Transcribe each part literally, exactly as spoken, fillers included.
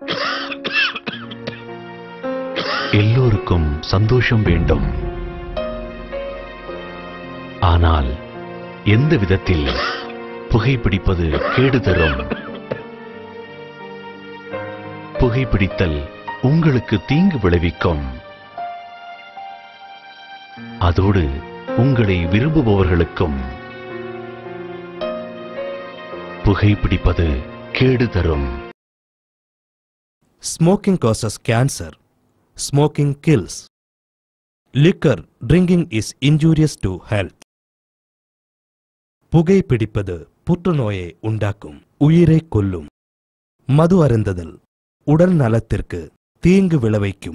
எல்லோருக்கும் சந்தோஷம் வேண்டும். ஆனால் எந்த விதத்தில் புகைப்பிடிப்பது கேடு தரும்? புகைப்பிடித்தல் உங்களுக்கு தீங்கு விளைவிக்கும். அதோடு உங்களை விரும்புபவர்களுக்கும் புகைப்பிடிப்பது கேடு தரும். Smoking causes cancer. Smoking kills. Liquor drinking is injurious to health. புகைப்பிடிப்பது புற்றுநோயை உண்டாக்கும், உயிரை கொல்லும். மது அருந்துதல் உடல் நலத்திற்கு தீங்கு விளைவிக்கும்.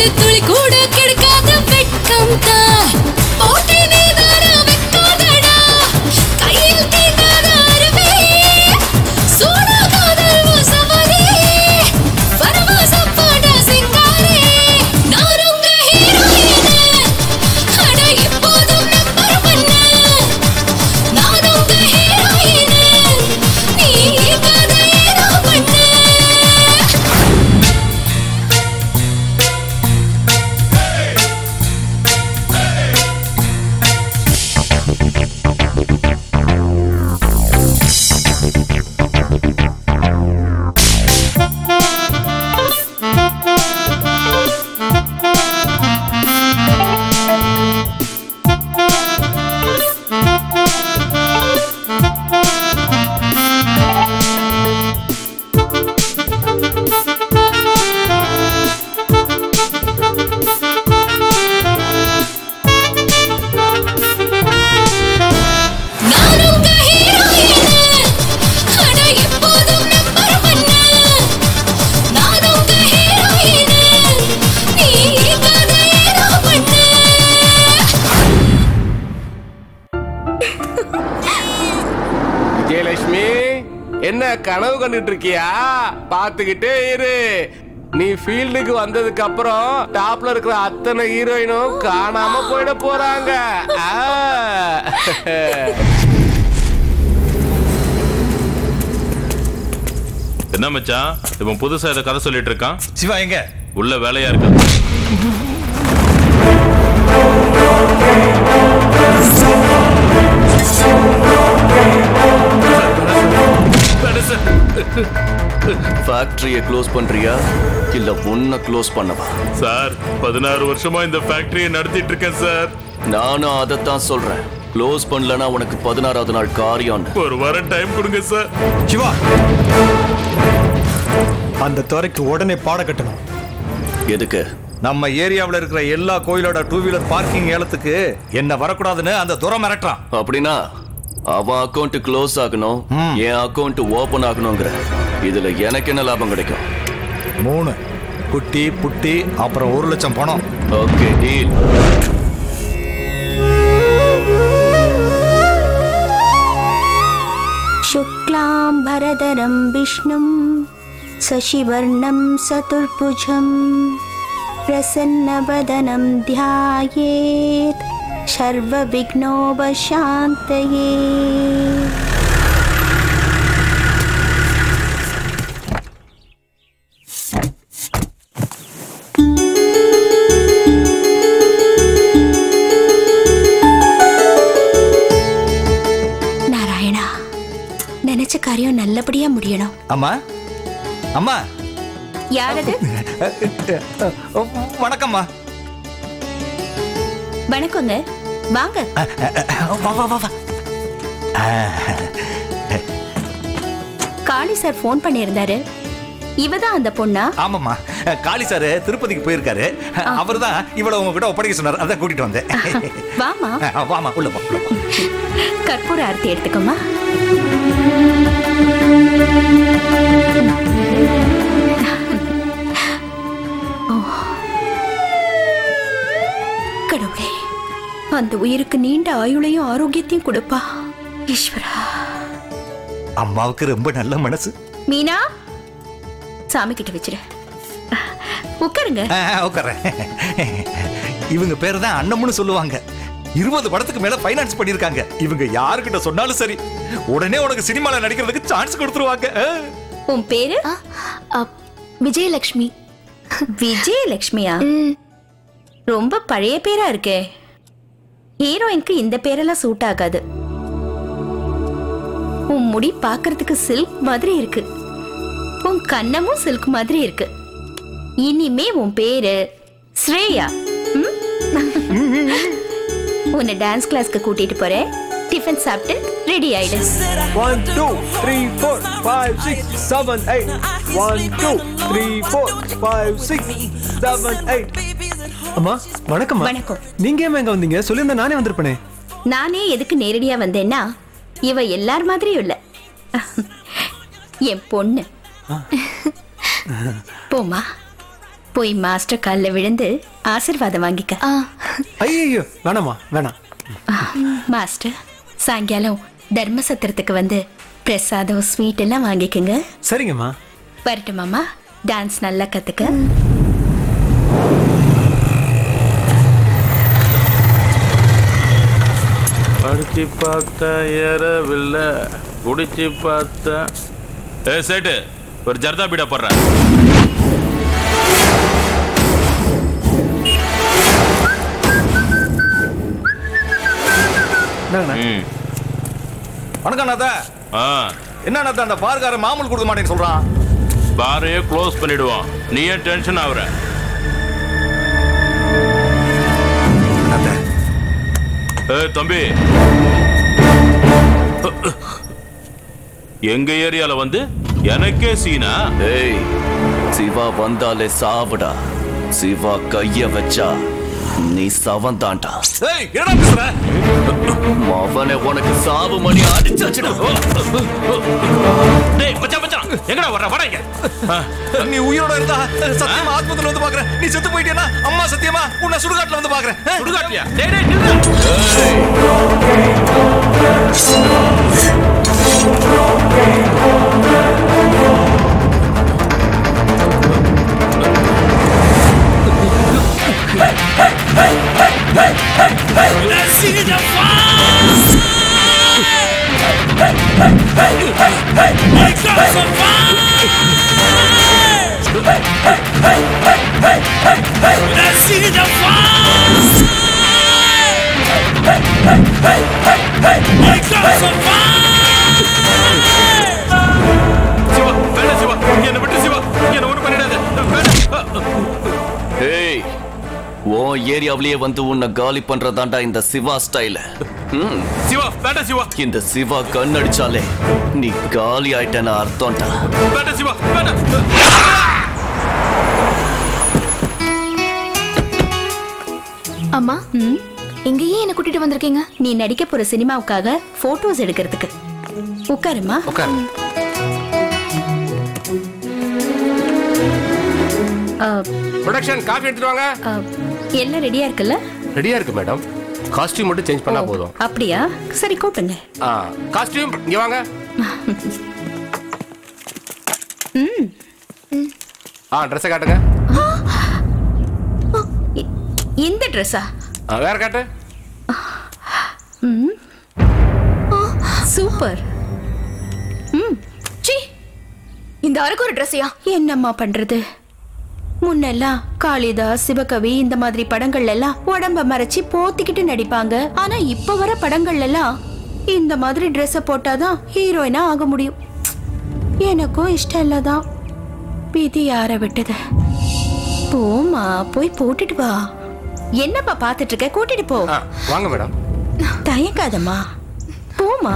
ஒரு துளி கூட கிடைக்காத வெட்கம் தான் போட்டி நீதான வெட்காதடா கையில் தீண்டாத அருவே சூடா காதல் வசவரே வரவாசம் போட சிங்காரே நான் உங்க ஹீரோயின் அட இப்போதும் நம்பர் பண்ண நான் உங்க ஹீரோயின் நீ கதை ஏதோ பண்ண விஜயலட்சுமி என்ன கனவு கண்டுட்டு இருக்கியா? பாத்துக்கிட்டே இரு. நீ ஃபீல்டுக்கு வந்ததுக்கு அப்புறம் டாப்ல இருக்கிற அத்தனை ஹீரோயினும் காணாம போயிட போறாங்க. என்ன மச்சான் இவன் புதுசா இதை கதை சொல்லிட்டு இருக்கான்? சிவா எங்க? உள்ள வேலையா இருக்கு. ஃபேக்டரியை க்ளோஸ் பண்றியா இல்ல ஒன்ன க்ளோஸ் பண்ணவா? சார் பதினாறு வருஷமா இந்த ஃபேக்டரியை நடத்திட்டு இருக்கேன் சார். நானும் அதைத்தான் சொல்றேன். க்ளோஸ் பண்ணலனா உனக்கு பதினாறாவது நாள் காரியம். ஒரு வாரம் டைம் கொடுங்க சார். சிவா அந்த துறைக்கு உடனே பாட கட்டணும். எதுக்கு? நம்ம ஏரியாவில் இருக்கிற எல்லா கோயிலோட டூ வீலர் பார்க்கிங் ஏலத்துக்கு என்ன வரக்கூடாதுன்னு அந்த துறை மிரட்டுறான். அப்படின்னா அவன் அக்கௌண்ட் க்ளோஸ் ஆகணும், என் அக்கௌண்ட் ஓபன் ஆகணுங்கிற. இதுல எனக்கு என்ன லாபம் கிடைக்கும்? மூணு குட்டி புட்டி அப்புறம் ஒரு லட்சம் பணம். Okay deal. शुक्लां भरधरं विष्णुं शशिवर्णं चतुर्भुजं प्रसन्नवदनं ध्यायेत् सर्वविघ्नोपशान्तये. நினைச்ச காரியம் நல்லபடியா முடியணும். அம்மா அம்மா யாரது? வணக்கம்மா. வணக்கங்க, வாங்க. வா வா வா. காளி சார் போன் பண்ணியிருந்தாரு. இவதான் அந்த பொண்ணா? ஆமாம்மா, காளி சார் திருப்பதிக்கு போயிருக்காரு. அவர் தான் இவ்வளவு உங்ககிட்ட ஒப்படைக்க சொன்னார். அதான் கூட்டிட்டு வந்தேன். வாமா வாமா உள்ள போ. கற்பூர ஆரத்தி எடுத்துக்கோமா. கடவுளே, அந்த உயிருக்கு நீண்ட ஆயுளையும் ஆரோக்கியத்தையும் கொடுப்பா ஈஸ்வரா. அம்மாவுக்கு ரொம்ப நல்ல மனசு. மீனா, சாமி கிட்ட வச்சிரு. உட்காருங்க. உட்கார. இவங்க பேரு தான் அண்ணம்னு சொல்லுவாங்க. இருபது படத்துக்கு மேல பைனான்ஸ் பண்ணிருக்காங்க. இவங்க யாருக்கிட்ட சொன்னாலும் சரி, உடனே உனக்கு சினிமால நடிக்கிறதுக்கு சான்ஸ் கொடுத்துருவாங்க. உன் பேரு? விஜயலட்சுமி. விஜயலட்சுமியா? ரொம்ப பழைய பேரா இருக்கே. ஹீரோயினுக்கு இந்த பேரெல்லாம் சூட் ஆகாது. உன் முடி பாக்குறதுக்கு சில்க் மாதிரி இருக்கு. உன் கண்ணமும் சில்க் மாதிரி இருக்கு. இனிமே உன் பேரு ஸ்ரேயா. உன்னை டான்ஸ் கிளாஸ்க்கு கூட்டிட்டு போறேன். டிஃபன் சாப்பிட்டு ரெடி ஆயிடு. one two three four five six seven eight one two three four five six seven eight. அம்மா வணக்கம். வணக்கம். நீங்க ஏன் எங்க வந்தீங்க? சொல்லிருந்தா நானே வந்திருப்பேனே. நானே எதுக்கு நேரடியா வந்தேன்னா, இவ எல்லார் மாதிரியும் இல்ல, என் பொண்ணு. போமா. போய் மாஸ்டர் காலில் விழுந்து ஆசீர்வாதம் வாங்கிக்க. ஐயோ வேணாமா வேணாம். மாஸ்டர் சாயங்காலம் தர்மசத்திரத்துக்கு வந்து பிரசாதம் ஸ்வீட் எல்லாம் வாங்கிக்கோங்க. சரிங்கம்மா. வரட்டுமாமா? டான்ஸ் நல்லா கத்துக்க. படிச்சு பார்த்த ஏறவில்லை, குடிச்சு பார்த்த. ஏ சேட்டு, ஒரு ஜர்தா பீடா போடுறேன். வணக்கம் நாத்தா. என்ன நாத்தா அந்த பார்கார மாமூல் கொடுக்க மாட்டேன்னு சொல்றான்? பாரையே க்ளோஸ் பண்ணிடுவான். நீ ஏன் டென்ஷன் ஆகுற? ஏய் தம்பி, எங்க ஏரியால வந்து எனக்கே சீனா? ஏய் சிவா வந்தாலே சாவுடா. சிவா கைய வச்சா நீ சவந்தாண்டா. ஏய் என்னடா பேசுற? அவனே உனக்கு சாவு மணி அடிச்சாச்சுடா. டேய் மச்சான் மச்சான், எங்கடா வர்ற? வராங்க. நீ உயிரோட இருந்தா சத்தியமா ஆஸ்பத்திரியில வந்து பாக்குறேன். நீ செத்து போயிட்டேனா அம்மா சத்தியமா உன்னை சுடுகாட்டுல வந்து பாக்குறேன். சுடுகாட்டியா? டேய் டேய் நில்லு. Hey, hey, hey, hey, hey, let's see the fire! Hey, hey, hey, hey, hey, hey, got some fire! Hey, hey, hey, hey, hey, hey, hey, let's see the fire! Hey, hey, hey, hey, hey, hey, got some fire! Siva, வேணா சிவா, என்ன விட்டு சிவா, என்ன ஒண்ணு பண்ணிடாத. ஏய் உன் ஏரியாவிலேயே வந்து உன்னை காலி பண்றதாண்டா இந்த சிவா ஸ்டைல. சிவா வேண்டாம் சிவா. இந்த சிவா கண் அடிச்சாலே நீ காலி ஆயிட்டேன்னு அர்த்தம்டா. வேண்டாம் சிவா வேண்டாம். அம்மா, இங்கேயே என்ன கூட்டிட்டு வந்திருக்கீங்க? நீ நடிக்க போற சினிமாவுக்காக போட்டோஸ் எடுக்கிறதுக்கு. உட்காருமா. உட்காரு. ப்ரொடக்ஷன் காஃபி எடுத்துட்டு வாங்க. எல்லாம் ரெடியா இருக்குல்ல? ரெடியா இருக்கு மேடம். காஸ்டியூம் மட்டும் சேஞ்ச் பண்ணா போதும். அப்படியா? சரி கூப்பிடுங்க. காஸ்டியூம் இங்க வாங்க. ம். ஆ Dress காட்டுங்க. இந்த Dress-ஆ? வேற காட்டு. ம். சூப்பர். ம். சி. இந்த அరకు ஒரு Dress-யா? என்னம்மா பண்றது? முன்னெல்லாம் காளிதாஸ், சிவகவி இந்த மாதிரி படங்கள்ல எல்லாம் உடம்ப மறைச்சி போத்திக்கிட்டு நடிப்பாங்க. ஆனா இப்ப வர படங்கள்ல எல்லாம் இந்த மாதிரி ட்ரெஸ் போட்டாதான் ஹீரோயினா ஆக முடியும். எனக்கும் இஷ்டம் இல்லதான். விதி யார விட்டது? போமா, போய் போட்டுட்டு வா. என்னப்பா பாத்துட்டு இருக்க? கூட்டிட்டு போ. வாங்க மேடம். தயங்காதம்மா, போமா.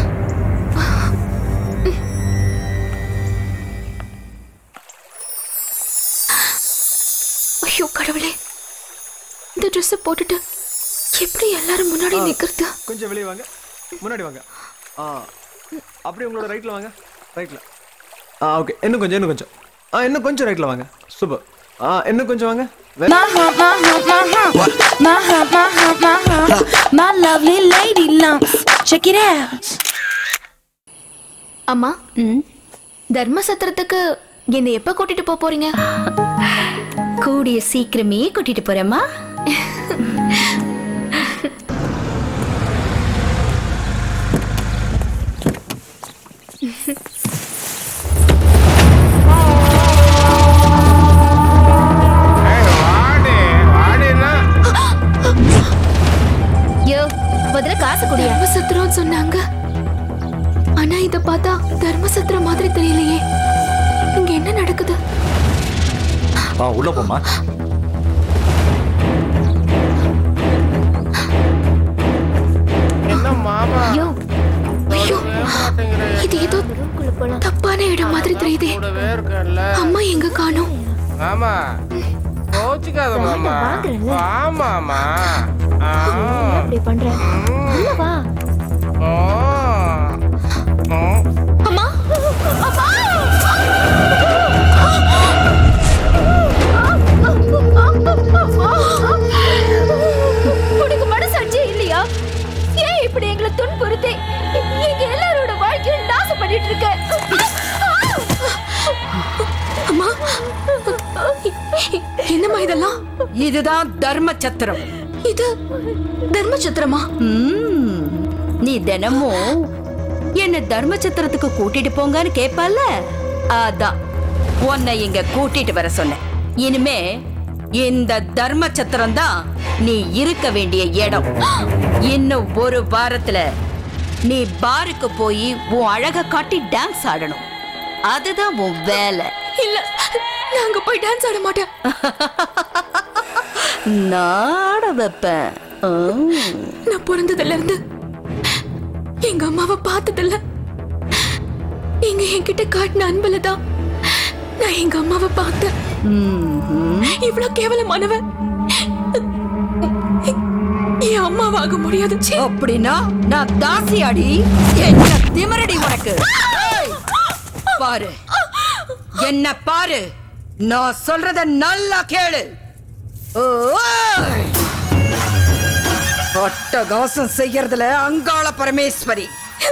ஐயோ கடவுளே, இந்த ட்ரெஸ் போட்டுட்டு எப்படி எல்லாரும் முன்னாடி நிக்கிறது? கொஞ்சம் வெளியே வாங்க, முன்னாடி வாங்க. ஆ அப்படியே உங்களோட ரைட்ல வாங்க. ரைட்ல. ஆ ஓகே, இன்னும் கொஞ்சம் இன்னும் கொஞ்சம் ஆ இன்னும் கொஞ்சம் ரைட்ல வாங்க. சூப்பர். ஆ இன்னும் கொஞ்சம் வாங்க. My lovely lady lumps, check it out. அம்மா, தர்மசத்திரத்துக்கு என்ன எப்ப கூட்டிட்டு போக போறீங்க? கூடிய சீக்கிரமே கூட்டிட்டு போறேம்மா. யோ, முதல்ல காசு குடி. தர்மசத்திரம் சொன்னாங்க, ஆனா இத பார்த்தா தர்மசத்திரம் மாதிரி தெரியலையே. இங்க என்ன நடக்குது? ஆ உள்ள போமா. என்ன மாமா? யோ, ஐயோ, இது ஏதோ தப்பான இடம் மாதிரி தெரியுதே. அம்மா எங்க காணோம்? மாமா கோச்சிக்காத மாமா. வா மாமா. அப்படி பண்றேன். உள்ள வா. அம்மா, அப்பா. துன்புறுத்தி எங்க எல்லாரோட வாழ்க்கையும் நாசம் பண்ணிட்டு இருக்க. அம்மா, என்னம்மா இதெல்லாம்? இதுதான் தர்ம சத்திரம். இது தர்ம சத்திரமா? நீ தினமும் என்ன தர்ம சத்திரத்துக்கு கூட்டிட்டு போங்கன்னு கேப்பல்ல, அதான் உன்னை இங்க கூட்டிட்டு வர சொன்னேன். இனிமே இந்த தர்ம சத்திரம் தான் நீ இருக்க வேண்டிய இடம். இன்னும் ஒரு வாரத்துல நீ பாருக்கு போய் உன் அழக காட்டி டான்ஸ் ஆடணும். அதுதான் உன் வேலை. இல்ல, நாங்க போய் டான்ஸ் ஆட மாட்டேன். நாட வைப்பேன். நான் பிறந்ததுல இருந்து எங்க அம்மாவை பார்த்ததில்ல. நீங்க என்கிட்ட காட்டின அன்புல தான் நான் எங்க அம்மாவை பார்த்தேன். இவ்வளவு கேவலமானவ என் அம்மாவாக முடியாது. அப்படின்னா நான் தாசியாடி. என்ன திமிரடி உனக்கு? பாரு, என்ன பாரு, நான் சொல்றத நல்லா கேளு. அட்டகாசம் செய்யறதுல அங்காள பரமேஸ்வரி,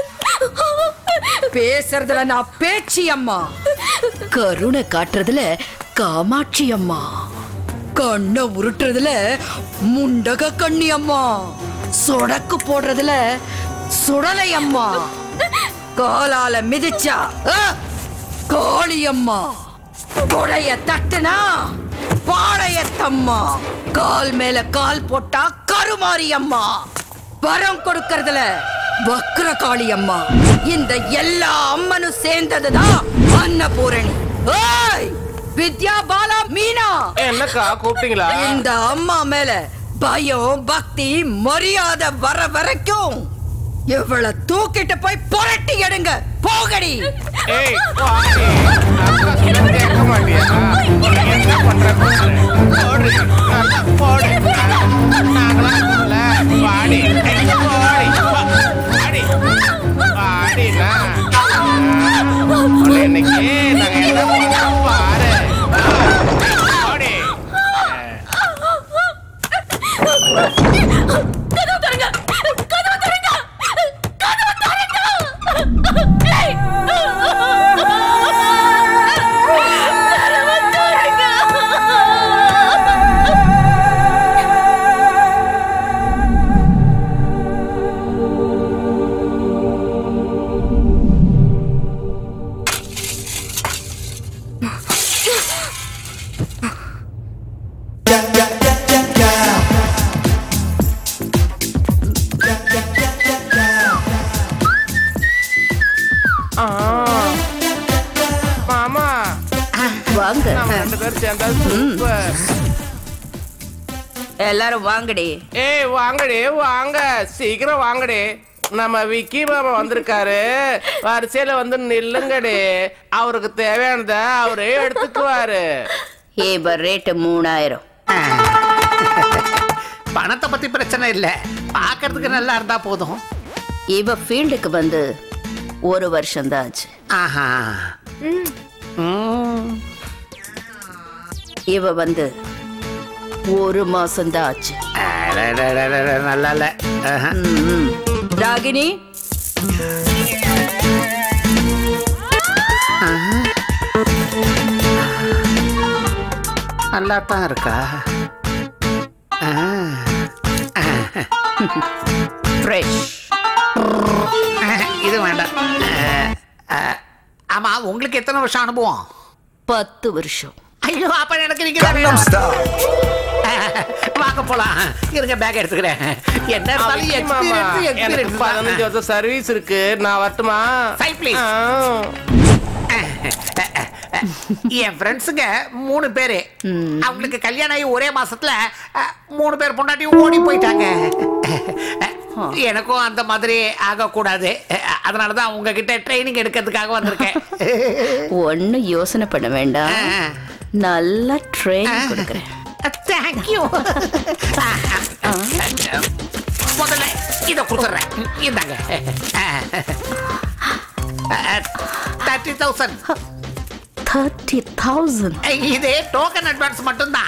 பேசுறதுல நான் பேச்சி அம்மா, கருணை காட்டுறதுல காமாட்சி அம்மா, கண்ண உருட்டுறதுல முண்டக கண்ணி அம்மா, சொடக்கு போடுறதுல சுடலை அம்மா, காலால மிதிச்சா காளி அம்மா, கொடைய தட்டுனா பாளையத்தம்மா, கால் மேல கால் போட்டா கருமாரி அம்மா, வரம் கொடுக்கறதுல வக்ரகாளி அம்மா. இந்த எல்லா அம்மனும் சேர்ந்ததுதான் அன்னபூரணி. ஏய் வித்யா, பாலா, மீனா, என்னக்கா கூப்பிட்டீங்களா? இந்த அம்மா மேல பயம், பக்தி, மரியாதை வர வரைக்கும் இவள தூக்கிட்டு போய் புரட்டி எடுங்க. போகடி. ஏய் வாடி, அக்கா சொல்ல கேட்க மாட்டியா? என்ன பண்ற? போடு, போடு, நாங்களா இல்ல. வாடி, வாடி, வாடி, வாடினா இன்னைக்கு நாங்க என்ன பண்றோம் பாரு. வாடி. கதவு தரங்க, கதவு தரங்க, கதவு தரங்க. ஏய், மாமா வாங்க. நம்ம ரெண்டு பேரும் சேர்ந்தா சூப்பர். எல்லாரும் வாங்கடி. ஏய் வாங்கடி, வாங்க, சீக்கிரம் வாங்கடி. நம்ம விக்கி மாமா வந்திருக்காரு. வரிசையில வந்து நில்லுங்கடி. அவருக்கு தேவையானத அவரே எடுத்துக்குவாரு. ஏபர் ரேட்டு மூணாயிரம். பணத்தை பத்தி பிரச்சனை இல்ல, பாக்குறதுக்கு நல்லா இருந்தா போதும். இவ ஃபீல்டுக்கு வந்து ஒரு வருஷம் தான் ஆச்சு. ஆஹா. இவ வந்து ஒரு மாசம் தான் ஆச்சு. நல்லா இல்ல. ராகினி, நல்லா தான் இருக்கா? ஃப்ரெஷ். இது வேண்டாம். ஆமா, உங்களுக்கு எத்தனை வருஷம் அனுபவம்? பத்து வருஷம். ஐயோ, அப்ப எனக்கு நீங்க வாங்க போலாம். இருங்க, பேக் எடுத்துக்கிறேன். என்ன எனக்கு பதினஞ்சு வருஷம் சர்வீஸ் இருக்கு. நான் வரட்டுமா? என் ஃப்ரெண்ட்ஸுங்க மூணு பேரு, அவங்களுக்கு கல்யாணம் ஆகி ஒரே மாசத்துல மூணு பேர் பொண்டாட்டியும் ஓடி போயிட்டாங்க. எனக்கும் அந்த மாதிரி ஆகக்கூடாது, அதனாலதான் உங்ககிட்ட ட்ரைனிங் எடுக்கிறதுக்காக வந்திருக்கேன். ஒன்னு யோசனை பண்ண வேண்டாம், நல்லா ட்ரைனிங் கொடுக்குறேன். தேங்க்யூ. முதல்ல இதை கொடுத்துட்றேன். இந்தாங்க தேர்ட்டி தௌசண்ட். தேர்ட்டி தௌசண்ட் இது டோக்கன் அட்வான்ஸ் மட்டும்தான்.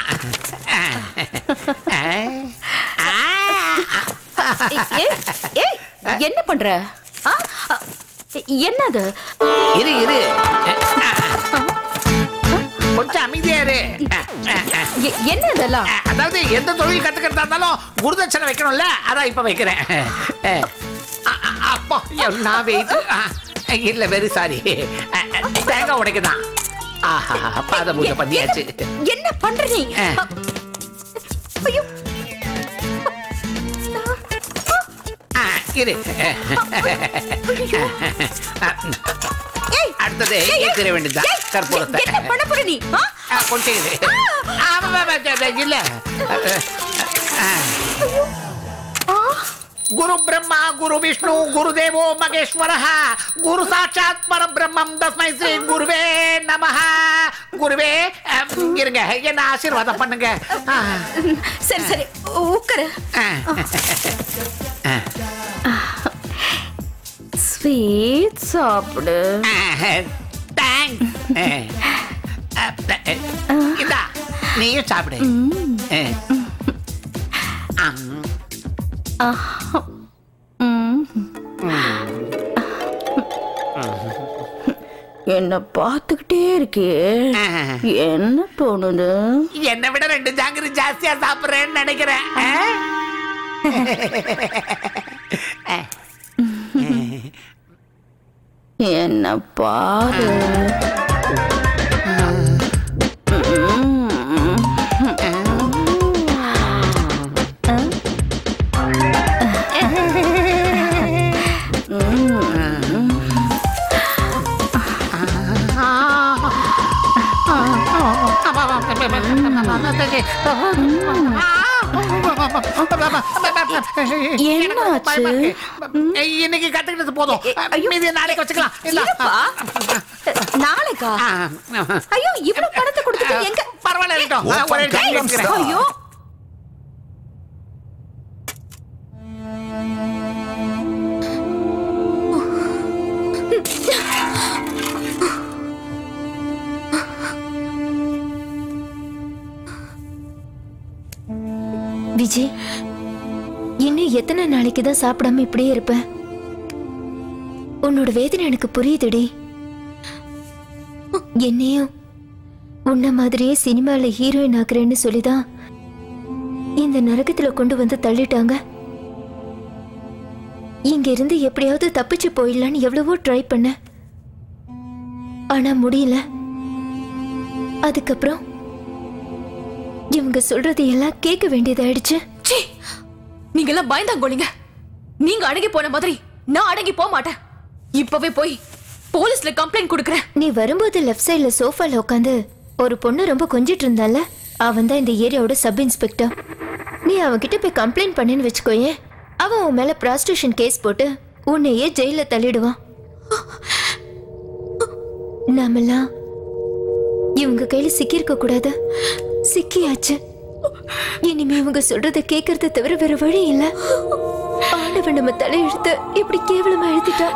என்ன பண்ற? ஆ? என்னது? இரு இரு கொஞ்சம் அமைதியா இரு. என்ன இதெல்லாம்? அதாவது எந்த தொழில் கத்துக்கிறதா இருந்தாலும் குருதட்சணை வைக்கணும்ல, அதான் இப்ப வைக்கிறேன். அப்பா நான் வெயிட் இல்ல, வெரி சாரி. தேங்காய் உடைக்குதான். ஆஹா, பாத பூஜை பண்ணியாச்சு. என்ன பண்ற நீ? ஐயோ, இரு. அடுத்தது ஏற்ற வேண்டியதுதான் கற்பூரத்தை. என்ன பண்ண போற நீ? கொஞ்சம் இரு. இல்ல, குரு பிரம்மா குரு விஷ்ணு குரு தேவோ மகேஸ்வரஹ குரு சாட்சாத் பரபிரம்மம் தஸ்மை ஸ்ரீ குருவே நமஹ. குருவே இருங்க, என்ன ஆசீர்வாதம் பண்ணுங்க. சரி சரி உட்காரு. ஸ்வீட் சாப்பிடு. இந்தா நீயும் சாப்பிடு. என்ன பார்த்துக்கிட்டே இருக்கே, என்ன தோணுது? என்னை விட ரெண்டு ஜாங்கிரி ஜாஸ்தியா சாப்பிடுறேன்னு நினைக்கிறேன். என்ன பாரு. இன்னைக்கு கத்துக்கிட்டது போதும், மீதி நாளைக்கு வச்சுக்கலாம். இல்ல நாளைக்கா? ஐயோ, இவ்வளவு பணத்தை கொடுத்துட்டு எங்க? பரவாயில்ல. ஐயோ, விஜய், இன்னும் எத்தனை நாளைக்கு தான் சாப்பிடாம இப்படியே இருப்பேன்? உன்னோட வேதனை எனக்கு புரியுதுடி. என்னையும் உன்ன மாதிரியே சினிமால ஹீரோயின் ஆக்குறேன்னு சொல்லிதான் இந்த நரகத்துல கொண்டு வந்து தள்ளிட்டாங்க. இங்க இருந்து எப்படியாவது தப்பிச்சு போயிடலான்னு எவ்வளவோ ட்ரை பண்ண, ஆனா முடியல. அதுக்கப்புறம் இவங்க சொல்றது எல்லாம் கேட்க வேண்டியதாயிடுச்சு. நீங்க எல்லாம் பயந்தாங்கோலிங்க. நீங்க அடங்கி போன மாதிரி நான் அடங்கி போக மாட்டேன். இப்பவே போய் போலீஸ்ல கம்ப்ளைண்ட் கொடுக்கறேன். நீ வரும்போது லெஃப்ட் சைடுல சோஃபால உட்காந்து ஒரு பொண்ணு ரொம்ப கொஞ்சிட்டு இருந்தால, அவன் தான் இந்த ஏரியாவோட சப் இன்ஸ்பெக்டர். நீ அவன்கிட்ட போய் கம்ப்ளைண்ட் பண்ணேன்னு வச்சுக்கோயே, அவன் உன் மேல ப்ராஸ்டியூஷன் கேஸ் போட்டு உன்னையே ஜெயில தள்ளிடுவான். நாமெல்லாம் இவங்க கையில சிக்கியிருக்க கூடாது, சிக்கியாச்சு. இனிமே இவங்க சொல்றத கேட்கறத தவிர வேற வழி இல்ல. ஆண்டவன் நம்ம தலையெழுத்து இப்படி கேவலமா எழுதிட்டா.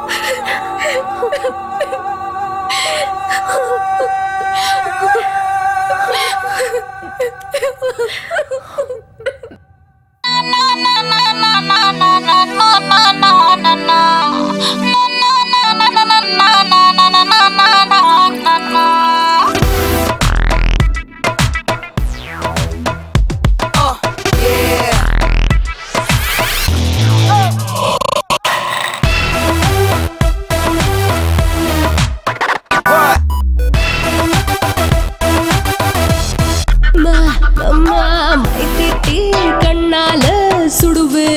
கண்ணால சுடுவே,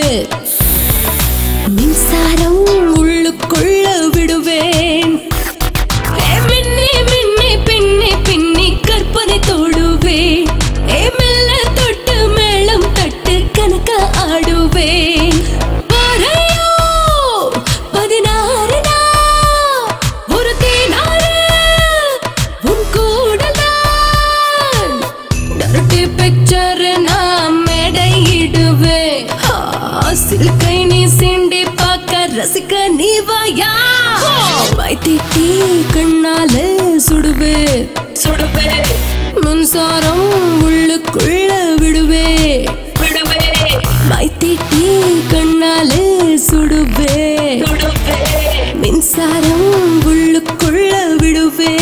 மின்சாரம் உள்ளுக்குள்ள விடுவேன். மின்னி மின்னி பின்னி பின்னி கற்பனை தொடுவேன். மெல்ல தொட்டு மேளம் தட்டு கணக்க ஆடுவேன். பதினாறு ஒரு தேனாறு உன் கூடதான் டர்ட்டி பிக்சர் நான் மேடையிடுவேன். சில்கை நீ சிண்டி பார்க்க ரசிக்க நீ வாயா. வைத்திட்டி கண்ணால சுடுவே சுடுவே, மின்சாரம் உள்ளுக்குள்ள விடுவே விடுவே. வைத்திட்டி கண்ணால சுடுவே. மின்சாரம் உள்ளுக்குள்ள விடுவே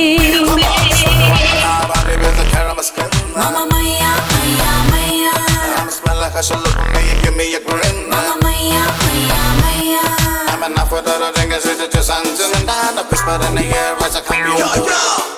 Mamma mia, mia, mia. Smell like I should look at me and give me a grin. Mamma mia, mia, mia. I'm enough with the ringers, it's just hands in the air, the whisper in the air as I come. Yo, yo.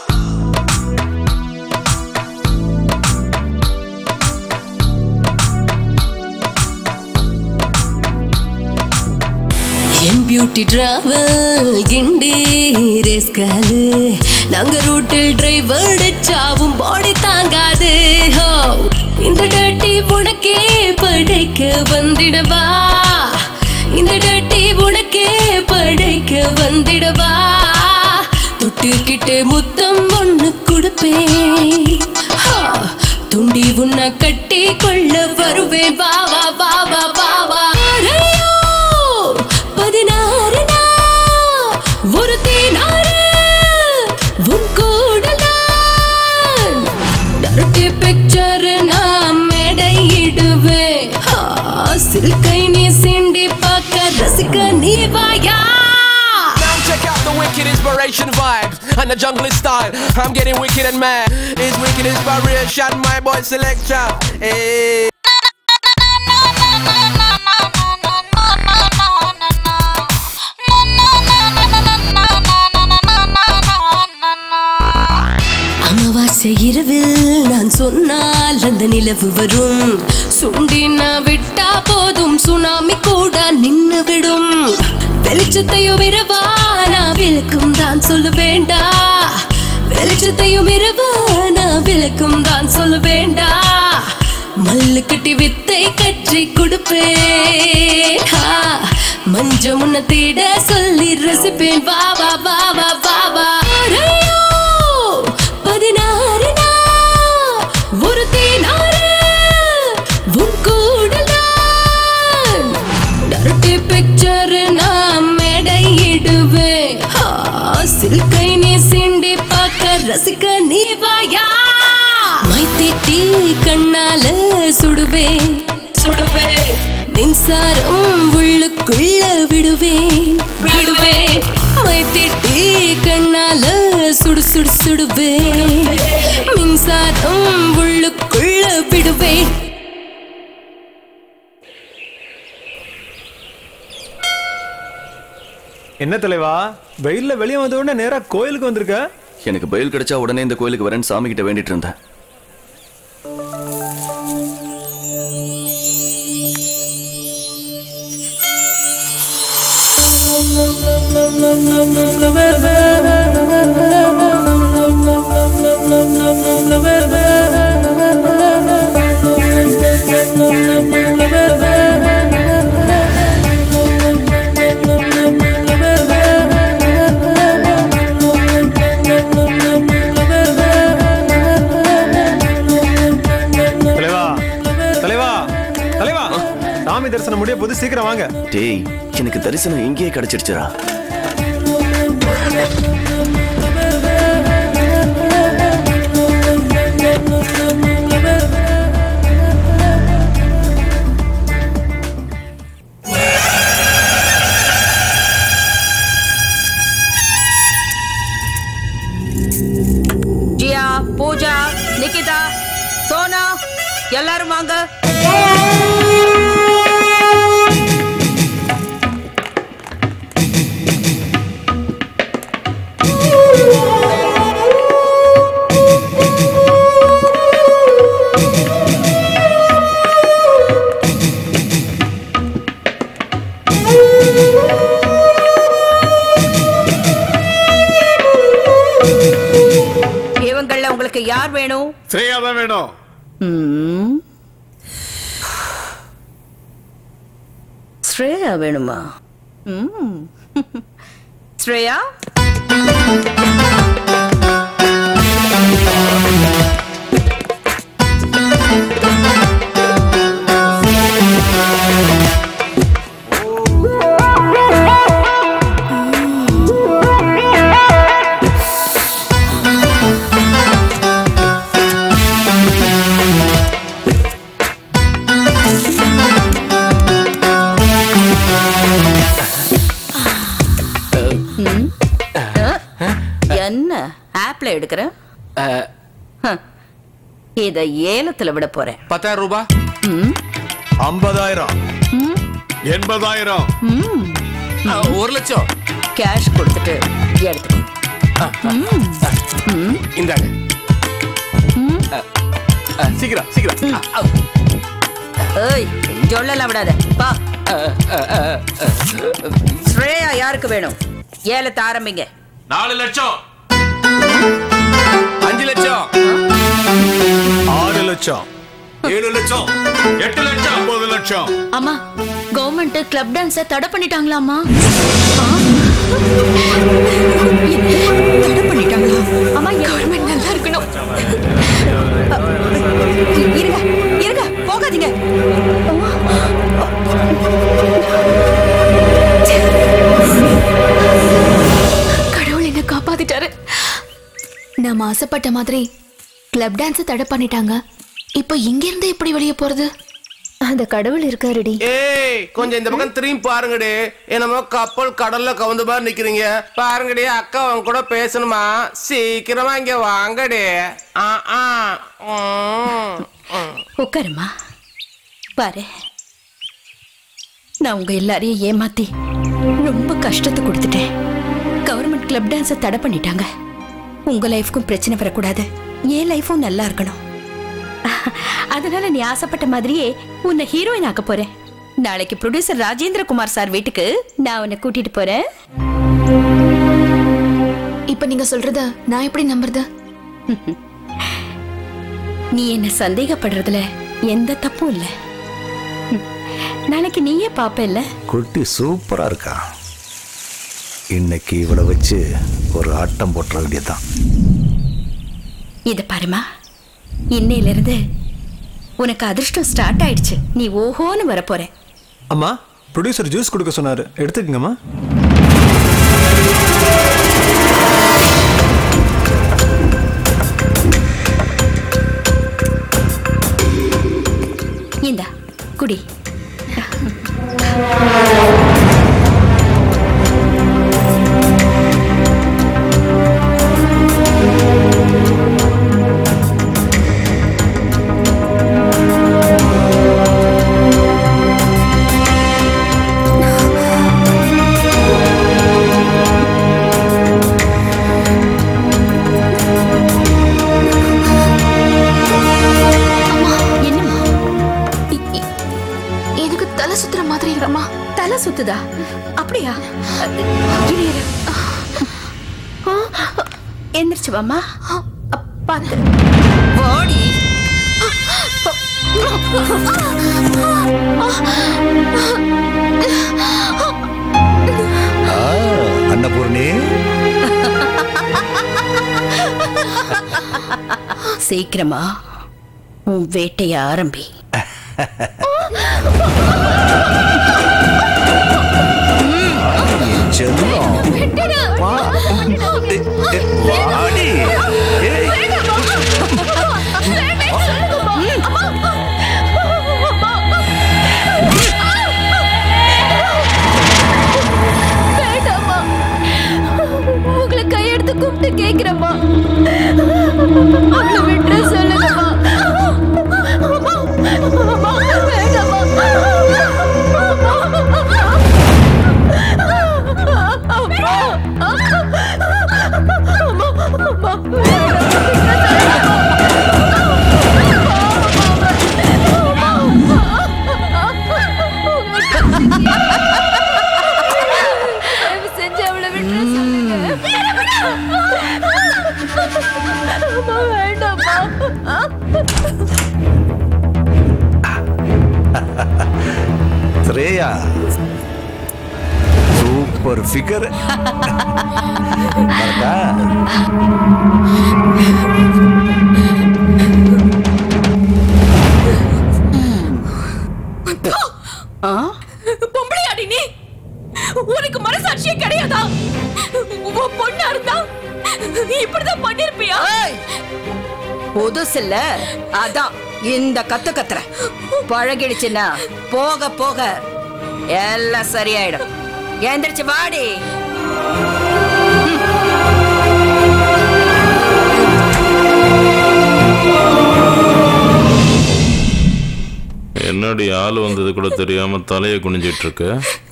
என் beauty travel Guindy ரேஸ்காலு நாங்க ரூட்டில் driver அடிச்சாவும் பாடி தாங்காது ஹோ இந்த டட்டி உனக்கே படைக்க வந்திடவா இந்த டட்டி உனக்கே படைக்க வந்திடவா தொட்டுக்கிட்டு முத்தம் ஒண்ணு கொடுப்பேன் துண்டி உன்னை கட்டி கொள்ள வருவேன் வா வா வா வா வா வா பதினாறு ஒரு தீனாறு உன் கூடலாம் டர்ட்டி பிக்சர் நான் மேடையிடுவேன் சில்கை நீ சிண்டி பார்க்க ரசிக்க நீ வாயா. Now check out the wicked inspiration vibes and the jungle style. I'm getting wicked and mad. It's wicked inspiration, my boy Selection. Hey. அமாவாசை இரவில் நான் சொன்னால் அந்த நிலவு வரும் சுண்டினா விட்டா போதும் சுனாமி கூட நின்னு விடும் வெளிச்சத்தையும் இரவா நான் விளக்கும் தான் சொல்ல வேண்டா வெளிச்சத்தையும் இரவா நான் விளக்கும் தான் சொல்ல வேண்டா மல்லு கட்டி வித்தை கற்றி கொடுப்பேன் மஞ்ச முன்ன தேட சொல்லி ரசிப்பேன் வா வா வா வா வா வா பதினாறு ஒரு தீனாறு உன் கூடலாம் டர்ட்டி பிக்சர் நான் மேடையிடுவேன் சில்கை நீ சிண்டி பார்க்க ரசிக்க நீ வாயா. மை திட்டி கண்ணால சுடுவேன் சுடுவேன் மின்சாரம் உள்ளுக்குள்ள விடுவேன் விடுவேன் மை திட்டி கண்ணால சுடு சுடு சுடுவேன் மின்சாரம் உள்ளுக்குள்ள விடுவேன். என்ன தலைவா வெயில்ல வெளியே வந்த உடனே நேரா கோயிலுக்கு வந்திருக்க? எனக்கு பயில் கிடைச்சா உடனே இந்த கோயிலுக்கு வரேன்னு சாமி கிட்ட வேண்டிட்டு இருந்தேன். தரிசனம் முடிய போது சீக்கிரம் வாங்க. டேய் எனக்கு தரிசனம் இங்கேயே கிடைச்சிடுச்சுடா. ஜியா, பூஜா, நிகிதா, சோனா எல்லாரும் வாங்க. இவங்கள உங்களுக்கு யார் வேணும்? ஸ்ரேயா தான் வேணும். ஸ்ரேயா வேணுமா? ஸ்ரேயா எடுக்கிற? இத ஏலத்துல விட போறேன். பத்தாயிரம் ரூபாய், ஐம்பதாயிரம், எண்பதாயிரம், ஒரு லட்சம் கேஷ் கொடுத்துட்டு எடுத்துக்கோ. இந்தாங்க. சீக்கிரம் சீக்கிரம். ஏய், சொல்லலாம் விடாத. பா. ஸ்ரேயா யாருக்கு வேணும்? ஏலத்தை ஆரம்பிங்க. நாலு லட்சம், அஞ்சு லட்சம், ஆறு லட்சம், ஏழு லட்சம், எட்டு லட்சம், ஒன்பது லட்சம். அம்மா, கவர்மெண்ட் கிளப் டான்ஸ தடை பண்ணிட்டாங்களாமா? தடை பண்ணிட்டாங்களா? அம்மா, கவர்மெண்ட் நல்லா இருக்கணும். இருங்க இருங்க, போகாதீங்க. கடவுள் என்ன காப்பாத்திட்டாரு. நம்ம ஆசைப்பட்ட மாதிரி கிளப் டான்ஸ் தடை பண்ணிட்டாங்க. இப்போ இங்க இருந்து எப்படி வெளியே போறது? அந்த கடவுள் இருக்காருடி. ஏய், கொஞ்சம் இந்த பக்கம் திரும்பி பாருங்கடி. என்னமோ கப்பல் கடல்ல கவுந்த மாதிரி நிக்கிறீங்க. பாருங்கடி, அக்கா அவங்க கூட பேசணுமா? சீக்கிரமா இங்க வாங்கடி. உட்காருமா. பாரு, நான் உங்க எல்லாரையும் ஏமாத்தி ரொம்ப கஷ்டத்தை கொடுத்துட்டேன். கவர்மெண்ட் கிளப் டான்ஸை தடை பண்ணிட்டாங்க. உங்க லைஃப்க்கும் பிரச்சனை வரக்கூடாது, என் லைஃபும் நல்லா இருக்கணும். அதனால நீ ஆசைப்பட்ட மாதிரியே உன்னை ஹீரோயின் ஆக்க போறேன். நாளைக்கு ப்ரொடியூசர் ராஜேந்திர குமார் சார் வீட்டுக்கு நான் உன்னை கூட்டிட்டு போறேன். இப்ப நீங்க சொல்றத நான் எப்படி நம்புறது? நீ என்ன சந்தேகப்படுறதுல எந்த தப்பும் இல்ல. நாளைக்கு நீயே பாப்பல்ல. குட்டி சூப்பரா இருக்கா. இன்னைக்கு இவளை வச்சு ஒரு ஆட்டம் போட்டுற வேண்டியதான். இத பாருமா, இன்னையில இருந்து உனக்கு அதிர்ஷ்டம் ஸ்டார்ட் ஆயிடுச்சு. நீ ஓஹோன்னு வர போற. அம்மா, ப்ரொடியூசர் ஜூஸ் கொடுக்க சொன்னாரு, எடுத்துக்கங்கம்மா. இந்தா குடி. தலை சுத்துதா? அப்படியா? எந்திரிச்சு வாமா. பாத்து வாடி. அன்னபூர்ணி, சீக்கிரமா உன் வேட்டைய ஆரம்பி. உங்களை கையெடுத்து கூப்பிட்டு கேக்குறமா, அவளை விட்டு சொல்லுங்கம்மா. செஞ்சு அவளை விட்டு வேண்டாமா. Shreya super figure. பொம்பளையாடி நீ? உனக்கு மனசாட்சியே கிடையாதா? பொண்ணா இருந்தா இப்படிதான் பண்ணிருப்பியா? புதுசு இல்ல, அதான் இந்த கத்து கத்துற. பழகிடுச்சுன்னா போக போக எல்லாம் சரியாயிடும். எந்திரிச்சு வாடி. பின்னாடி ஆள் வந்தது கூட தெரியாம தலையை குனிஞ்சிட்டு இருக்கு.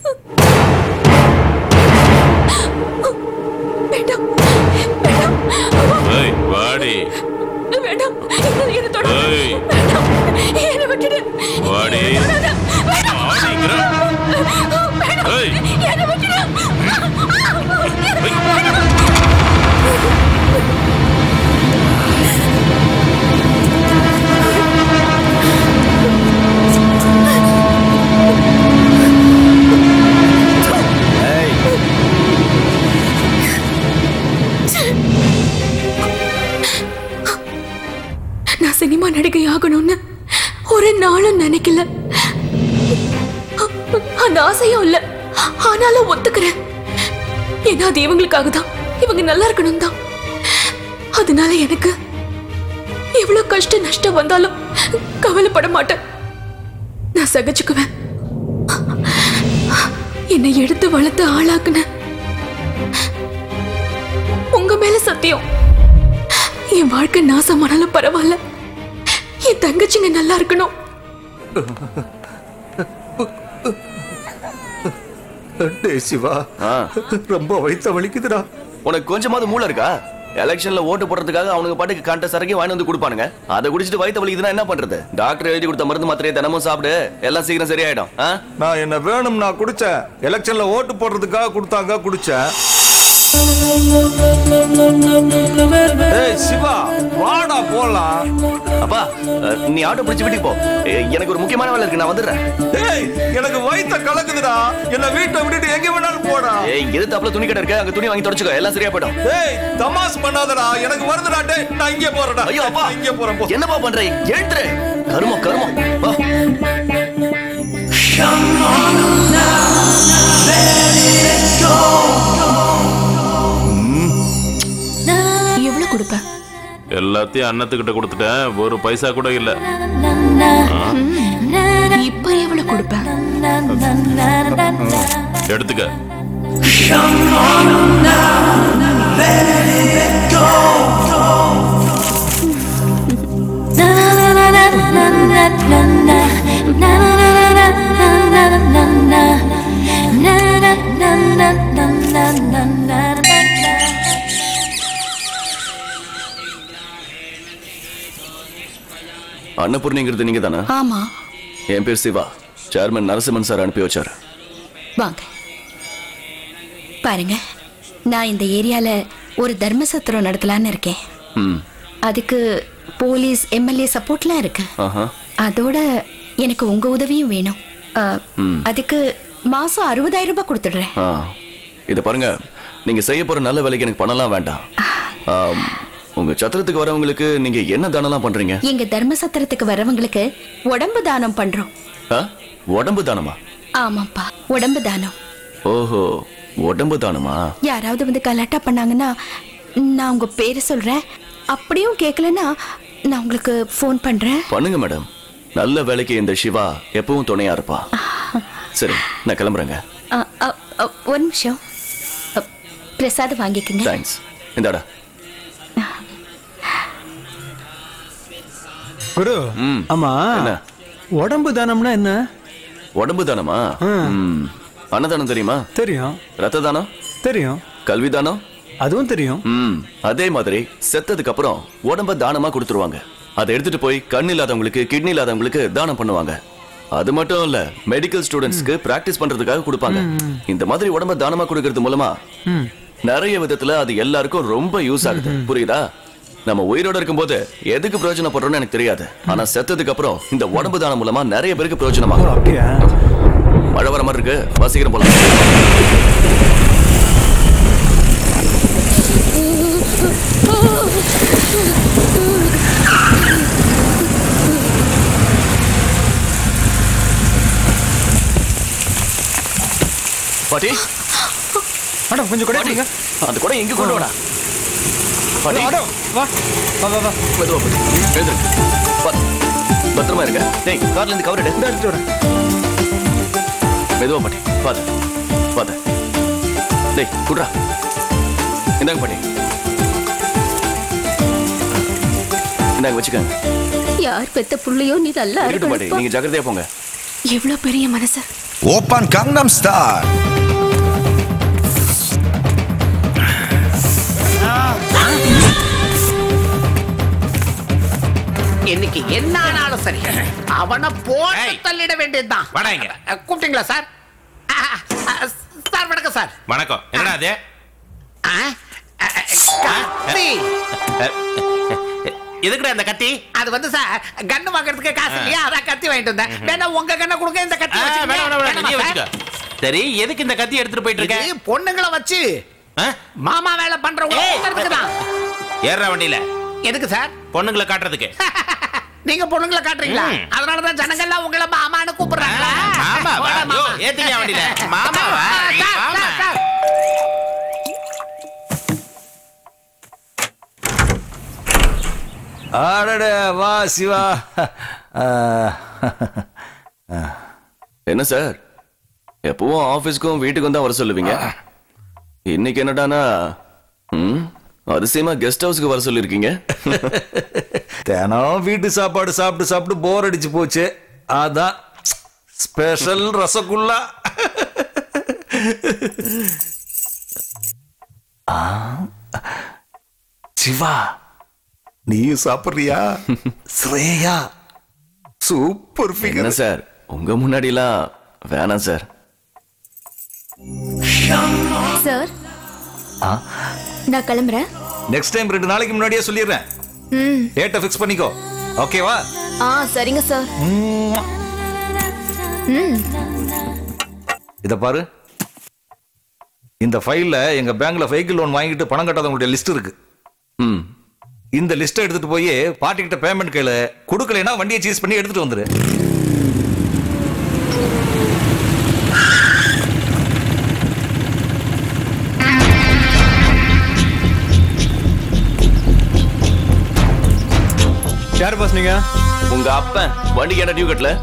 ஏய் வாடி. வேண்டாம். என்ன தொட. ஏய். என்ன விட்டுடு. வாடி. வாடிங்கற. ஏய். என்ன விட்டுடு. நான் சினிமா நடிகை ஆகணும்னு ஒரு நாளும் நினைக்கல. அந்த ஆசையும் இல்ல. ஆனாலும் ஒத்துக்கிறேன். ஏன்னா அது இவங்களுக்காக தான். இவங்க நல்லா இருக்கணும் தான். அதனால எனக்கு எவ்வளவு கஷ்ட நஷ்டம் வந்தாலும் கவலைப்பட மாட்டேன். நான் சகிச்சுக்குவேன். என்னை எடுத்து வளர்த்து ஆளாக்குன உங்க மேல சத்தியம். என் வாழ்க்கை நாசமானாலும் பரவாயில்ல. என் தங்கச்சிங்க நல்லா இருக்கணும். டேய் சிவா, ரொம்ப வயித்த வலிக்குதுடா. உனக்கு கொஞ்சமாவது மூளை இருக்கா? எலெக்ஷன்ல ஓட்டு போடுறதுக்காக அவனுக்கு பாட்டுக்கு கண்ட சரக்கி வாங்கி வந்து கொடுப்பானுங்க. அதை குடிச்சிட்டு வயித்த வலிக்குதுன்னா என்ன பண்றது? டாக்டர் எழுதி கொடுத்த மருந்து மாத்திரையை தினமும் சாப்பிடு, எல்லாம் சீக்கிரம் சரியாயிடும். நான் என்ன வேணும் நான் குடிச்சேன். எலெக்ஷன்ல ஓட்டு போடுறதுக்காக கொடுத்தாங்க, குடிச்சேன். ஏய் சிவா, வாடா போலாம். அப்பா நீ ஆட்டோ பிடிச்சு வீட்டுக்கு போ. எனக்கு ஒரு முக்கியமான வேலை இருக்கு, நான் வந்துடுறேன். ஏய் எனக்கு வயித்த கலக்குதுடா. என்ன வீட்டை விட்டுட்டு எங்க வேணாலும் போடா. ஏய் எதுத்தாப்புல துணி கடை இருக்கு, அங்க துணி வாங்கி தொடச்சுக்கோ, எல்லாம் சரியா போயிடும். ஏய் தமாஸ் பண்ணாதடா, எனக்கு வருதுடா. டேய் நான் இங்கே போறேன்டா. ஐயோ அப்பா இங்கே போறேன். போ. என்னப்பா பண்றே? எழுந்துரு. கருமம் கருமம். வா. எவ்வளவு கொடுப்ப? எல்லாத்தையும் அண்ணத்துக்கிட்ட கொடுத்துட்டேன், ஒரு பைசா கூட இல்ல. இப்ப எவ்வளவு கொடுப்ப? எடுத்துக்க. அன்னபூர்ணிங்கிறது நீங்க தானே? ஆமா. என் பேர் சிவா. சேர்மன் நரசிம்மன் சார் அனுப்பி வச்சாரு. வாங்க. பாருங்க, நான் இந்த ஏரியால ஒரு தர்ம சத்திரம் நடத்தலான்னு இருக்கேன். அதுக்கு போலீஸ் எம்எல்ஏ சப்போர்ட்லாம் இருக்கு. அதோட எனக்கு உங்க உதவியும் வேணும். அதுக்கு மாசம் அறுபதாயிரம் ரூபாய் கொடுத்துடுறேன். இத பாருங்க, நீங்க செய்ய போற நல்ல வேலைக்கு எனக்கு பணம்லாம் வேண்டாம். உங்க சத்திரத்துக்கு வரவங்களுக்கு நீங்க என்ன தானம்லாம் பண்றீங்க? எங்க தர்ம சத்திரத்துக்கு வரவங்களுக்கு உடம்பு தானம் பண்றோம். உடம்பு தானமா? ஆமாப்பா, உடம்பு தானம். ஓஹோ, உடம்பு தானமா? யாராவது வந்து கலாட்டா பண்ணாங்கன்னா நான் உங்க பேரை சொல்றேன். அப்படியும் கேட்கலன்னா நான் உங்களுக்கு ஃபோன் பண்றேன். பண்ணுங்க மேடம். நல்ல வேலைக்கு இந்த சிவா எப்பவும் துணையா இருப்பா. சரி, நான் கிளம்புறேங்க. ஒரு நிமிஷம், பிரசாதம் வாங்கிக்கங்க. தேங்க்ஸ். இந்தாடா. குரு, ஆமா உடம்பு தானம்னா என்ன? உடம்பு தானமா? அன்னதானம் தெரியுமா? தெரியும். ரத்த தானம் தெரியும். கல்வி தானம் அதுவும் தெரியும். அதே மாதிரி செத்ததுக்கு அப்புறம் உடம்ப தானமா கொடுத்துருவாங்க. அதை எடுத்துட்டு போய் கண் இல்லாதவங்களுக்கு, கிட்னி இல்லாதவங்களுக்கு தானம் பண்ணுவாங்க. அது மட்டும் இல்ல, மெடிக்கல் ஸ்டூடெண்ட்ஸ்க்கு பிராக்டிஸ் பண்றதுக்காக கொடுப்பாங்க. இந்த மாதிரி உடம்ப தானமா கொடுக்கறது மூலமா நிறைய விதத்துல அது எல்லாருக்கும் ரொம்ப யூஸ் ஆகுது. புரியுதா? நம்ம உயிரோட இருக்கும்போது எதுக்கு பிரயோஜனப்படுறோம்னு எனக்கு தெரியாது. ஆனா செத்ததுக்கு அப்புறம் இந்த உடம்பு தானம் மூலமா நிறைய பேருக்கு பிரயோஜனமாகும். மழை வர மாதிரி இருக்கு, சீக்கிரம் போலாம். பாட்டி, மேடம் கொஞ்சம் கூட நீங்க அந்த கூட எங்க கொண்டு வாடா. பாட்டி, வா வா வா வா. மெதுவா போய் எழுந்துரு. பத்திரமா இருங்க. டேய், கார்ல இருந்து கவர் எடு. எடுத்து வரேன். மெதுவா பாட்டி, பாத்து பாத்து. டேய் குட்ரா. இந்தாங்க பாட்டி, இந்தாங்க வச்சுக்கோங்க. யார் பெத்த புள்ளையோ நீ நல்லா இருக்கட்டும் பாட்டி, நீங்க ஜாக்கிரதையா போங்க. எவ்வளவு பெரிய மனசு. Open Gangnam star. இன்னைக்கு என்ன ஆனாலும் சரி அவனை போட்டு தள்ளிட வேண்டியதுதான். வணங்க. கூப்பிட்டீங்களா சார்? சார் வணக்கம் சார். வணக்கம். என்னடா அது? கத்தி. எதுக்குடா அந்த கத்தி? அது வந்து சார் கன்னு வாங்குறதுக்கு காசு இல்லையா, அதான் கத்தி வாங்கிட்டு வந்தேன். வேணா உங்க கண்ணை கொடுங்க, இந்த கத்தி வச்சுக்கோங்க. சரி, எதுக்கு இந்த கத்தி எடுத்துட்டு போயிட்டு இருக்க? பொண்ணுங்களை வச்சு மாமா வேலை பண்றவங்க தான். ஏறா வண்டியில. எதுக்கு சார்? பொண்ணுங்களை காட்டுறதுக்கு. நீங்க பொண்ணுங்களை காட்டுறீங்களா? அதனாலதான் ஜனங்க எல்லாம் உங்களை மாமான்னு கூப்பிடுறாங்களா? மாமா ஏத்துங்க வண்டியில. மாமாவா? ஆடட வா சிவா. என்ன சார், எப்பவும் ஆபீஸ்க்கும் வீட்டுக்கும் தான் வர சொல்லுவீங்க. இன்னைக்கு என்னடானா அதிசயமா கெஸ்ட் ஹவுஸ்க்கு வர சொல்லிருக்கீங்க. தினம் வீட்டு சாப்பாடு சாப்பிட்டு சாப்பிட்டு போர் அடிச்சு போச்சு, அதான் ஸ்பெஷல் ரசகுல்லா. சிவா, நீயும் சாப்பிடுறியா? Shreya super figure. என்ன சார், உங்க முன்னாடிலாம் வேணாம் சார். சார் நான் கிளம்புறேன். நெக்ஸ்ட் டைம் ரெண்டு நாளைக்கு முன்னாடியே சொல்லிடுறேன். ம் டேட்டை ஃபிக்ஸ் பண்ணிக்கோ. ஓகேவா? ஆ சரிங்க சார். ம் இத பாரு, இந்த ஃபைல்ல எங்க பேங்க்ல வெஹிக்கிள் லோன் வாங்கிட்டு பணம் கட்டாதவங்களுடைய லிஸ்ட் இருக்கு. ம் இந்த லிஸ்ட்டை எடுத்துட்டு போய் பார்ட்டி கிட்ட பேமெண்ட் கேளு. கொடுக்கலைன்னா வண்டியை சீஸ் பண்ணி எடுத்துட்டு வந்துரு. யார் பாஸ் நீங்க? உங்க அப்பன். வண்டிக்கு என்ன டியூ கட்டல?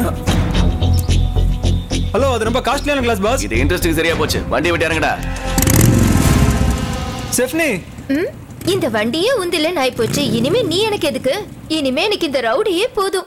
ஹலோ, அது ரொம்ப காஸ்ட்லியான கிளாஸ் பாஸ். இது இன்ட்ரெஸ்டிங் சரியா போச்சு. வண்டியை விட்டு இறங்கடா. செஃப்னி, இந்த வண்டியே உந்தில நாய் போச்சு. இனிமே நீ எனக்கு எதுக்கு? இனிமே எனக்கு இந்த ரவுடியே போதும்.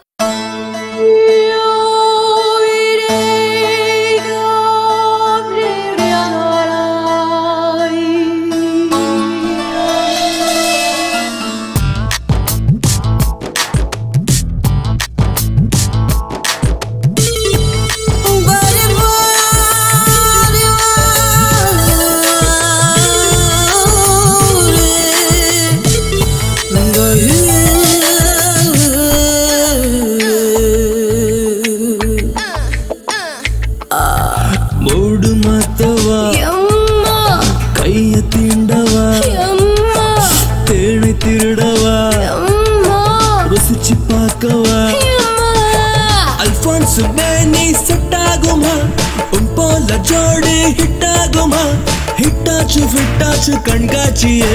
கண்காட்சியே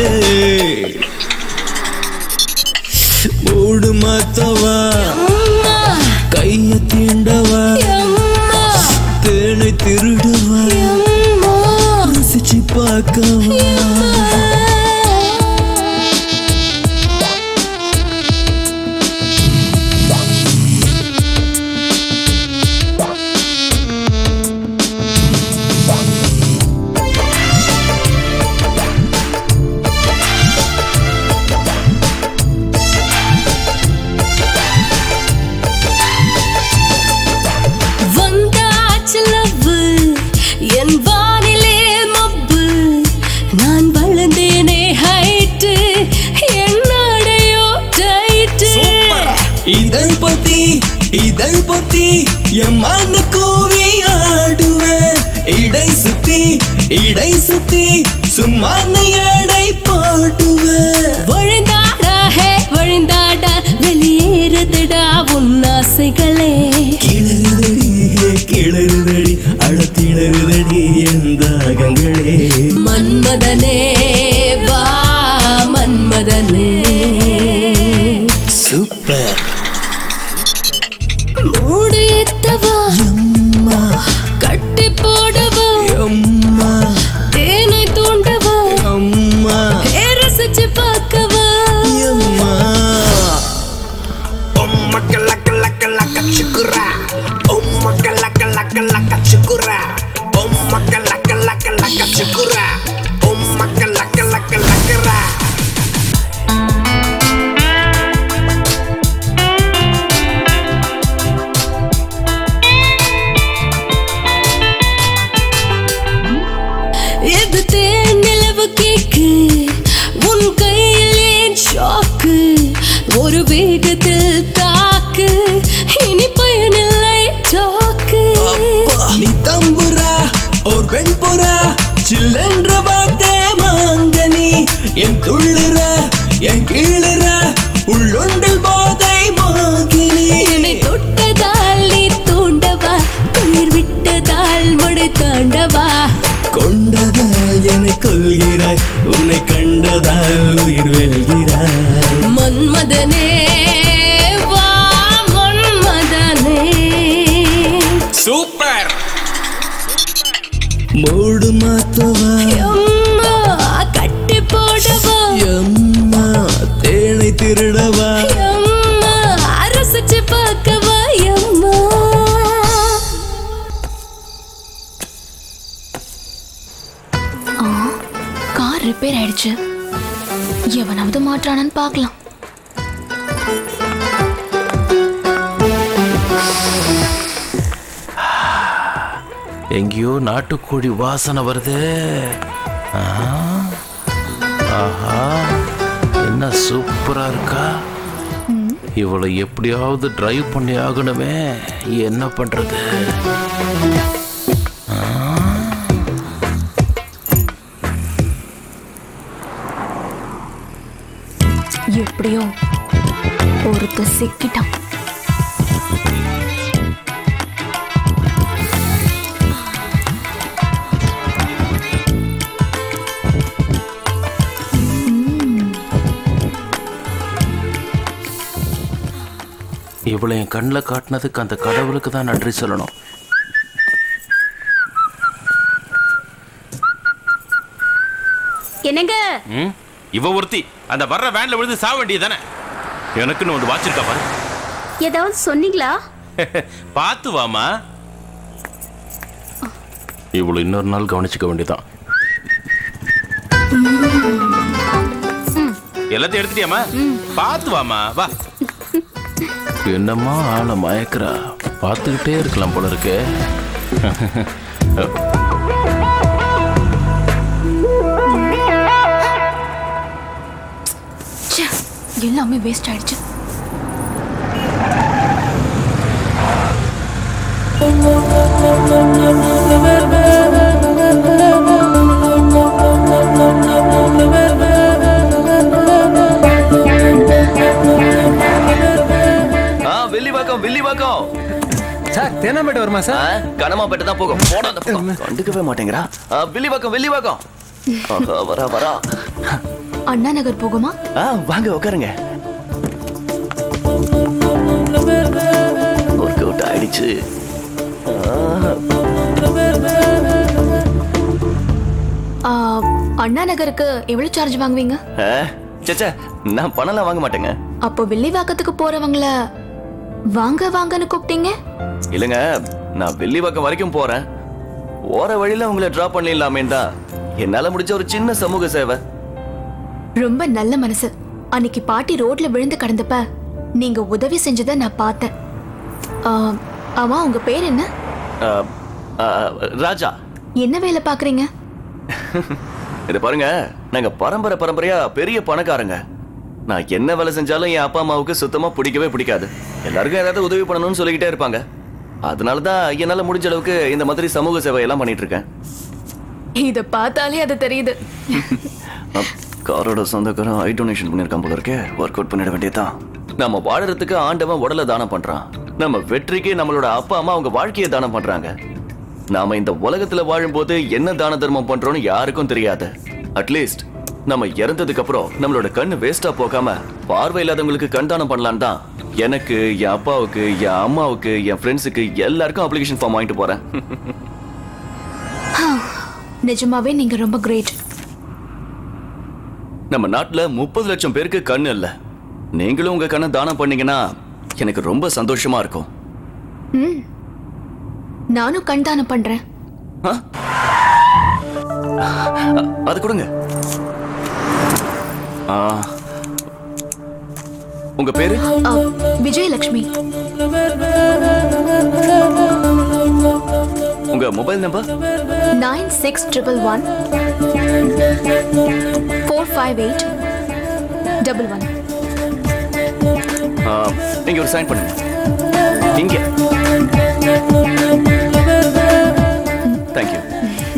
மூடு மாத்தவா, கைய தீண்டவா, தேனை திருடவா, ருசிச்சு பார்க்கவா. இதழ் பத்தி இதழ் பத்தி என் மன கோவி ஆடுவேன். இடை சுத்தி இடை சுத்தி சும்மா எடை போடுவேன். விழுந்தாடா ஹே விழுந்தாடா வெளியேறுதடா உன் ஆசைகளே. கிளறுதடி கிளறுதடி அடத்திளறுதடி என் தாகங்களே. மன்மதனே வா மன்மதனே. சூப்பர். மூடு எத்தவா கட்டி போடவா, தேனை தூண்டவா, ரசிச்சு பார்க்கவா. உம்மக்கு லக்க லக்க லக்க சுக்குரா, உம்மக்கு லாக்கு உன் கையில் ஏன் ஷாக்கு ஒரு வேகத்தில் தாக்கு இனி பயனில்லை டாக்கு நீ தம்புரா ஒரு பெண் புறா சில்லென்ற வார்த்தை மாங்கனி என் துள்ளுற என் கீழுற உள்ளொண்டில் போதை மாகினி என்னை தொட்டதால் நீ தூண்டவா குளிர் விட்டதால் மழை தாண்டவா கொண்டதால் என்னை கொள்கிறாய் உன்னை கண்டதால் உயிர் வெல்கிறாய் மன்மதனே வா மன்மதனே சூப்பர் மூடு மாத்தவா அம்மா கட்டி போடவா அம்மா தேனை திருடவா அம்மா ரசிச்சு பார்க்கவா அம்மா கார் ரிப்பேர் ஆயிடுச்சு எவனாவது மாற்றானு பார்க்கலாம். எங்கேயோ நாட்டுக்கோழி வாசனை வருது. ஆஹா, என்ன சூப்பரா இருக்கா. இவளை எப்படியாவது டிரைவ் பண்ணி ஆகணுமே. என்ன பண்றது? எப்படியோ ஒருத்த சிக்கிட்டான். இவளை என் கண்ணில் காட்டினதுக்கு அந்த கடவுளுக்கு தான் நன்றி சொல்லணும். என்னங்க இவ ஒருத்தி அந்த வர்ற வேன்ல விழுந்து சாக வேண்டியது தானே. எனக்குன்னு வந்து வாச்சிருக்கா பாரு. ஏதாவது சொன்னீங்களா? பார்த்து வாமா. இவ்வளவு இன்னொரு நாள் கவனிச்சுக்க வேண்டியதான். எல்லாத்தையும் எடுத்துட்டியாமா? பார்த்து வாமா. வா. என்னம்மா ஆளை மயக்கிறா. பார்த்துக்கிட்டே இருக்கலாம் போல இருக்கு. எல்லாமே வேஸ்ட் ஆயிடுச்சு. வில்லிவாக்கம் வில்லிவாக்கம் சார். தேனாம்பேட்டை வருமா சார்? கனமாப்பேட்டை தான் போகும். போட அந்த பக்கம் கண்டுக்கவே மாட்டேங்கிறா. வில்லிவாக்கம் வில்லிவாக்கம் வரா வரா. அண்ணா நகர் போகுமா? வாங்க உட்காருங்க. ஒர்க் அவுட் ஆயிடுச்சு. அண்ணா நகருக்கு எவ்வளவு சார்ஜ் வாங்குவீங்க? சச்சா, நான் பணம்லாம் வாங்க மாட்டேங்க. அப்போ வில்லிவாக்கத்துக்கு போறவங்கள வாங்க வாங்கன்னு கூப்பிட்டீங்க? இல்லங்க, நான் வில்லிவாக்கம் வரைக்கும் போறேன். போற வழியில உங்களை டிராப் பண்ணிடலாமே தான் என்னால முடிஞ்ச ஒரு சின்ன சமூக சேவை. ரொம்ப நல்ல மனசு. அன்னைக்கு பாட்டி ரோட்ல விழுந்து கிடந்தப்ப நீங்க உதவி செஞ்சதை நான் பார்த்தேன். ஆமா, உங்க பேர் என்ன? ராஜா. என்ன வேலை பாக்குறீங்க? இத பாருங்க, நாங்க பரம்பரை பரம்பரையா பெரிய பணக்காரங்க. நான் என்ன வேலை செஞ்சாலும் என் அப்பா அம்மாவுக்கு சுத்தமா பிடிக்கவே பிடிக்காது. எல்லாருக்கும் ஏதாவது உதவி பண்ணணும்னு சொல்லிக்கிட்டே இருப்பாங்க. அதனாலதான் என்னால முடிஞ்ச அளவுக்கு இந்த மாதிரி சமூக சேவை எல்லாம் பண்ணிட்டு இருக்கேன். இத பார்த்தாலே அது தெரியுது. காரோட சொந்தக்காரன் ஐ டொனேஷன் பண்ணிருக்கான் போல இருக்கே. ஒர்க் அவுட் பண்ணிட வேண்டியதான். நம்ம வாழறதுக்கு ஆண்டவன் உடலை தானம் பண்றான். நம்ம வெற்றிக்கு நம்மளோட அப்பா அம்மா அவங்க வாழ்க்கையை தானம் பண்றாங்க. நாம இந்த உலகத்துல வாழும்போது என்ன தான தர்மம் பண்றோம்னு யாருக்கும் தெரியாது. அட்லீஸ்ட் நம்ம இறந்ததுக்கு அப்புறம் நம்மளோட கண்ணு வேஸ்டா போகாம பார்வை இல்லாதவங்களுக்கு கண் தானம் பண்ணலான்னு தான் எனக்கு, என் அப்பாவுக்கு, என் அம்மாவுக்கு, என் ஃப்ரெண்ட்ஸுக்கு எல்லாருக்கும் அப்ளிகேஷன் ஃபார்ம் வாங்கிட்டு போறேன். நிஜமாவே நீங்க ரொம்ப கிரேட். நம்ம நாட்டுல முப்பது லட்சம் பேருக்கு கண்ணு இல்ல. நீங்களும் உங்க கண்ணை தானம் பண்ணீங்கன்னா எனக்கு ரொம்ப சந்தோஷமா இருக்கும். நானும் கண் தானம் பண்றேன். அது கொடுங்க. உங்க பேரு? விஜயலட்சுமி. உங்க mobile number? Nine six triple one four five eight double one. இங்க ஒரு சைன் பண்ணுங்க. இங்க. தேங்க்யூ.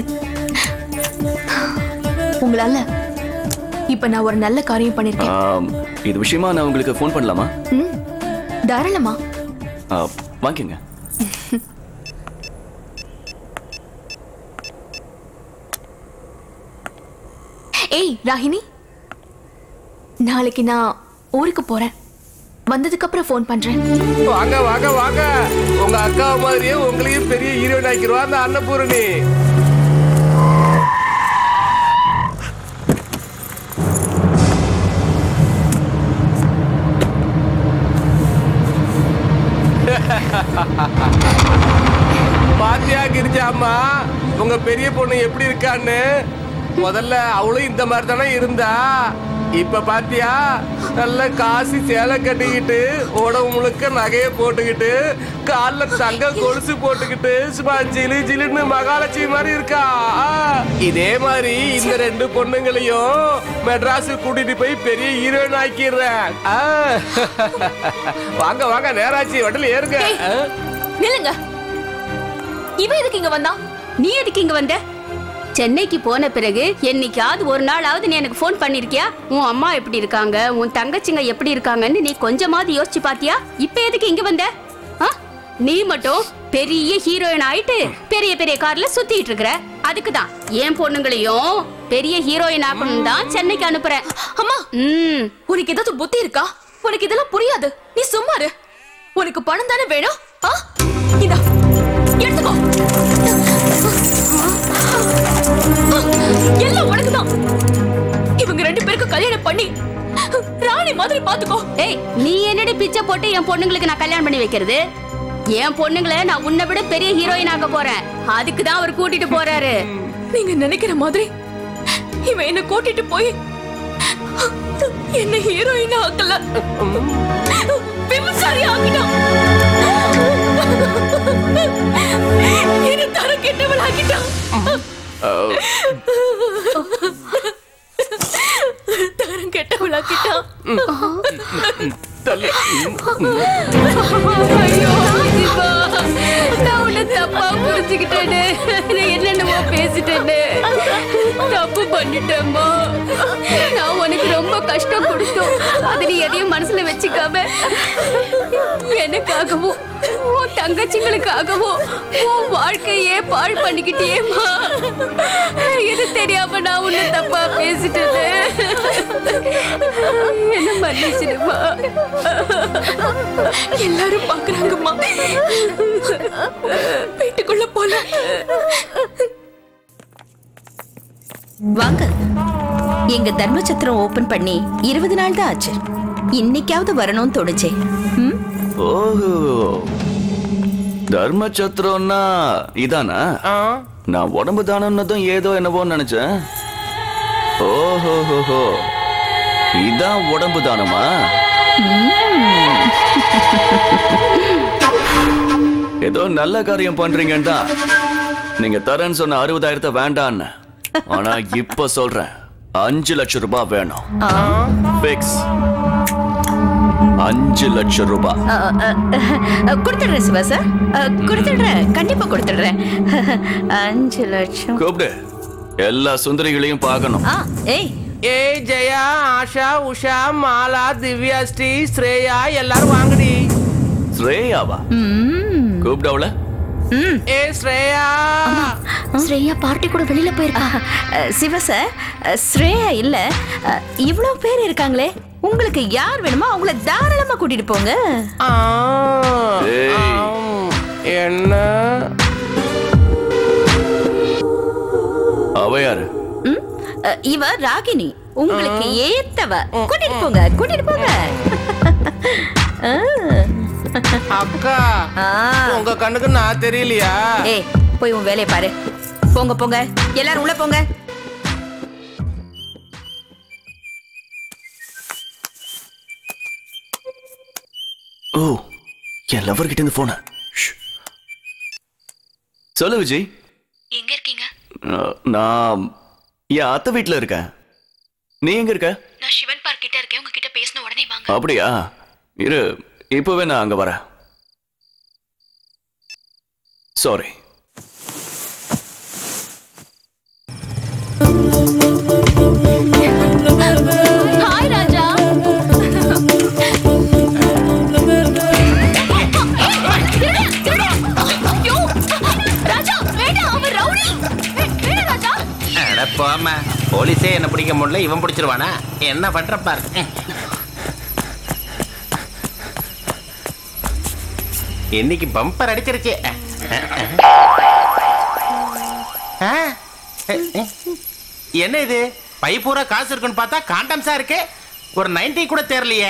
உங்களால இப்ப நான் ஒரு நல்ல காரியம் பண்ணிருக்கேன். இது விஷயமா நான் உங்களுக்கு ஃபோன் பண்ணலாமா? ம், தாராளமா. வாங்கிக்கங்க. ஏய் ராகினி, நாளைக்கு நான் ஊருக்கு போறேன். வந்ததுக்கு அப்புறம் ஃபோன் பண்றேன். வாங்க வாங்க வாங்க. உங்க அக்கா மாதிரியே உங்களையும் பெரிய ஹீரோயின் ஆக்கிடுவா அந்த அன்னபூரணி. பாத்தியா கிரிஜாம்மா, உங்க பெரிய பொண்ணு எப்படி இருக்கான்னு? முதல்ல அவளும் இந்த மாதிரி தானே இருந்தா. இப்ப பாத்தியா, நல்ல காசி சேலை கட்டிக்கிட்டு உடம்பு முழுக்க நகைய போட்டுக்கிட்டு கால்ல தங்க கொலுசு போட்டுக்கிட்டு சும்மா ஜிலு ஜிலுன்னு மகாலட்சுமி மாதிரி இருக்கா. இதே மாதிரி இந்த ரெண்டு பொண்ணுங்களையும் மெட்ராஸு கூட்டிட்டு போய் பெரிய ஹீரோயின் ஆக்கிடுறேன். வாங்க வாங்க, நேராச்சு, வண்டில ஏறுங்க. நில்லுங்க. இவன் எதுக்கு இங்க வந்தா? நீ எதுக்கு இங்க வந்த? சென்னைக்கு போன பிறகு என்னைக்காவது ஒரு நாளாவது நீ எனக்கு ஃபோன் பண்ணிருக்கியா? உன் அம்மா எப்படி இருக்காங்க, உன் தங்கச்சிங்க எப்படி இருக்காங்கன்னு நீ கொஞ்சமாவது யோசிச்சு பாத்தியா? இப்ப எதுக்கு இங்க வந்த? நீ மட்டும் பெரிய ஹீரோயின் ஆயிட்டு பெரிய பெரிய கார்ல சுத்திட்டு இருக்கிற. அதுக்குதான் என் பொண்ணுங்களையும் பெரிய ஹீரோயின் ஆக்கணும் தான் சென்னைக்கு அனுப்புறேன். அம்மா, ம், உனக்கு ஏதாவது புத்தி இருக்கா? உனக்கு இதெல்லாம் புரியாது. நீ சும்மா இரு. உனக்கு பணம் தானே வேணும்? இதா எடுத்துக்கோ. எல்லாம் உனக்குதான். இவங்க ரெண்டு பேருக்கு கல்யாணம் பண்ணி ராணி மாதிரி பாத்துக்கோ. ஏய், நீ என்னடி பிச்சை போட்டு என் பொண்ணுங்களுக்கு நான் கல்யாணம் பண்ணி வைக்கிறது? என் பொண்ணுங்களை நான் உன்னை விட பெரிய ஹீரோயின் ஆக்க போறேன். அதுக்கு தான் அவர் கூட்டிட்டு போறாரு. நீங்க நினைக்கிற மாதிரி இவன் என்ன கூட்டிட்டு போய் என்ன ஹீரோயின் ஆக்கல, விமர்சாரி ஆக்கிட்டான். என்ன தர கெட்டவள் ஆக்கிட்டான். தரம் கெட்டவள் ஆக்கிட்டான். நான் உன்னை தப்பா புரிஞ்சுக்கிட்டேன்னு, என்னென்னமோ பேசிட்டேன்னு, தப்பு பண்ணிட்டேம்மா. நான் உனக்கு ரொம்ப கஷ்டம் கொடுத்தோம். அது நீ எதையும் மனசுல வச்சுக்காம எனக்காகவும் உன் தங்கச்சிங்களுக்காகவும் உன் வாழ்க்கையே பாழ் பண்ணிக்கிட்டேம்மா. இது தெரியாம நான் உன்னை தப்பா பேசிட்டேன்னு என்ன மன்னிச்சிடுமா. எல்லாரும் பாக்குறாங்கம்மா. வீட்டுக்குள்ள போல. வாங்க. எங்க தர்மச்சத்திரம் ஓபன் பண்ணி இருபது நாள் தான் ஆச்சு. இன்னைக்காவது வரணும்னு தோணுச்சே. ஓஹோ, தர்மச்சத்திரம்னா இதானா? நான் உடம்பு தானம்னதும் ஏதோ என்னவோ நினைச்சேன். ஓஹோ, இதான் உடம்பு தானமா? ஏதோ நல்ல காரியம் பண்றீங்கன்னு தான் நீங்க தரேன்னு சொன்ன அறுபதாயிரத்தை வேண்டான்னு. ஆனா இப்ப சொல்றேன், அஞ்சு லட்சம் ரூபாய் வேணும். பிக்ஸ் அஞ்சு லட்சம் ரூபாய் கொடுத்துடுறேன் சிவா சார், கொடுத்துடுறேன், கண்டிப்பா கொடுத்துடுறேன். அஞ்சு லட்சம். கூப்பிடு, எல்லா சுந்தரிகளையும் பார்க்கணும். ஏய் ஏய் ஜெயா, ஆஷா, உஷா, மாலா, திவ்யா, ஸ்ரீ, ஸ்ரேயா எல்லாரும் வாங்கடி. ஸ்ரேயாவா? கூப்பிடவள. ஏ ஸ்ரேயா. ஸ்ரேயா பார்ட்டி கூட வெளியில போயிருக்கா. சிவா சார், ஸ்ரேயா இல்ல, இவ்வளவு பேர் இருக்காங்களே, உங்களுக்கு யார் வேணுமோ அவங்கள தாராளமா கூட்டிட்டு போங்க. என்ன அவ யாரு? இவ ராகினி, உங்களுக்கு ஏத்தவ. கூட்டிட்டு போங்க, கூட்டிட்டு போங்க. அக்கா, உங்க கண்ணுக்கு நான் தெரியலையா? ஏய், போய் உன் வேலையை பாரு. போங்க போங்க, எல்லாரும் உள்ள போங்க. ஓ, என் லவர் கிட்ட இருந்து போன. சொல்லு விஜய். எங்க இருக்கீங்க? நான் என் அத்தை வீட்டுல இருக்கேன். நீ எங்க இருக்க? நான் சிவன் பார்க் கிட்ட இருக்கேன். உங்ககிட்ட பேசின உடனே வாங்க. அப்படியா? இரு, இப்பவே நான் அங்க வரேன். சாரி. ஹாய் ராஜா. ராஜா வேண்டாம், அவன் ரவுடி. வேண்டாம் ராஜா. அட போம்மா, போலீஸே என்ன பிடிக்க முடியல, இவன் பிடிச்சிருவானா? என்ன பண்ற பாரு. இன்னைக்கு பம்பர் அடிச்சிருச்சு. என்ன இது பை பூரா காசு இருக்குன்னு பார்த்தா காண்டம்ஸா இருக்கு. ஒரு நைன்டி கூட தெரியலையே.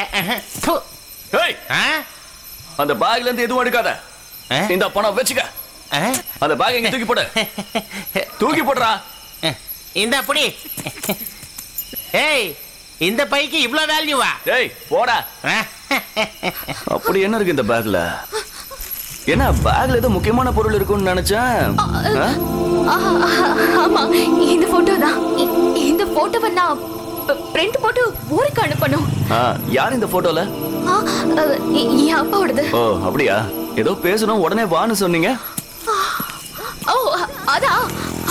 அந்த பேக்ல இருந்து எதுவும் எடுக்காத. இந்த பணம் வச்சுக்க. அந்த பேக் எங்க தூக்கி போடு. தூக்கி போடுறா. இந்த அப்படி. ஏய், இந்த பைக்கு இவ்ளோ வேல்யூவா? ஏய் போடா. அப்படி என்ன இருக்கு இந்த பேக்ல? என்ன பேக்ல ஏதோ முக்கியமான பொருள் இருக்கும்னு நினைச்சேன். ஆமா, இந்த போட்டோ தான். இந்த போட்டோவை நான் பிரிண்ட் போட்டு ஊருக்கு அனுப்பணும். யார் இந்த போட்டோல? என் அப்பாவோடது. ஓ அப்படியா? ஏதோ பேசணும் உடனே வான்னு சொன்னீங்க. ஓ அதான்.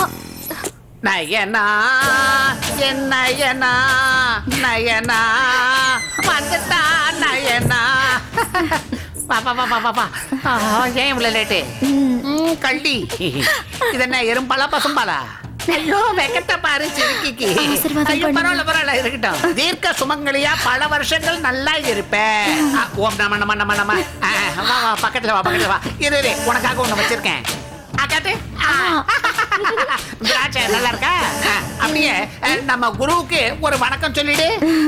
நயனா நயனா நயனா வந்துட்டா நயனா. வா வா வா வா வா. ஏன் இவ்வளவு லேட்டு? கள்ளி, இது என்ன எறும்பாலா பசும்பாலா? ஐயோ வெக்கட்ட பாரு சிறுக்கிக்கு. ஐயோ பரவாயில்ல பரவாயில்ல இருக்கட்டும். தீர்க்க சுமங்கலியா பல வருஷங்கள் நல்லா இருப்பேன். ஓம் நம நம நம நம. வா வா பக்கத்துல வா பக்கத்துல வா. இரு இரு, உனக்காக ஒண்ணு வச்சிருக்கேன். திராட்சை நல்லா இருக்கா? அப்படியே நம்ம குருவுக்கு ஒரு வணக்கம் சொல்லிடு.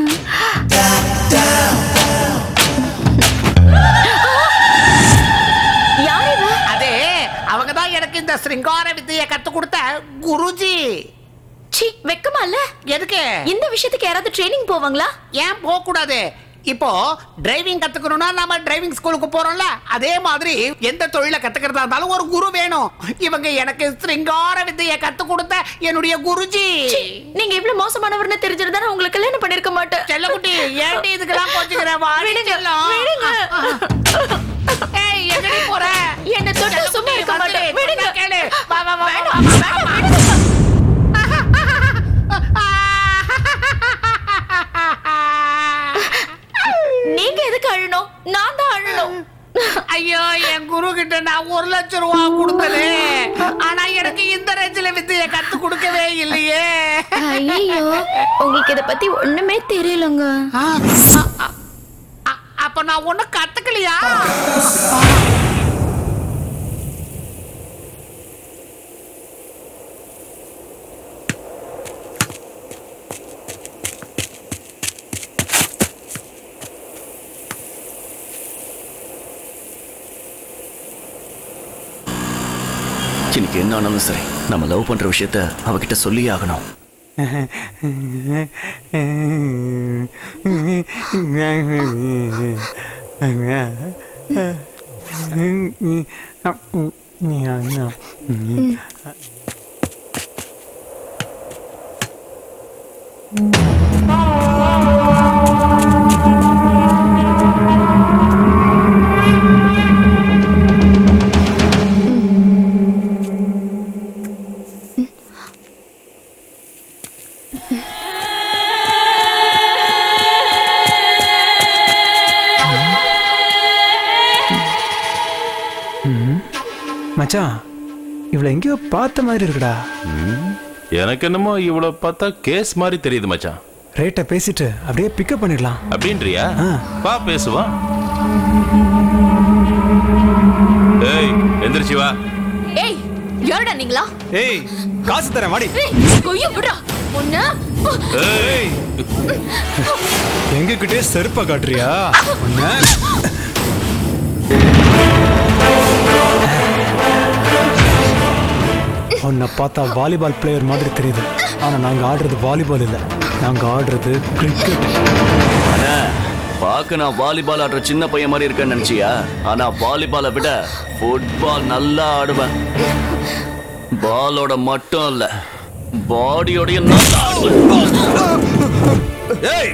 அதே அவங்கதான் எனக்கு இந்த சிருங்கார வித்தையை கத்து கொடுத்த குருஜி. சி, வெக்கமா இல்ல? எதுக்கு? இந்த விஷயத்துக்கு யாராவது ட்ரைனிங் போவாங்களா? ஏன் போக கூடாது? இப்போ டிரைவிங் கத்துக்கணும்னா நம்ம டிரைவிங் ஸ்கூலுக்கு போறோம்ல, அதே மாதிரி எந்த தொழிலை கத்துக்கிறதா இருந்தாலும் ஒரு குரு வேணும். இவங்க எனக்கு சிருங்கார வித்தையை கத்து கொடுத்த என்னுடைய குருஜி. நீங்க இவ்வளவு மோசமானவர்னு தெரிஞ்சிருந்தா உங்களுக்கு கல்யாணம் பண்ணிருக்க மாட்டேன். செல்லக்குட்டி, ஏன்டி இதுக்கெல்லாம் கோச்சுக்கிற? வாடிடலாம். ஏய், எங்கடி போற? என்ன தொட்டு சும்மா இருக்க மாட்டேன். விடுங்க. கேளு. வா வா வா. நீங்க எதுக்கு அழணும்? நான் தான் அழணும். ஐயோ, என் குரு கிட்ட நான் ஒரு லட்சம் ரூபாய் கொடுத்தனே, ஆனா எனக்கு இந்த ரேஞ்சில வித்தைய கத்து கொடுக்கவே இல்லையே. ஐயோ, உங்களுக்கு இத பத்தி ஒண்ணுமே தெரியலங்க. அப்ப நான் ஒண்ணு கத்துக்கலையா? இன்னைக்கு என்ன ஆனாலும் சரி, நம்ம லவ் பண்ற விஷயத்த அவகிட்ட சொல்லியே ஆகணும். மச்சான், இவ்வளவு எங்கேயோ பார்த்த மாதிரி இருக்குடா. எனக்கு என்னமோ இவ்வளவு பார்த்தா கேஸ் மாதிரி தெரியுது மச்சான். ரேட்டை பேசிட்டு அப்படியே பிக்கப் பண்ணிடலாம் அப்படின்றியா? வா பேசுவா. ஏய் எந்திரிச்சு வா. ஏய், யாரடா நீங்களா? ஏய், காசு தரேன் வாடி. கொய்ய விடுடா உன்ன. ஏய், எங்க கிட்டே செருப்ப காட்டுறியா உன்ன? உன்னை பார்த்தா வாலிபால் பிளேயர் மாதிரி தெரியுது, ஆனா நாங்க ஆடுறது வாலிபால் இல்ல, நாங்க ஆடுறது கிரிக்கெட். பாக்க நான் வாலிபால் ஆடுற சின்ன பையன் மாதிரி இருக்கேன்னு நினைச்சியா? ஆனா வாலிபாலை விட ஃபுட்பால் நல்லா ஆடுவேன். பாலோட மட்டும் இல்ல, பாடியோடைய நல்லா ஆடுவேன். ஏய்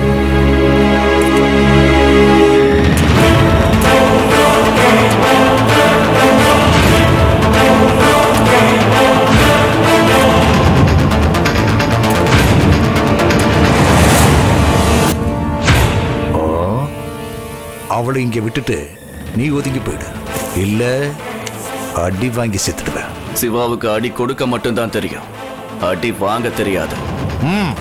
அவளை இங்க விட்டுட்டு நீ ஒதுங்கி போயிடு, இல்ல அடி வாங்கி செத்துடுவேன். சிவாவுக்கு அடி கொடுக்க மட்டும்தான் தெரியும், அடி வாங்க தெரியாது. ம்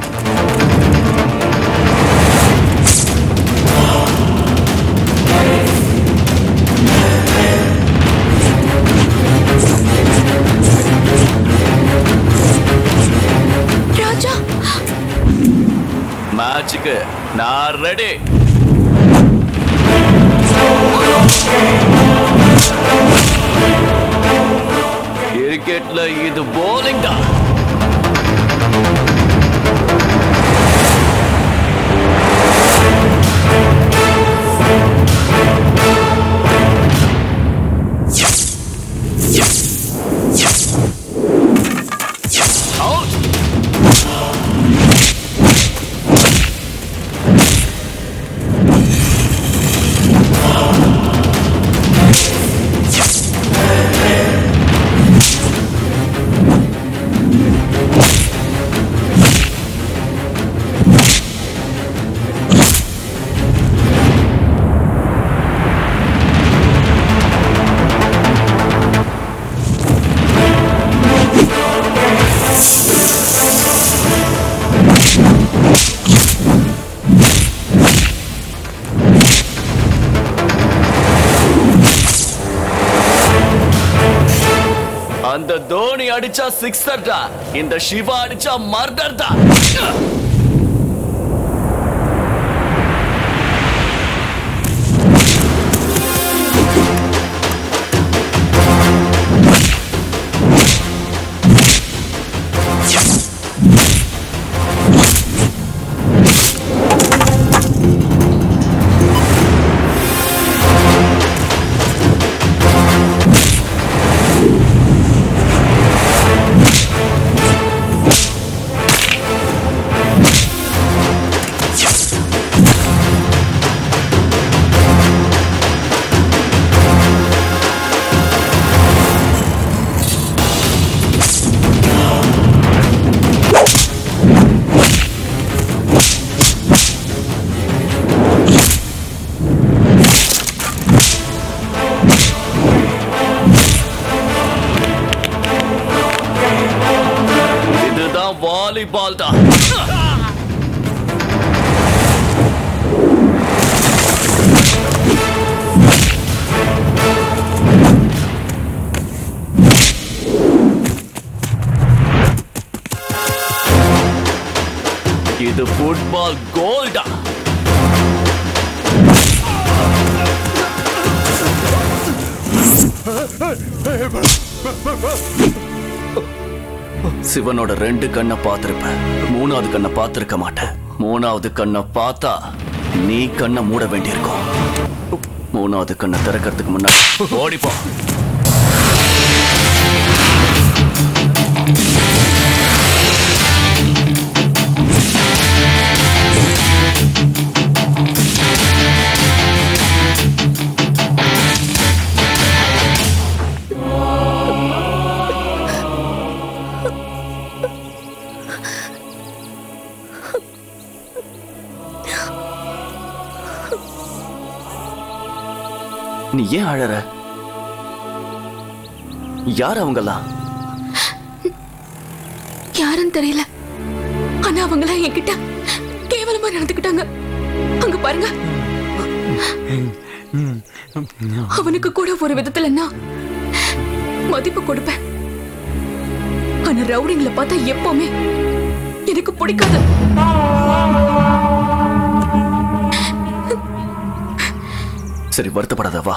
ராஜா, மேட்சுக்கு நான் ரெடி. கிரிக்கெட்ல இது bowling தான். அந்த தோனி அடிச்சா சிக்ஸர் தான், இந்த சிவா அடிச்சா மர்டர் தான். வாலிபால் தான். இது ஃபுட்பால் கோல்டா. சிவனோட ரெண்டு கண்ணை பார்த்திருப்ப, மூணாவது கண்ணை பார்த்திருக்க மாட்டேன். மூணாவது கண்ணை பார்த்தா நீ கண்ணை மூட வேண்டியிருக்கும். மூணாவது கண்ணை திறக்கிறதுக்கு முன்னாடி ஓடிப்போ. நீ ஏன் அழற? யார் அவங்கெல்லாம்? யாருன்னு தெரியல, ஆனா அவங்கள என்கிட்ட கேவலமா நடந்துக்கிட்டாங்க. அங்க பாருங்க, அவனுக்கு கூட ஒரு விதத்துல நான் மதிப்பு கொடுப்பேன். ஆனா ரவுடிங்களை பார்த்தா எப்பவுமே எனக்கு பிடிக்காது. சரி, வருத்தப்படாத, வா.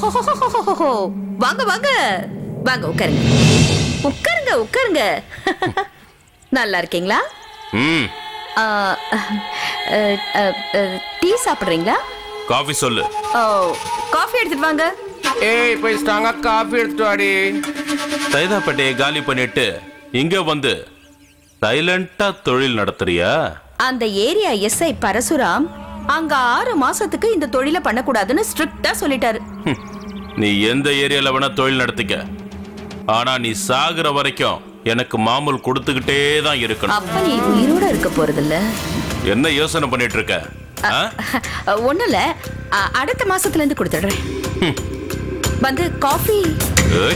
வாங்க வாங்க வாங்க உட்காருங்க உட்காருங்க உட்காருங்க நல்லா இருக்கீங்களா? ம் ஆ, அ, அ, அ, டீ சாப்பிடுறீங்களா? காஃபி சொல்லு. ஓ காஃபி எடுத்துட்டு வாங்க. ஏய் போய் ஸ்ட்ராங்கா காஃபி எடுத்துட்டு வாடி. சைதாப்பேட்டையை காலி பண்ணிட்டு இங்க வந்து சைலண்டா தொழில் நடத்துறியா? அந்த ஏரியா எஸ்ஐ பரசுராம் அங்க ஆறு மாசத்துக்கு இந்த தொழிலை பண்ணக்கூடாதுன்னு ஸ்ட்ரிக்டா சொல்லிட்டாரு. நீ எந்த ஏரியால வேணா தொழில் நடத்திக்க, ஆனா நீ சாகுற வரைக்கும் எனக்கு மாமூல் கொடுத்துக்கிட்டே தான் இருக்கணும். அப்ப நீ உயிரோட இருக்க போறதில்ல. என்ன யோசனை பண்ணிட்டு இருக்க? ஆ? ஒண்ணும் இல்ல, அ- அடுத்த மாசத்துல இருந்து கொடுத்துடுறேன். வந்து காஃபி. ஏய்.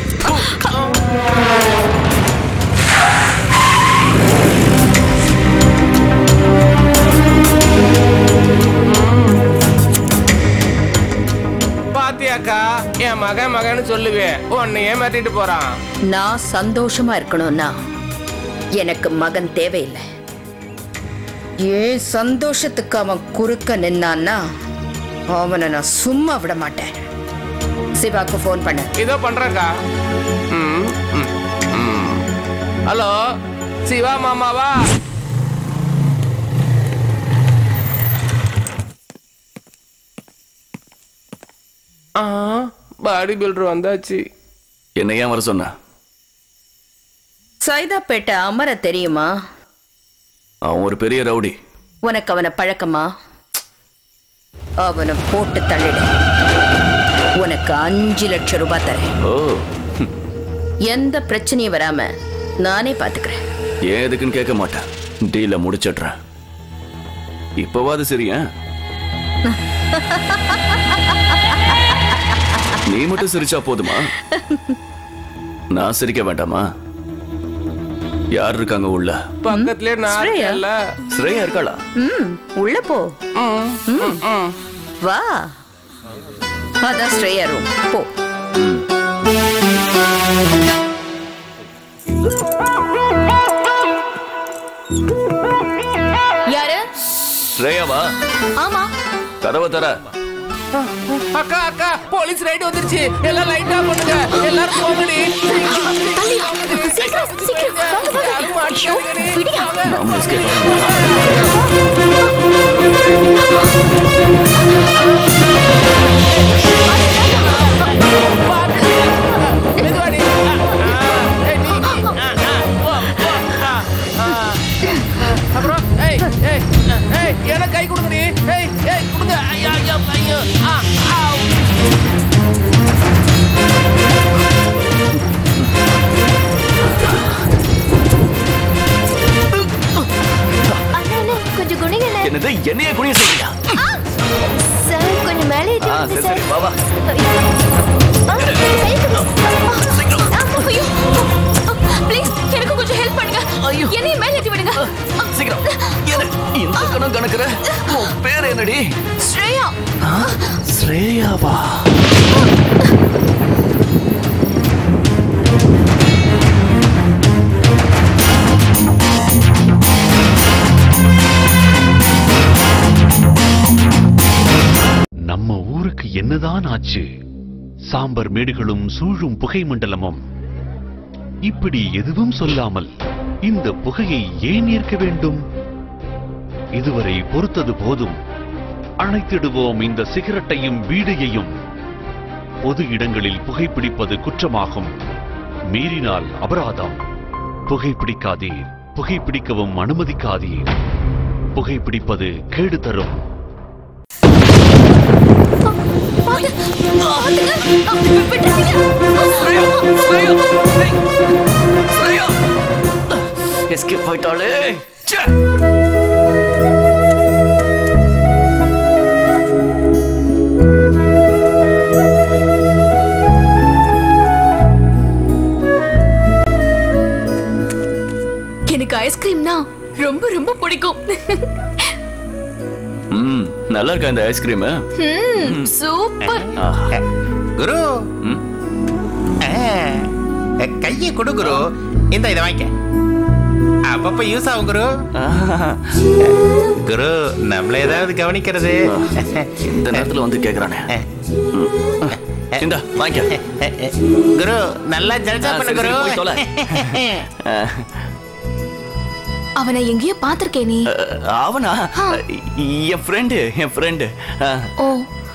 பாத்தியாக்கா, என் மகன் மகன்னு சொல்லுவேன், உன்னை ஏமாத்திட்டு போறான். நான் சந்தோஷமா இருக்கணும்னா எனக்கு மகன் தேவையில்லை. ஏன் சந்தோஷத்துக்கு அவன் குறுக்க நின்னான்னா அவனை நான் சும்மா விட மாட்டேன். சிவாக்கு போன் பண்ண. இதோ பண்றேக்கா. ம், ம், ம். ஹலோ சிவா மாமாவா? ஆ பாடி பில்டர் வந்தாச்சு. என்ன ஏன் வர சொன்ன? சைதாப்பேட்டை அமர தெரியுமா? அவன் ஒரு பெரிய ரவுடி. உனக்கு அவனை பழக்கமா? அவனை போட்டு தள்ளிடு. உனக்கு அஞ்சு லட்சம் ரூபாய் தரேன். ஓ எந்த பிரச்சனையும் வராம நானே பாத்துக்கிறேன். ஏன் எதுக்குன்னு கேட்க மாட்டேன், டீல முடிச்சிடுறேன். இப்பவாது சரியா? நீ மட்டும் சிரிச்சா போதுமா? நான் சிரிக்க வேண்டாமா? யார் இருக்காங்க உள்ள? பக்கத்துலயே நான் இருக்கேன்ல. ஸ்ரேயா இருக்காளா? ம் உள்ள போ. ம். வா. அதான் ஸ்ரேயா ரூம். போ. யாரு? ஸ்ரேயாவா? ஆமா. கதவை தர. அக்கா அக்கா போலீஸ் ரைட் வந்துருச்சு, எல்லாம் லைட்டா பண்ணுங்க, எல்லாரும் போங்கடி. சீக்கிரம் சீக்கிரம் வாங்க வாங்க. ஐயோ விடியா. நாம எஸ்கேப் அப்புறம் ஏய் ஏய் ஏய் எனக்கு கை கொடுங்கடி. ஏய் ஏய் கொடுங்க. ஐயா ஐயா ஐயோ. ஆ ஆ கொஞ்சம் குனிங்க. என்னது என்னைய குனிய சொல்றியா? சார் கொஞ்சம் மேலே ஏத்தி ஆ விடுங்க சரி சார். சரி வா வா. ஐயோ ப்ளீஸ் எனக்கு கொஞ்சம் ஹெல்ப் பண்ணுங்க. என்னைய மேல ஏத்தி விடுங்க. சீக்கிரம். என்ன இந்த கணம் கணக்குற? உன் பேர் என்னடி? ஸ்ரேயா. ஸ்ரேயாவா? நம்ம ஊருக்கு என்னதான் ஆச்சு? சாம்பர் மேடுகளும் சூழும் புகை மண்டலமும். இப்படி எதுவும் சொல்லாமல் இந்த புகையை ஏன் ஏற்க வேண்டும்? இதுவரை பொறுத்தது போதும். அணைத்திடுவோம் இந்த சிகரெட்டையும் பீடியையும். பொது இடங்களில் புகைப்பிடிப்பது குற்றமாகும். மீறினால் அபராதம். புகைப்பிடிக்காதீர், புகைப்பிடிக்கவும் அனுமதிக்காதீர். புகைப்பிடிப்பது கேடு தரும். எஸ்கேப் ஆயிட்டாளே. எனக்கு ஐஸ்கிரீம்னா ரொம்ப ரொம்ப பிடிக்கும். ம் நல்லா இருக்கா இந்த ஐஸ்கிரீம்? ம் சூப்பர். குரு கையை கொடு குரு. இந்த இதை வாங்கிக்க. அப்பப்ப யூஸ் ஆகும் குரு. குரு நம்மள ஏதாவது கவனிக்கிறது. இந்த நேரத்துல வந்து கேக்குறானே. இந்தா வாங்க. குரு நல்லா ஜல்சா பண்ணு குரு. அவனை எங்கேயோ பாத்திருக்கே நீ. அவனா? என் ஃப்ரெண்டு என் ஃப்ரெண்டு. ஓ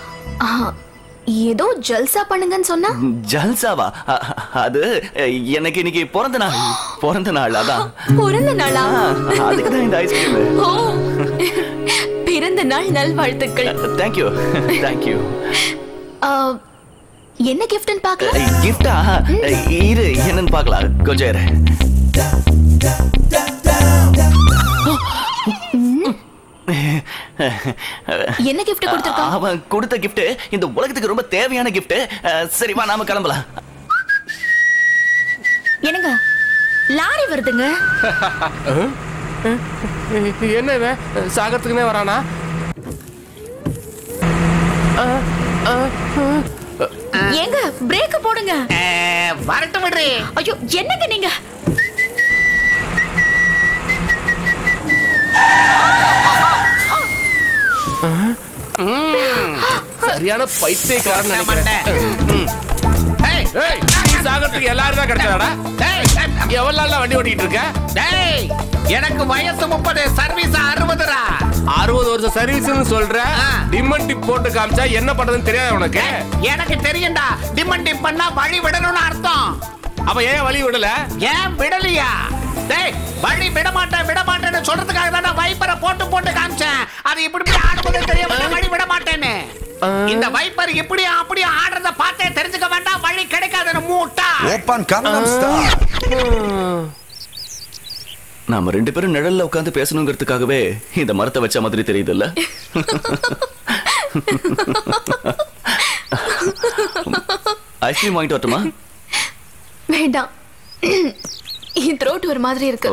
ஏதோ ஜல்சா பண்ணுங்கன்னு சொன்னா. ஜல்சாவா? அது எனக்கு இன்னைக்கு பிறந்த நாள். பிறந்த நாள் அதான். பிறந்த நாளா? அதுக்கு தான் இந்த ஐஸ்கிரீம். ஓ பிறந்த நாள் நல்வாழ்த்துக்கள். Thank you thank you. என்ன கிஃப்ட்னு பார்க்கலாம். கிஃப்டா? இரு என்னன்னு பார்க்கலாம். கொஞ்சம் இரு. என்ன gift கொடுத்திருக்கான்? அவன் கொடுத்த gift இந்த உலகத்துக்கு ரொம்ப தேவையான gift. சரி வா நாம கிளம்பலாம். என்னங்க லாரி வருதுங்க. என்ன இவன் சாகத்துக்குனே வரானா? ஏங்க பிரேக் போடுங்க. வரட்டும் விடுறே. ஐயோ என்னங்க நீங்க? சரியான பைத்தியக்காரன் நினைக்கிறேன். சாகத்துக்கு எல்லாரும் தான் கிடைச்சாடா. எவ்வளவு நாள் வண்டி ஓட்டிட்டு இருக்க? எனக்கு வயசு முப்பது, சர்வீஸ் அறுபதுரா. அறுபது வருஷம் சர்வீஸ்னு சொல்ற. டிம்மன் டிப் போட்டு காமிச்சா என்ன பண்றதுன்னு தெரியாது உனக்கு? எனக்கு தெரியும்டா. டிம்மன் டிப் பண்ணா வழி விடணும்னு அர்த்தம். அப்ப ஏன் வழி விடல? ஏன் விடலையா? டேய் வழி விட மாட்டேன் விட மாட்டேன்னு சொல்றதுக்காக தான் வைப்பரை போட்டு போட்டு காமிச்சேன். அது இப்படி இப்படி ஆடும்போது தெரியாம வழி விட மாட்டேன்னு. இந்த வைப்பர் இப்படி அப்படி ஆடுறத பார்த்தே தெரிஞ்சுக்க வேண்டாம். வழி கிடைக்காதுன்னு மூட்டா. Open Gangnam star. நாம ரெண்டு பேரும் நிழல்ல உட்கார்ந்து பேசணுங்கிறதுக்காகவே இந்த மரத்தை வச்ச மாதிரி தெரியுதுல்ல? ஐஸ்கிரீம் வாங்கிட்டு வரட்டுமா? வேண்டாம். என் த்ரோட் ஒரு மாதிரி இருக்கு.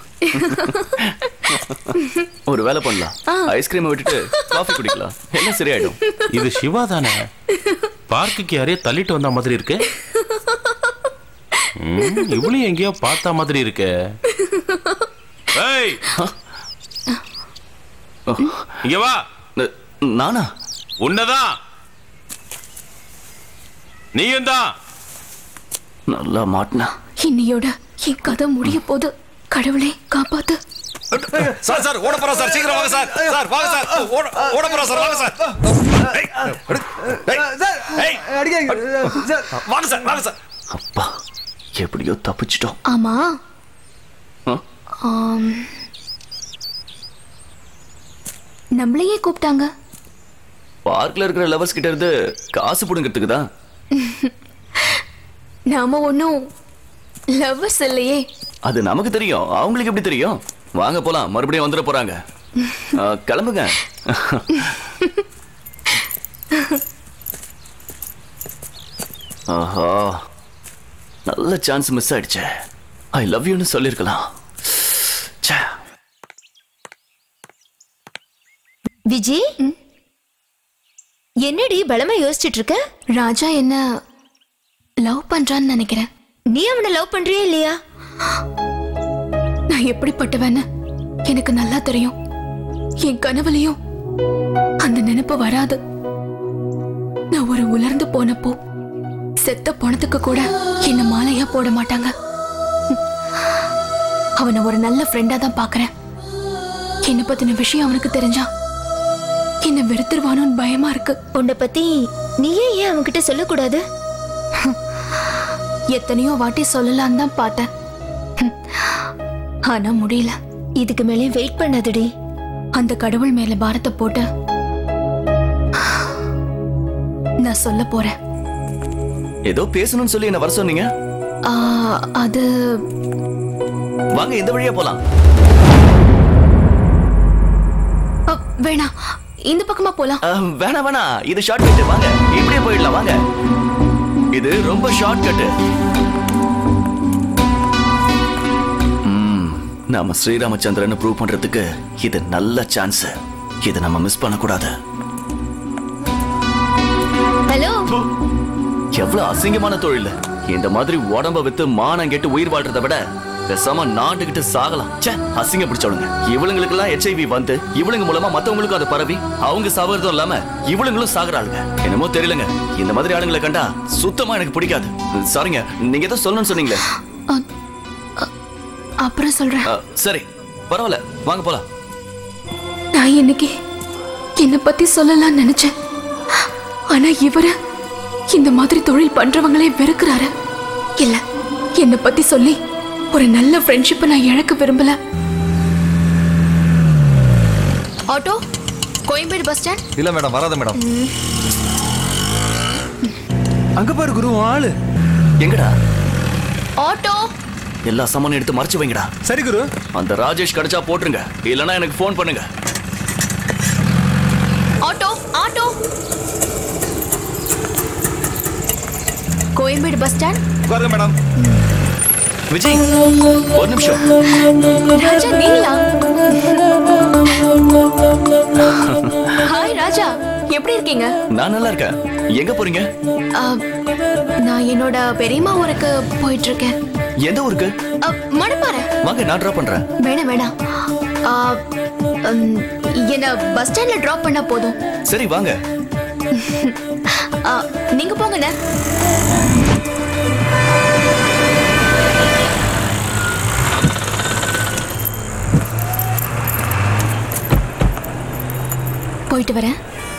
ஒரு வேலை பண்ணலாம். ஐஸ்கிரீம் விட்டுட்டு காஃபி குடிக்கலாம். எல்லாம் சரியாயிடும். இது சிவா தானே? பார்க்குக்கு யாரையோ தள்ளிட்டு வந்த மாதிரி இருக்கு. இவளையும் எங்கேயோ பார்த்த மாதிரி இருக்கு. ஏய் இங்க வா. நானா? உன்னதான். நீயும் தான். நல்லா மாட்டினா. இன்னையோட என் கதை முடிய போது. கடவுளே காப்பாத்து. சார் சார் ஓட போறோம் சார். சீக்கிரம் வாங்க சார். சார் வாங்க சார். ஓட போறோம் சார். வாங்க சார். வாங்க சார் வாங்க சார். அப்பா எப்படியோ தப்பிச்சிட்டோம். ஆமா நம்மளையே கூப்பிட்டாங்க. பார்க்ல இருக்கிற லவர்ஸ் கிட்ட இருந்து காசு புடுங்கிறதுக்கு தான். நாம ஒன்னும் லவர்ஸ் இல்லையே. அது நமக்கு தெரியும். அவங்களுக்கு எப்படி தெரியும்? வாங்க போலாம். மறுபடியும் வந்துட போறாங்க. கிளம்புங்க. ஆஹா நல்ல சான்ஸ் மிஸ் ஆயிடுச்சு. ஐ லவ் யூன்னு சொல்லிருக்கலாம். விஜி என்னடி பலமா யோசிச்சுட்டு இருக்க? ராஜா என்ன லவ் பண்றான்னு நினைக்கிறேன். நீ அவனை லவ் பண்றியா இல்லையா? நான் எப்படிப்பட்டவன்னு எனக்கு நல்லா தெரியும். என் கனவுலையும் அந்த நினைப்பு வராது. நான் ஒரு உலர்ந்து போனப்போ செத்த பணத்துக்கு கூட என்ன மாலையா போட மாட்டாங்க. அவனை ஒரு நல்ல ஃப்ரெண்டா தான் பாக்குறேன். என்ன பத்தின விஷயம் அவனுக்கு தெரிஞ்சா என்ன வெறுத்துருவானோன்னு பயமா இருக்கு. உன்னை பத்தி நீயே ஏன் அவன்கிட்ட சொல்லக்கூடாது? எத்தனையோ வாட்டி சொல்லலாம் தான் பார்த்தேன். ஆனா முடியல. இதுக்கு மேலே வெயிட் பண்ணாதடி. அந்த கடவுள் மேல பாரத்தை போட்டு நான் சொல்ல போறேன். ஏதோ பேசணும்னு சொல்லி என்ன வர சொன்னீங்க? அது வாங்க இந்த வழியா போலாம். வேணாம் இந்த பக்கமா போலாம். வேணா வேணா இது ஷார்ட் கட். வாங்க இப்படியே போயிடலாம். வாங்க இது ரொம்ப ஷார்ட் கட். நாம ஸ்ரீராமச்சந்திரன் ப்ரூவ் பண்றதுக்கு இது நல்ல சான்ஸ். இதை நம்ம மிஸ் பண்ண கூடாது. ஹலோ. எவ்வளவு அசிங்கமான தொழில். இந்த மாதிரி உடம்ப வித்து மானம் கெட்டு உயிர் வாழ்றதை விட பேசாம நாண்டுகிட்டு சாகலாம். ச்சே, அசிங்க பிடிச்சவளுங்க. இவளுங்களுக்கு எல்லாம் ஹெச்ஐவி வந்து இவளுங்க மூலமா மத்தவங்களுக்கும் அது பரவி அவங்க சாவறதும் இல்லாம இவளுங்களும் சாகுறாளுங்க. என்னமோ தெரியலங்க, இந்த மாதிரி ஆளுங்களை கண்டா சுத்தமா எனக்கு பிடிக்காது. சாரிங்க, நீங்க ஏதோ சொல்லணும்னு சொன்னீங்களே. அப்புறம் சொல்றேன். சரி, பரவாயில்ல, வாங்க போலாம். நான் இன்னைக்கு என்ன பத்தி சொல்லலாம்னு நினைச்சேன். ஆனா இவரு இந்த மாதிரி தொழில் பண்றவங்களே வெறுக்கிறாரு. இல்ல, என்ன பத்தி சொல்லி ஒரு நல்ல ஃப்ரெண்ட்ஷிப்பை நான் இழக்க விரும்பல. Auto Koyambedu bus stand. இல்ல மேடம், வராத மேடம். அங்க பாரு குரு, ஆளு எங்கடா? ஆட்டோ எல்லா சாமானும் எடுத்து மறைச்சு வைங்கடா. சரி குரு. அந்த ராஜேஷ் கிடைச்சா போட்டுருங்க, இல்லனா எனக்கு ஃபோன் பண்ணுங்க. Auto auto Koyambedu bus stand. உட்காருங்க மேடம். விஜய், ஒரு நிமிஷம். ராஜா, நீங்களா? ஹாய் ராஜா, எப்படி இருக்கீங்க? நான் நல்லா இருக்கேன். எங்க போறீங்க? நான் என்னோட பெரியம்மா ஊருக்கு போயிட்டு இருக்கேன். எந்த ஊருக்கு? மணப்பாறை. வாங்க, நான் டிராப் பண்றேன். வேணாம் வேணாம், என்ன பஸ் ஸ்டாண்ட்ல டிராப் பண்ணா போதும். சரி வாங்க. நீங்க போங்கண்ணே. போயிட்டு வரேன்.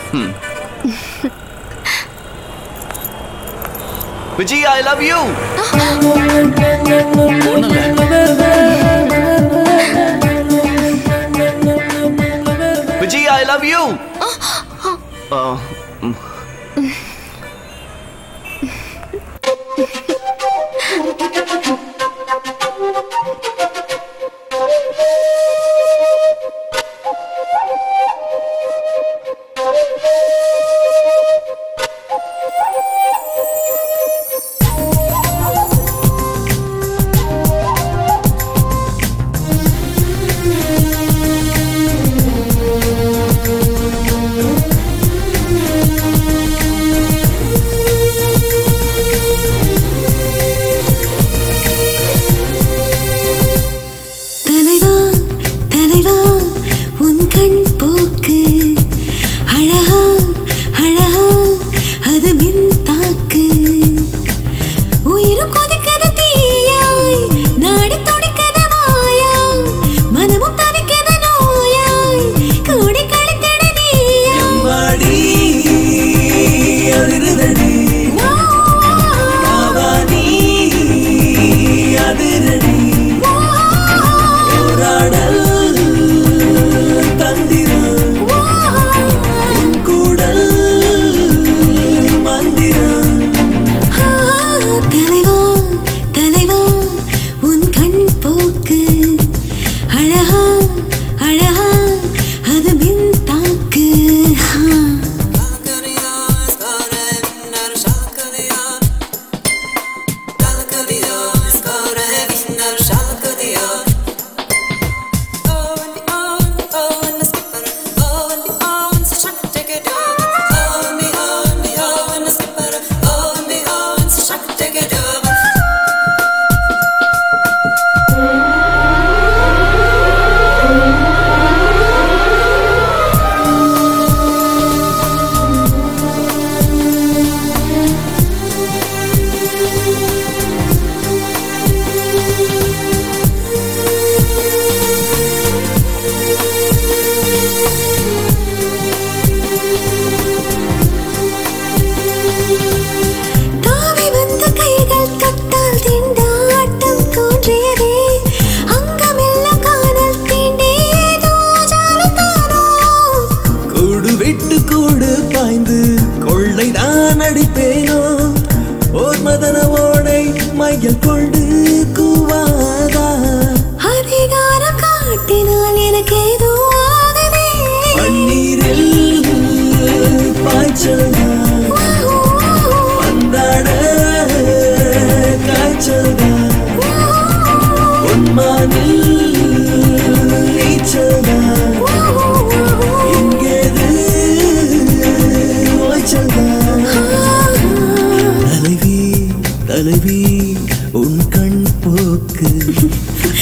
Vijay, I love you. Vijay, I love you. மையல் கொண்டு கூவாதா அதிகாரம் காட்டினால் எனக்கு ஏதோ ஆகவே பன்னீரில் பாய்ச்சல்தா வந்தாட காய்ச்சல்தா உன்மானில் நீச்சல்தா எங்கேது ஓய்ச்சல்தா தலைவி தலைவி உன் கண் போக்கு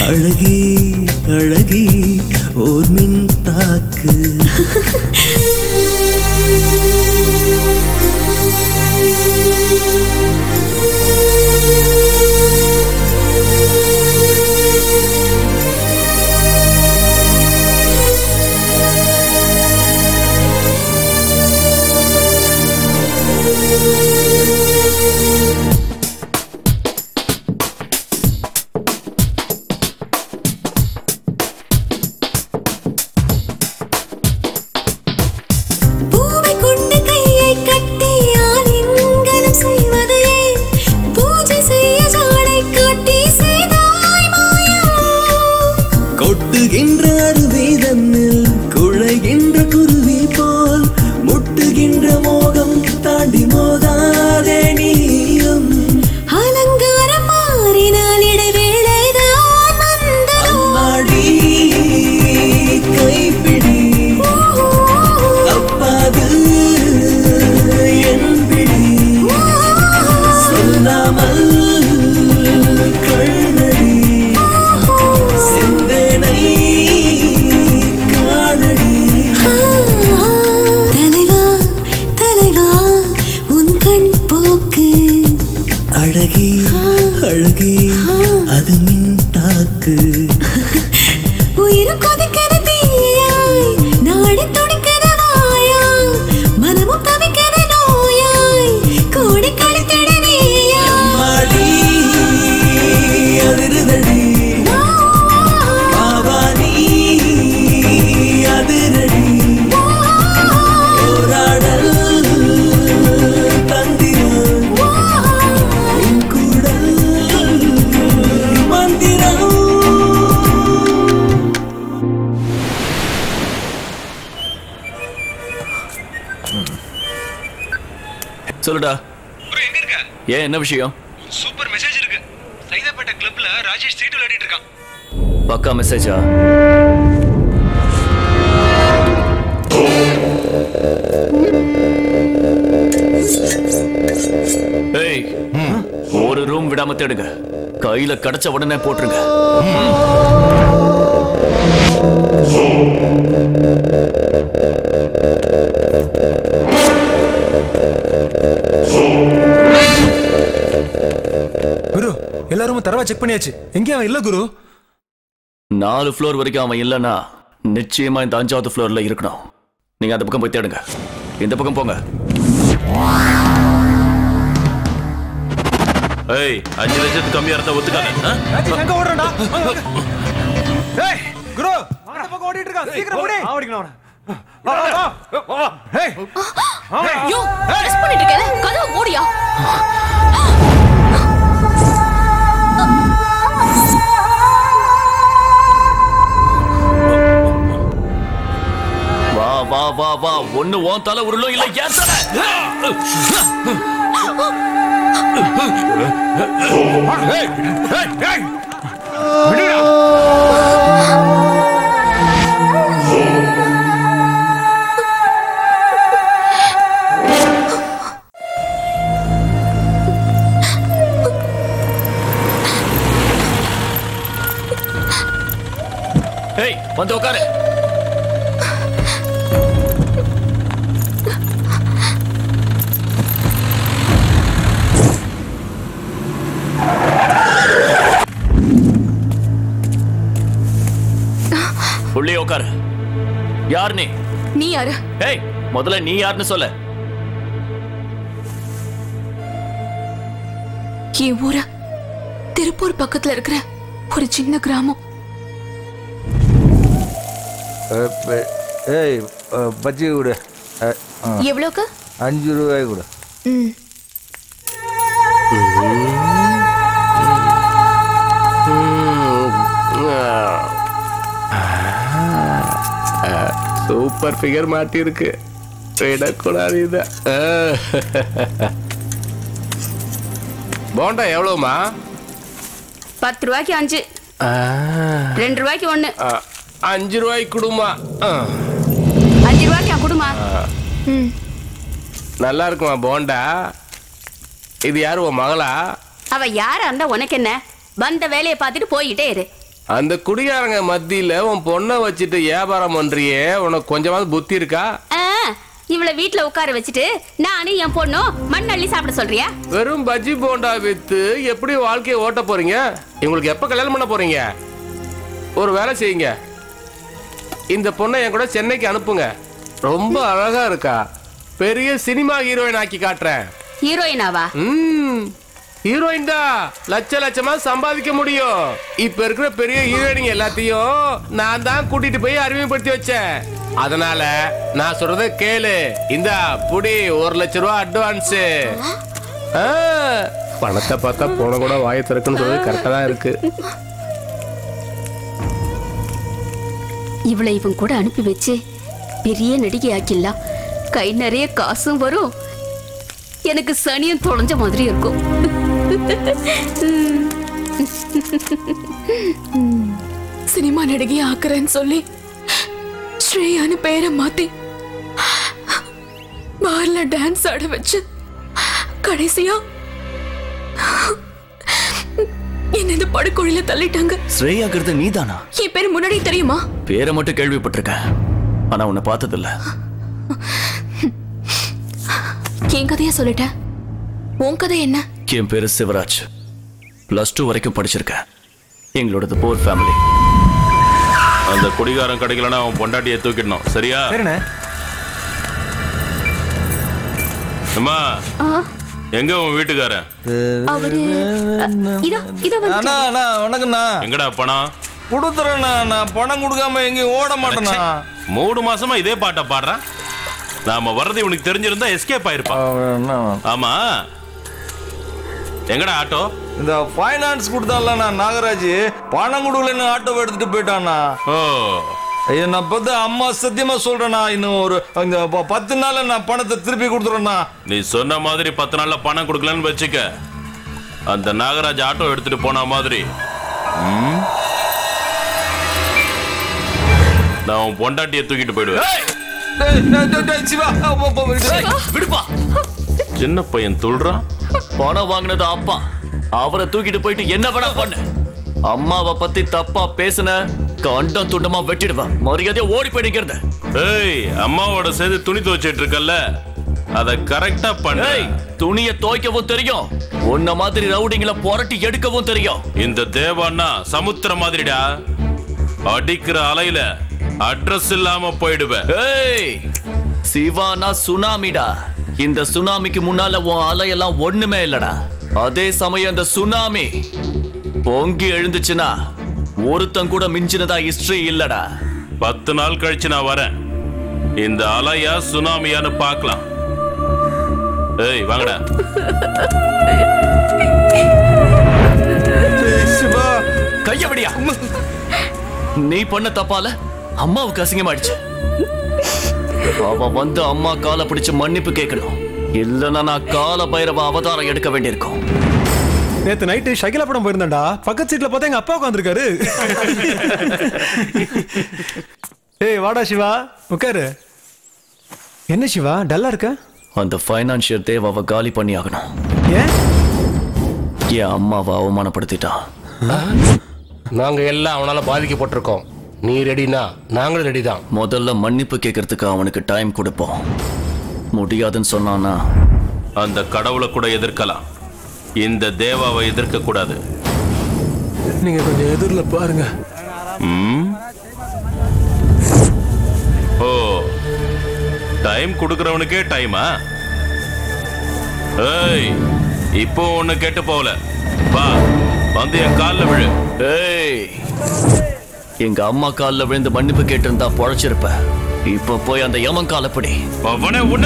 அழகே அழகே அது மின்டாக்கு உயிரும் கொதிக்கிற தீயாய் நாடி துடிக்கிற வாயாய் மனமும் தவிக்கிற நோயாய் கோடி கழித்திட நீயாய் அதிரடி பாவானி அதிரடி போராடல் தந்திரம் உன் குடல் மந்திரம். சொல்லுடா. ஏன் என்ன விஷயம்? சூப்பர் மெசேஜ் இருக்கு. சைதாப்பேட்டை கிளப்ல ராஜேஷ் சீட்டு விளையாடிட்டு இருக்கான். பக்கா மெசேஜா? ஏய், ஒரு ரூம் விடாம தேடுங்க. கையில கிடைச்ச உடனே போட்டுருங்க. குரு, எல்லாரும் தரவா செக் பண்ணியாச்சு. எங்கேயும் அவன் இல்ல குரு. நாலு ஃப்ளோர் வரைக்கும் அவன் இல்லைன்னா நிச்சயமா இந்த அஞ்சாவது ஃப்ளோர்ல இருக்கணும். நீங்க அந்த பக்கம் போய் தேடுங்க. இந்த பக்கம் போங்க. ஏய், அஞ்சு லட்சத்துக்கு கம்மியா இருந்தா ஒத்துக்காத. ராஜேஷ் எங்க ஓடுறடா? ஏய் குரு, அந்த பக்கம் ஓடிட்டு இருக்கான். சீக்கிரம் ஓடு. ஆவடிக்கலாம் அவன. வா வா வா. ஏய். யோ, ரெஸ்ட் பண்ணிட்டு இருக்கல. கதவு மூடியா? வா வா வா வா. ஒண்ணு உன் தலை உருளும் இல்ல ஏன் தலை. ஏய் ஏய் ஏய். ஏய், வந்து உட்காரு. உள்ளே உட்காரு. யார் நீ? நீ யாரு? ஏய், முதல்ல நீ யாருன்னு சொல்ல. என் ஊரு திருப்பூர் பக்கத்துல இருக்கிற ஒரு சின்ன கிராமம். ஏய், பஜ்ஜி கொடு. எவ்வளவுக்கு? அஞ்சு ரூபாய் கொடு. ம். சூப்பர் ஃபிகர் மாட்டி இருக்கு. விடக்கூடாது இத. போண்டா எவ்வளவுமா? பத்து ரூபாய்க்கு அஞ்சு, ரெண்டு ரூபாய்க்கு ஒண்ணு. அஞ்சு ரூபாய்க்கு கொடுமா. அஞ்சு ரூபாய்க்கு கொடுமா. நல்லா இருக்குமா போண்டா? இது யாரு, உன் மகளா? அவ யாரா இருந்தா உனக்கு என்ன? வந்த வேலையை பார்த்துட்டு போயிட்டே இரு. அந்த குடிகாரங்க மத்தியில உன் பொண்ணை வச்சுட்டு வியாபாரம் பண்றியே, உனக்கு கொஞ்சமாவது புத்தி இருக்கா? இவளை வீட்டுல உட்கார வச்சுட்டு நானும் என் பொண்ணும் மண் அள்ளி சாப்பிட சொல்றியா? வெறும் பஜ்ஜி போண்டா வித்து எப்படி வாழ்க்கையை ஓட்ட போறீங்க? இவங்களுக்கு எப்ப கல்யாணம் பண்ண போறீங்க? ஒரு வேலை செய்யுங்க, இந்த பொண்ணை என் கூட சென்னைக்கு அனுப்புங்க. ரொம்ப அழகா இருக்கா. பெரிய சினிமா ஹீரோயின் ஆக்கி காட்டுறேன். ஹீரோயினாவா? ம், ஹீரோயின் தான். லட்ச லட்சமா சம்பாதிக்க முடியும். இப்ப இருக்கிற பெரிய ஹீரோயினிங் எல்லாத்தையும் நான் தான் கூட்டிட்டு போய் அறிமுகப்படுத்தி வச்சேன். அதனால நான் சொல்றத கேளு. இந்தா புடி, ஒரு லட்சம் ரூபாய் அட்வான்ஸ். பணத்தை பார்த்தா போன கூட வாயை திறக்குன்னு சொல்றது கரெக்டா தான் இருக்கு. இவளை இவன் கூட அனுப்பி வச்சு பெரிய நடிகை ஆக்கிடலாம். கை நிறைய காசும் வரும், எனக்கு சனியும் தொலைஞ்ச மாதிரி இருக்கும். சினிமா நடிகை ஆக்குறேன்னு சொல்லி ஸ்ரேயான்னு பேரை மாத்தி பார்ல டான்ஸ் ஆட வச்சு கடைசியா என்ன இந்த படுகொழில தள்ளிட்டாங்க. ஸ்ரேயாங்கிறது நீதானா? என் பேரு முன்னாடி தெரியுமா? பேரை மட்டும் கேள்விப்பட்டிருக்கேன், ஆனா உன்னை பார்த்ததில்ல. என் கதையா சொல்லிட்ட. உன் கதை என்ன? என் பேரு சிவராஜ். பிளஸ் டூ வரைக்கும் படிச்சிருக்கேன். எங்களோடது போர் ஃபேமிலி. அந்த குடிகாரன் கிடைக்கலன்னா அவன் பொண்டாட்டியை தூக்கிடணும். சரியா? அம்மா, எங்க உன் வீட்டுக்காரன்? எங்கடா பணம்? கொடுத்துறேண்ணா. நான் பணம் கொடுக்காம எங்கேயும் ஓட மாட்டேண்ணா. மூணு மாசமா இதே பாட்டை பாடுறான். நாம வர்றது இவனுக்கு தெரிஞ்சிருந்தா எஸ்கேப் ஆயிருப்பான். ஆமா, எங்கடா ஆட்டோ? இந்த ஃபைனான்ஸ் கொடுத்தான்ல நாகராஜ், பணம் கொடுக்கலன்னு ஆட்டோ எடுத்துட்டு போயிட்டானா. ஓ, ஐயா, நான் பார்த்து அம்மா சத்தியமா சொல்றேண்ணா, இன்னும் ஒரு பத்து நாள்ல நான் பணத்தை திருப்பி கொடுத்துறேண்ணா. நீ சொன்ன மாதிரி பத்து நாள்ல பணம் கொடுக்கலன்னு வச்சுக்க, அந்த நாகராஜ் ஆட்டோ எடுத்துட்டு போன மாதிரி நான் உன் பொண்டாட்டியை தூக்கிட்டு போயிடுவேன். சின்ன பையன் துள்றான். பணம் வாங்கினது அப்பா, அவரை தூக்கிட்டு போயிட்டு என்ன வேணா பண்ணு. அம்மாவை பத்தி தப்பா பேசுன கண்டம் துண்டமா வெட்டிடுவேன். மரியாதையா ஓடி போயிடுங்கிறது. ஏய், அம்மாவோட சேர்ந்து துணி துவைச்சிட்டு இருக்கல்ல, அத கரெக்டா பண்ணு. துணியை துவைக்கவும் தெரியும், உன்ன மாதிரி ரவுடிங்களை புரட்டி எடுக்கவும் தெரியும். இந்த தேவான்னா சமுத்திரம் மாதிரிடா, அடிக்கிற அலையில அட்ரஸ் இல்லாம போயிடுவேன். ஏய், சிவானா சுனாமிடா. இந்த சுனாமிக்கு முன்னால உன் அலையெல்லாம் ஒண்ணுமே இல்லடா. அதே சமயம் இந்த சுனாமி பொங்கி எழுந்துச்சுன்னா ஒருத்தன் கூட மிஞ்சினதா ஹிஸ்டரி இல்லடா. பத்து நாள் கழிச்சு நான் வரேன். இந்த அலையா சுனாமியான்னு பார்க்கலாம். ஏய், வாங்கடா. கையபடியா, நீ பண்ண தப்பால அம்மாவுக்கு அசிங்கமாயிடுச்சு. அவ வந்து அம்மா காலை பிடிச்சு மன்னிப்பு கேட்கணும். இல்லன்னா நான் கால பைரவ அவதாரம் எடுக்க வேண்டியிருக்கும். நேத்து நைட்டு ஷகிலா படம் போயிருந்தாண்டா. பக்கத்து சீட்ல பார்த்தா எங்க அப்பா உட்காந்துருக்காரு. ஏய், வாடா சிவா, உட்காரு. என்ன சிவா டல்லா இருக்க? அந்த ஃபைனான்சியர் தேவாவை காலி பண்ணி ஆகணும். ஏன்? என் அம்மாவை அவமானப்படுத்திட்டான். நாங்க எல்லாம் அவனால பாதிக்கப்பட்டிருக்கோம். நீ ரெடினா நாங்களும் ரெடி தான். முதல்ல மன்னிப்பு கேட்கறதுக்கு அவனுக்கு டைம் கொடுப்போம். முடியாதுன்னு சொன்னானா அந்த கடவுளை கூட எதிர்க்கலாம், இந்த தேவாவை எதிர்க்க கூடாது. நீங்க கொஞ்சம் எதிரில பாருங்க. ஓ, டைம் கொடுக்கறவனுக்கே டைமா? ஏய், இப்போ ஒண்ணு கேட்டு போகல. வா, வந்து என் காலில் விழு. ஏய், எங்க அம்மா காலில் விழுந்து மன்னிப்பு கேட்டிருந்தா பொழைச்சிருப்ப. இப்ப போய் அந்த யமன் காலை பிடி. அவனை உன்ன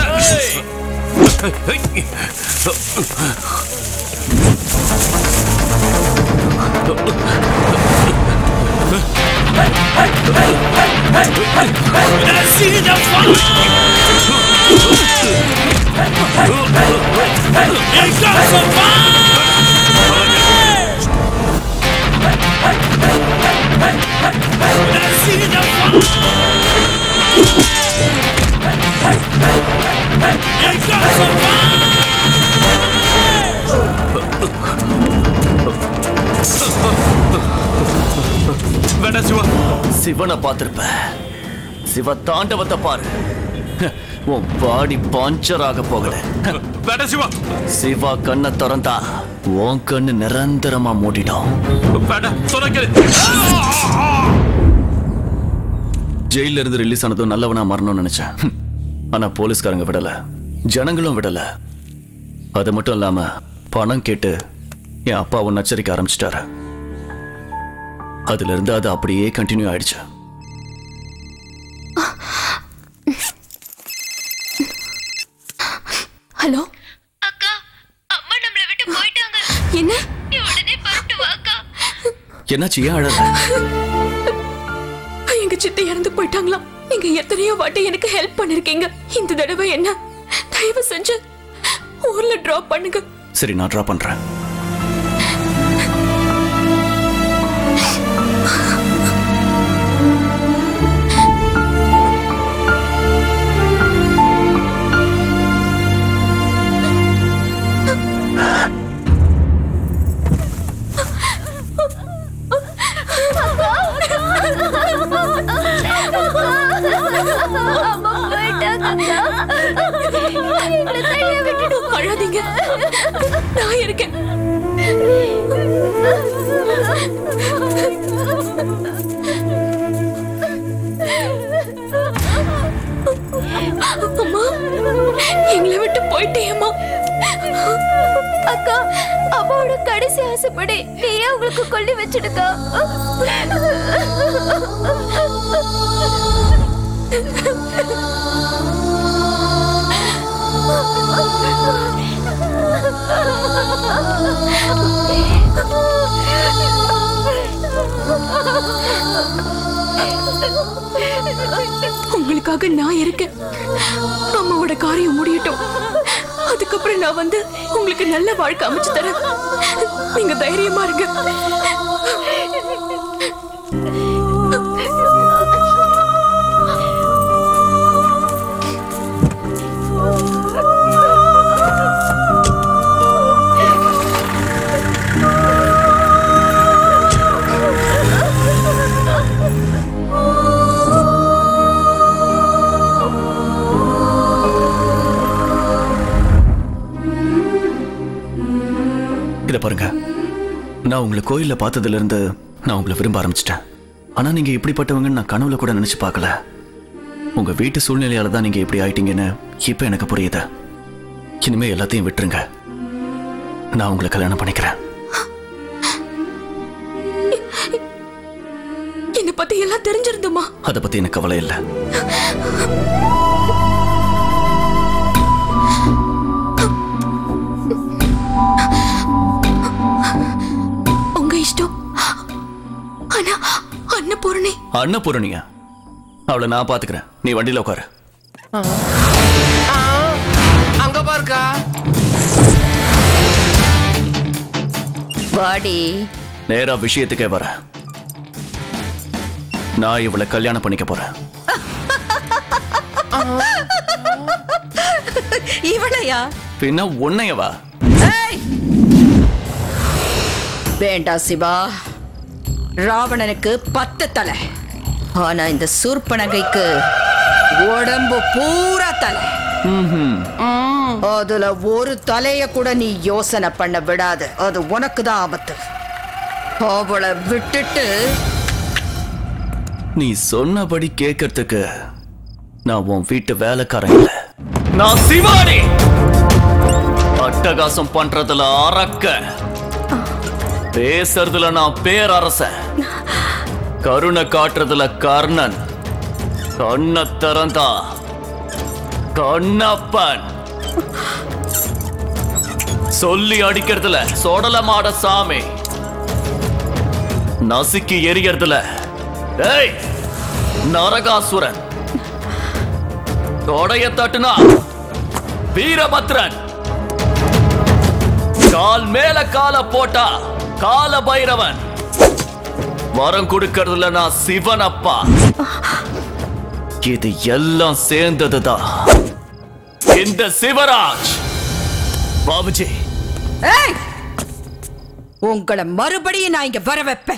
சிவனை பார்த்திருப்ப, சிவ தாண்டவத்தை பாரு. உன் பாடி பஞ்சர் ஆக போகல. சிவா கண்ணை திறந்தா உன் கண்ணு நிரந்தரமா மூடிடும். ஜெயில இருந்து ரிலீஸ் ஆனதும் நல்லவனா மரணம்னு நினைச்சேன். ஆனா போலீஸ்காரங்க விடல, ஜனங்களும் விடல. அது மட்டும் இல்லாம பணம் கேட்டு என் அப்பாவை நச்சரிக்க ஆரம்பிச்சிட்டாரு. அதுல இருந்து அது அப்படியே கண்டினியூ ஆயிடுச்சு. ஹலோ அக்கா, அம்மா நம்மள விட்டு போயிட்டாங்க. என்ன? நீ உடனே புறப்பட்டு வா அக்கா. என்னாச்சு, ஏன் அழற? எங்க சித்தி இறந்து போயிட்டாங்களா? நீங்க எத்தனையோ வாட்டி எனக்கு ஹெல்ப் பண்ணிருக்கீங்க. இந்த தடவை என்ன தயவு செஞ்சு ஊர்ல டிராப் பண்ணுங்க. சரி, நான் டிராப் பண்றேன். அம்மா போயிட்டாங்க. எங்களை தனியா விட்டு அழாதீங்க, நான் இருக்கேன். அம்மா, எங்களை விட்டு போயிட்டேம்மா. அக்கா, அம்மாவோட கடைசி ஆசைப்படி நீயே உங்களுக்கு கொல்லி வச்சிடுக்கா. உங்களுக்காக நான் இருக்கேன். அம்மாவோட காரியம் முடியட்டும், அதுக்கப்புறம் நான் வந்து உங்களுக்கு நல்ல வாழ்க்கை அமைச்சு தரேன். நீங்க தைரியமா இருங்க. இத பாருங்க, நான் உங்களை கோயில்ல பார்த்ததுல இருந்து நான் உங்களை விரும்ப ஆரம்பிச்சிட்டேன். ஆனா நீங்க இப்படிப்பட்டவங்கன்னு நான் கனவுல கூட நினைச்சு பார்க்கல. உங்க வீட்டு சூழ்நிலையால தான் நீங்க இப்படி ஆயிட்டீங்கன்னு இப்ப எனக்கு புரியுது. இனிமே எல்லாத்தையும் விட்டுருங்க, நான் உங்களை கல்யாணம் பண்ணிக்கிறேன். என்ன பத்தி எல்லாம் தெரிஞ்சிருந்துமா? அதை பத்தி எனக்கு கவலை இல்லை. உங்க இஷ்டம். ஆனா அன்னபூரணி அன்னபூரணியா? அவளை நான் பாத்துக்கிறேன், நீ வண்டியில உட்காரு. அங்க பாருக்கா. வாடி. நேரா விஷயத்துக்கே வர. நான் இவளை கல்யாணம் பண்ணிக்க போறேன். இவளையா? பின்ன உன்னையவா? வேண்டாம் சிவா, ராவணனுக்கு பத்து தலை, ஆனா இந்த சூர்பனகைக்கு உடம்பு பூரா தலை. அதுல ஒரு தலைய கூட நீ யோசனை பண்ண விடாது, அது உனக்கு தான் ஆபத்து. அவளை விட்டுட்டு நீ சொன்னபடி கேட்கறதுக்கு நான் உன் வீட்டு வேலைக்காரன் இல்ல, நான் சிவானி. அட்டகாசம் பண்றதுல அரக்க, பேசுறதுல நான் பேரரசன், கருணை காட்டுறதுல கர்ணன், கண்ண திறந்தா கண்ணப்பன், சொல்லி அடிக்கிறதுல சொடல மாட சாமி, நசுக்கி எரியறதுல ஏய் நரகாசுரன், தொடைய தட்டுனா வீரபத்ரன், கால் மேல கால போட்டா கால பைரவன், வரம் கொடுக்கறதுல நான் சிவன் அப்பா. இது எல்லாம் சேர்ந்ததுதான் இந்த சிவராஜ். பாபுஜி, உங்களை மறுபடியும் நான் இங்க வர வைப்பேன்.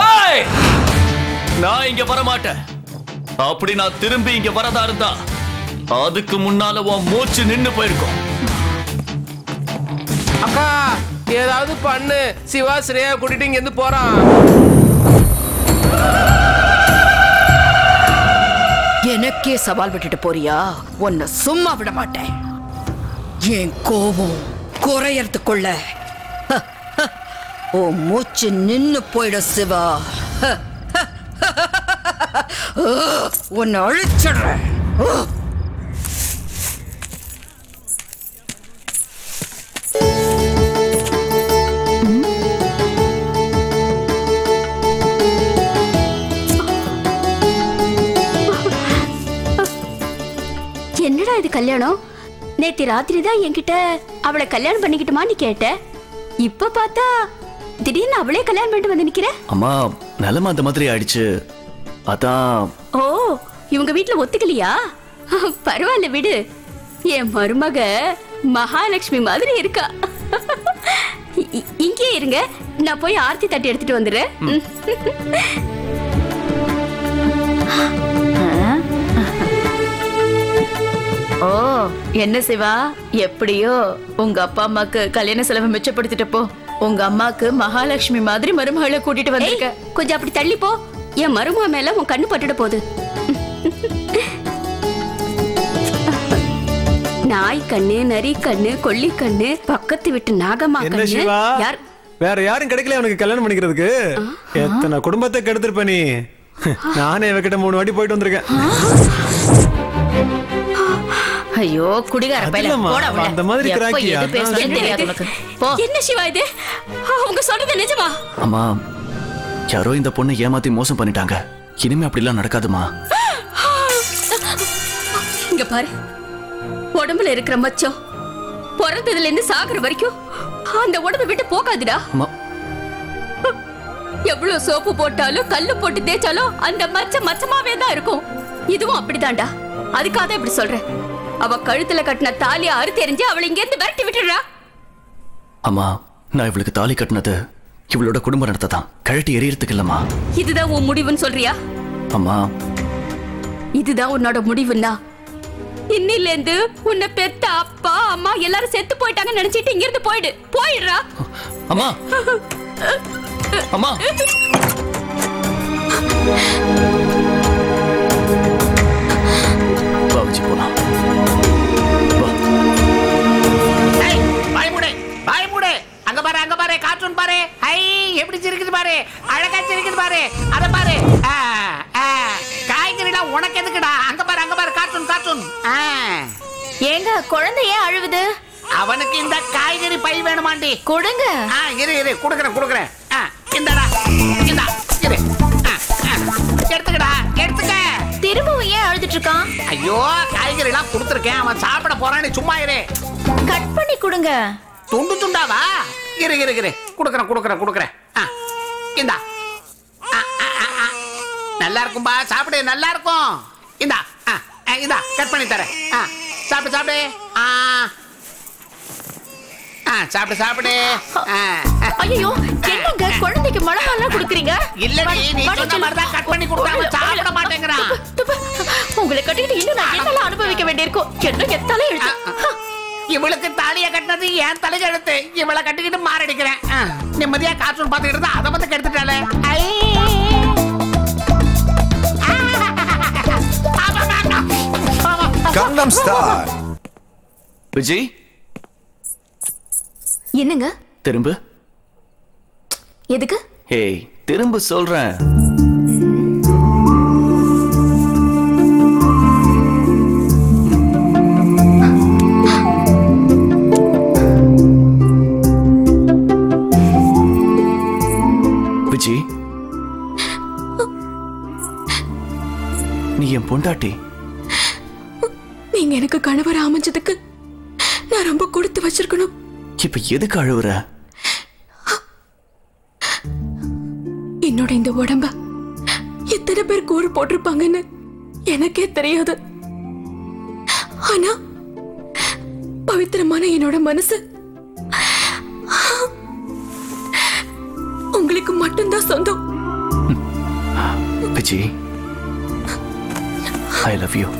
நான் இங்க வர மாட்டேன். அப்படி நான் திரும்பி இங்க வரதா இருந்தா அதுக்கு முன்னால உன் மூச்சு நின்னு போயிருக்கும். அக்கா, ஏதாவது பண்ணு. சிவா ஸ்ரேயா கூட்டிட்டு இங்க இருந்து போறான். எனக்கே சவால் விட்டுட்டு போறியா? உன்னை சும்மா விட மாட்டேன். என் கோபம் குறையறதுக்குள்ள உன் மூச்சு நின்னு போயிட சிவா. உன்னை அழிச்சிடுறேன். என்னடா இது கல்யாணம்? நேத்து ராத்திரி தான் என்கிட்ட அவளை கல்யாணம் பண்ணிக்கிட்டுமான்னு கேட்ட. இப்ப பார்த்தா திடீர்னு அவளே கல்யாணம் பண்ணிட்டு வந்து நிக்கிற. அம்மா, நிலைமை அந்த மாதிரி ஆயிடுச்சு, அதான். ஓ, இவங்க வீட்டுல ஒத்துக்கலையா? பரவாயில்ல விடு. என் மருமக மகாலட்சுமி மாதிரி இருக்கா. இங்கே இருங்க, நான் போய் ஆர்த்தி தட்டி எடுத்துட்டு வந்துடுறேன். ஓ என்ன சிவா, எப்படியோ உங்க அப்பா அம்மாக்கு கல்யாண செலவை மிச்சப்படுத்திட்டப்போ உங்க அம்மாக்கு மகாலட்சுமி மாதிரி மருமகளை கூட்டிட்டு வந்திருக்க. கொஞ்சம் அப்படி தள்ளி போ, என் மருமக மேல உன் கண்ணு பட்டுட போகுது. நாய் கண்ணு, நரி கண்ணு, கொல்லி கண்ணு, பக்கத்து விட்டு நாகம்மா என்ன கண்ணு. சிவா, யார் வேற யாரும் கிடைக்கல அவனுக்கு கல்யாணம் பண்ணிக்கிறதுக்கு? எத்தனை குடும்பத்தை கெடுத்திருப்ப நீ. நானே இவகிட்ட மூணு வாட்டி போயிட்டு வந்திருக்கேன். ஐயோ குடிகார பையல, அதில்லம்மா, போடா உள்ள. அந்த மாதிரி எப்ப கிராக்கி, எது அதான் பேசுறதுன்னு தெரியாது உனக்கு. போ. என்ன சிவா இது? அவங்க சொன்னது நிஜமா? அம்மா, யாரோ இந்த பொண்ணை ஏமாத்தி மோசம் பண்ணிட்டாங்க. இனிமே அப்படிலாம் நடக்காதுமா. இங்க பாரு, உடம்புல இருக்கிற மச்சம் பிறந்ததுல இருந்து சாகுற வரைக்கும் அந்த உடம்பை விட்டு போகாதுடா. அம்மா, எவ்வளவு சோப்பு போட்டாலும் கல்லு போட்டு தேய்ச்சாலும் அந்த மச்சம் மச்சமாவே தான் இருக்கும். இதுவும் அப்படிதான்டா. அதுக்காக தான் இப்படி சொல்றேன். அவ கழுத்துல கட்டின தாலியை அறுத்து எறிஞ்சு அவளை இங்க இருந்து விரட்டி விட்டுடுறா. அம்மா, நான் இவளுக்கு தாலி கட்டினது இவளோட குடும்ப நடத்த தான், கழட்டி எரியறதுக்கு இல்லம்மா. இதுதான் உன் முடிவுன்னு சொல்றியா? அம்மா, இதுதான் உன்னோட முடிவுன்னா இன்னில இருந்து உன்னை பெத்த அப்பா அம்மா எல்லாரும் செத்து போயிட்டாங்கன்னு நினைச்சிட்டு இங்க இருந்து போயிடு. போயிடுறா. அம்மா, அம்மா. பாவச்சி போலாம். ஏய், வாய் மூடு, வாய் மூடு. அங்க பாரு, அங்க பாரு, கார்ட்டூன் பாரு. ஐ, எப்படி சிரிக்குது பாரு, அழகா சிரிக்குது பாரு. அத பாரு. ஆ, ஆ, காய்கறிலாம் உனக்கு எதுக்குடா? அங்க பாரு, அங்க பாரு, கார்ட்டூன், கார்ட்டூன். ஆ. ஏங்க குழந்தை ஏன் அழுவுது? அவனுக்கு இந்த காய்கறி பை வேணுமாண்டி? கொடுங்க. ஆ, இரு இரு, குடுக்குறேன் குடுக்குறேன். ஆ, இந்தடா, இந்தா, இரு. ஆ, ஆ, எடுத்துக்கடா, எடுத்துக்க. திரும்பவும் ஏன் அழுதுட்டு இருக்கான்? ஐயோ, காய்கறி எல்லாம் கொடுத்துருக்கேன், அவன் சாப்பிட போறான்னு சும்மா இரு. கட் பண்ணி கொடுங்க. துண்டு துண்டாவா? இரு இரு இரு, குடுக்குறேன் குடுக்குறேன் குடுக்குறேன். ஆ, இந்தா. ஆ, ஆ, ஆ, ஆ. நல்லா இருக்கும்பா, சாப்பிடு, நல்லா இருக்கும். இந்தா, ஆ, ஆ, இந்தா, கட் பண்ணி தரேன். ஆ, சாப்பிடு சாப்பிடு. ஆ, ஆ, சாப்பிடு சாப்பிடு. ஐயோ, என்னங்க குழந்தைக்கு மிளகாலாம் கொடுக்குறீங்க? இல்லடி, நீ சொன்ன மாதிரி தான் கட் பண்ணி கொடுத்தா சாப்பிட மாட்டேங்கிறான். உங்களை கட்டிக்கிட்டு இன்னும் நான் என்னெல்லாம் அனுபவிக்க வேண்டியிருக்கும். என்ன எத்தாலே எழுத்து. இவளுக்கு தாலியை கட்டினது என் தலையெழுத்து. இவளை கட்டிக்கிட்டு மாரடிக்கிறேன். நிம்மதியா கார்ட்டூன் பார்த்துக்கிட்டு இருந்தா அதை வந்து கெடுத்துட்டாலே. Gangnam Style. விஜய், என்னங்க? திரும்ப. எதுக்கு? ஏய், திரும்ப சொல்றேன். விஜய், நீ என் பொண்டாட்டி. நீங்க எனக்கு கணவர் அமைஞ்சதுக்கு நான் ரொம்ப கொடுத்து வச்சிருக்கணும். இப்ப எதுக்கு அழுவுற? என்னோட இந்த உடம்ப எத்தனை பேர் கூறு போட்டிருப்பாங்கன்னு எனக்கே தெரியாது. ஆனா பவித்திரமான என்னோட மனசு உங்களுக்கு மட்டும்தான் சொந்தம். Vijay, I love you.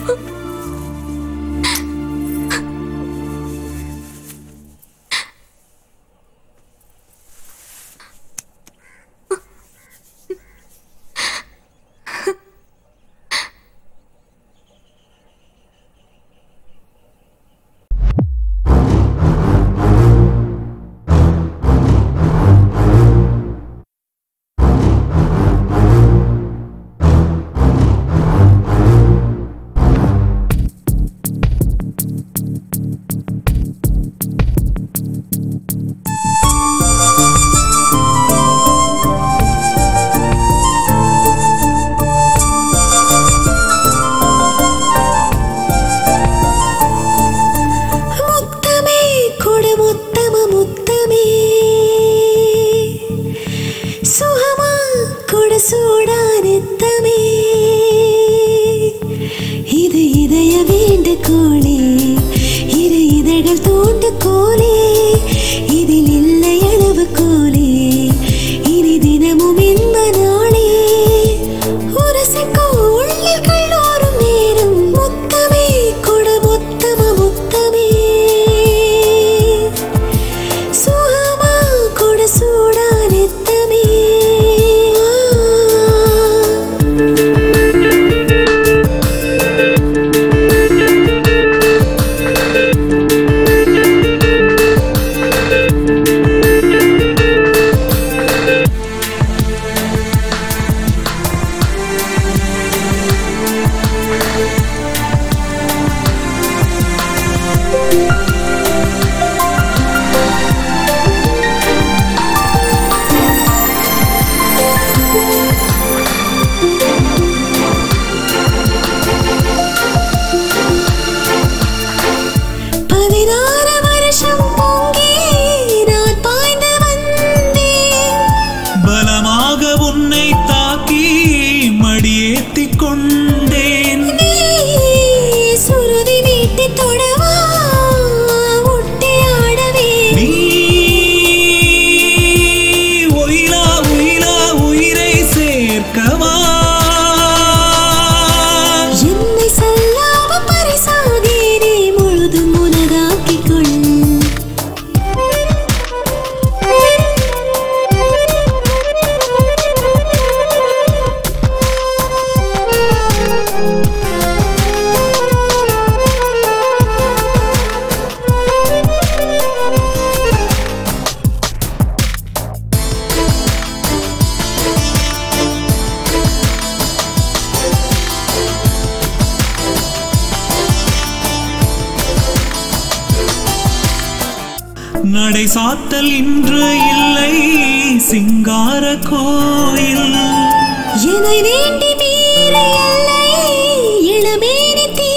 நடை சாத்தல் இன்று இல்லை சிங்கார கோயில் என்னை வேண்டி மீற எல்லை இளமேனி தீ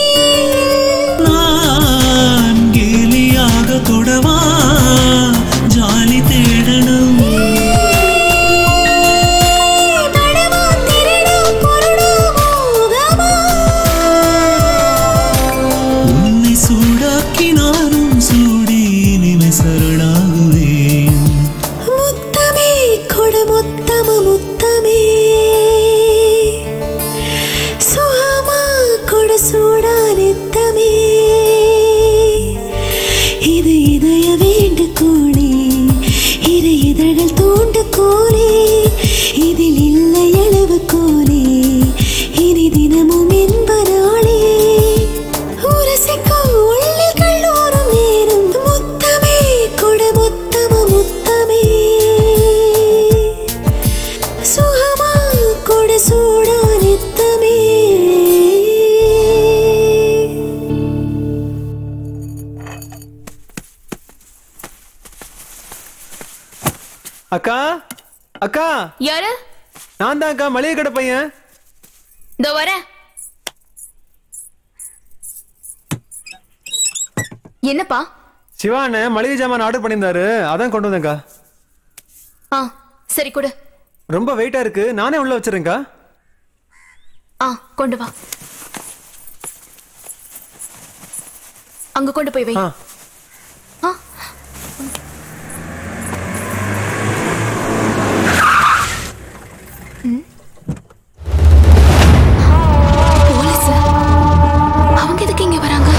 நான் கேலியாக தொடவா ஜாலி தேடணும் உன்னை சூடாக்கினாலும் சூடி இனிமே சரணாகுவேன் முத்தமே கொடு முத்தம முத்தமே சுகமா கொடு சூடானித்தமே இது இதய வேண்டு கோணே இரு இதழ்கள் தோண்டு கோலே இதில் இல்லை அளவு கோலே இனி தினமும் என்பதாளே உரசிக்கோ உள்ளில் கல்லூரும் நேரம் முத்தமே கொடு முத்தம முத்தமே சுகமா கொடு சூடானித்தமே அக்கா அக்கா யாரு? நான் தான் அக்கா, மளிகை கடை பையன். இதோ வரேன். என்னப்பா? சிவான மளிகை ஜாமான் ஆர்டர் பண்ணியிருந்தாரு, அதான் கொண்டு வந்தேன்க்கா. ஆ சரி கொடு. ரொம்ப வெயிட்டா இருக்கு, நானே உள்ள வச்சிருக்கேன்க்கா. ஆ கொண்டு வா. அங்க கொண்டு போய் வை. ஆ ஆ போலீஸ் அவங்க எதுக்கு இங்க வராங்க?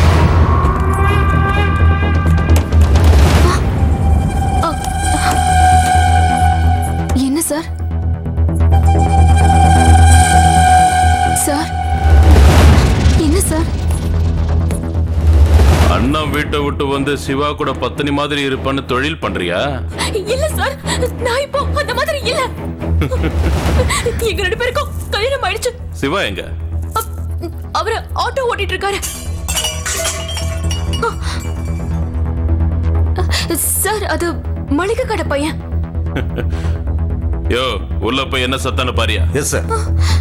ஆ, ஆ. என்ன சார்? சார் என்ன சார்? அண்ணா வீட்டை விட்டு வந்து சிவா கூட பத்தினி மாதிரி இருப்பேன்னு தொழில் பண்றியா? இல்ல சார், நான் இப்போ அந்த மாதிரி இல்ல. எங்க ரெண்டு பேருக்கும் கல்யாணம் ஆயிடுச்சு. சிவா எங்க? அவரு ஆட்டோ ஓட்டிட்டு இருக்காரு. சார் அது மளிகை கடை பையன். யோ உள்ள போய் என்ன சத்தான பாரியா? Yes sir.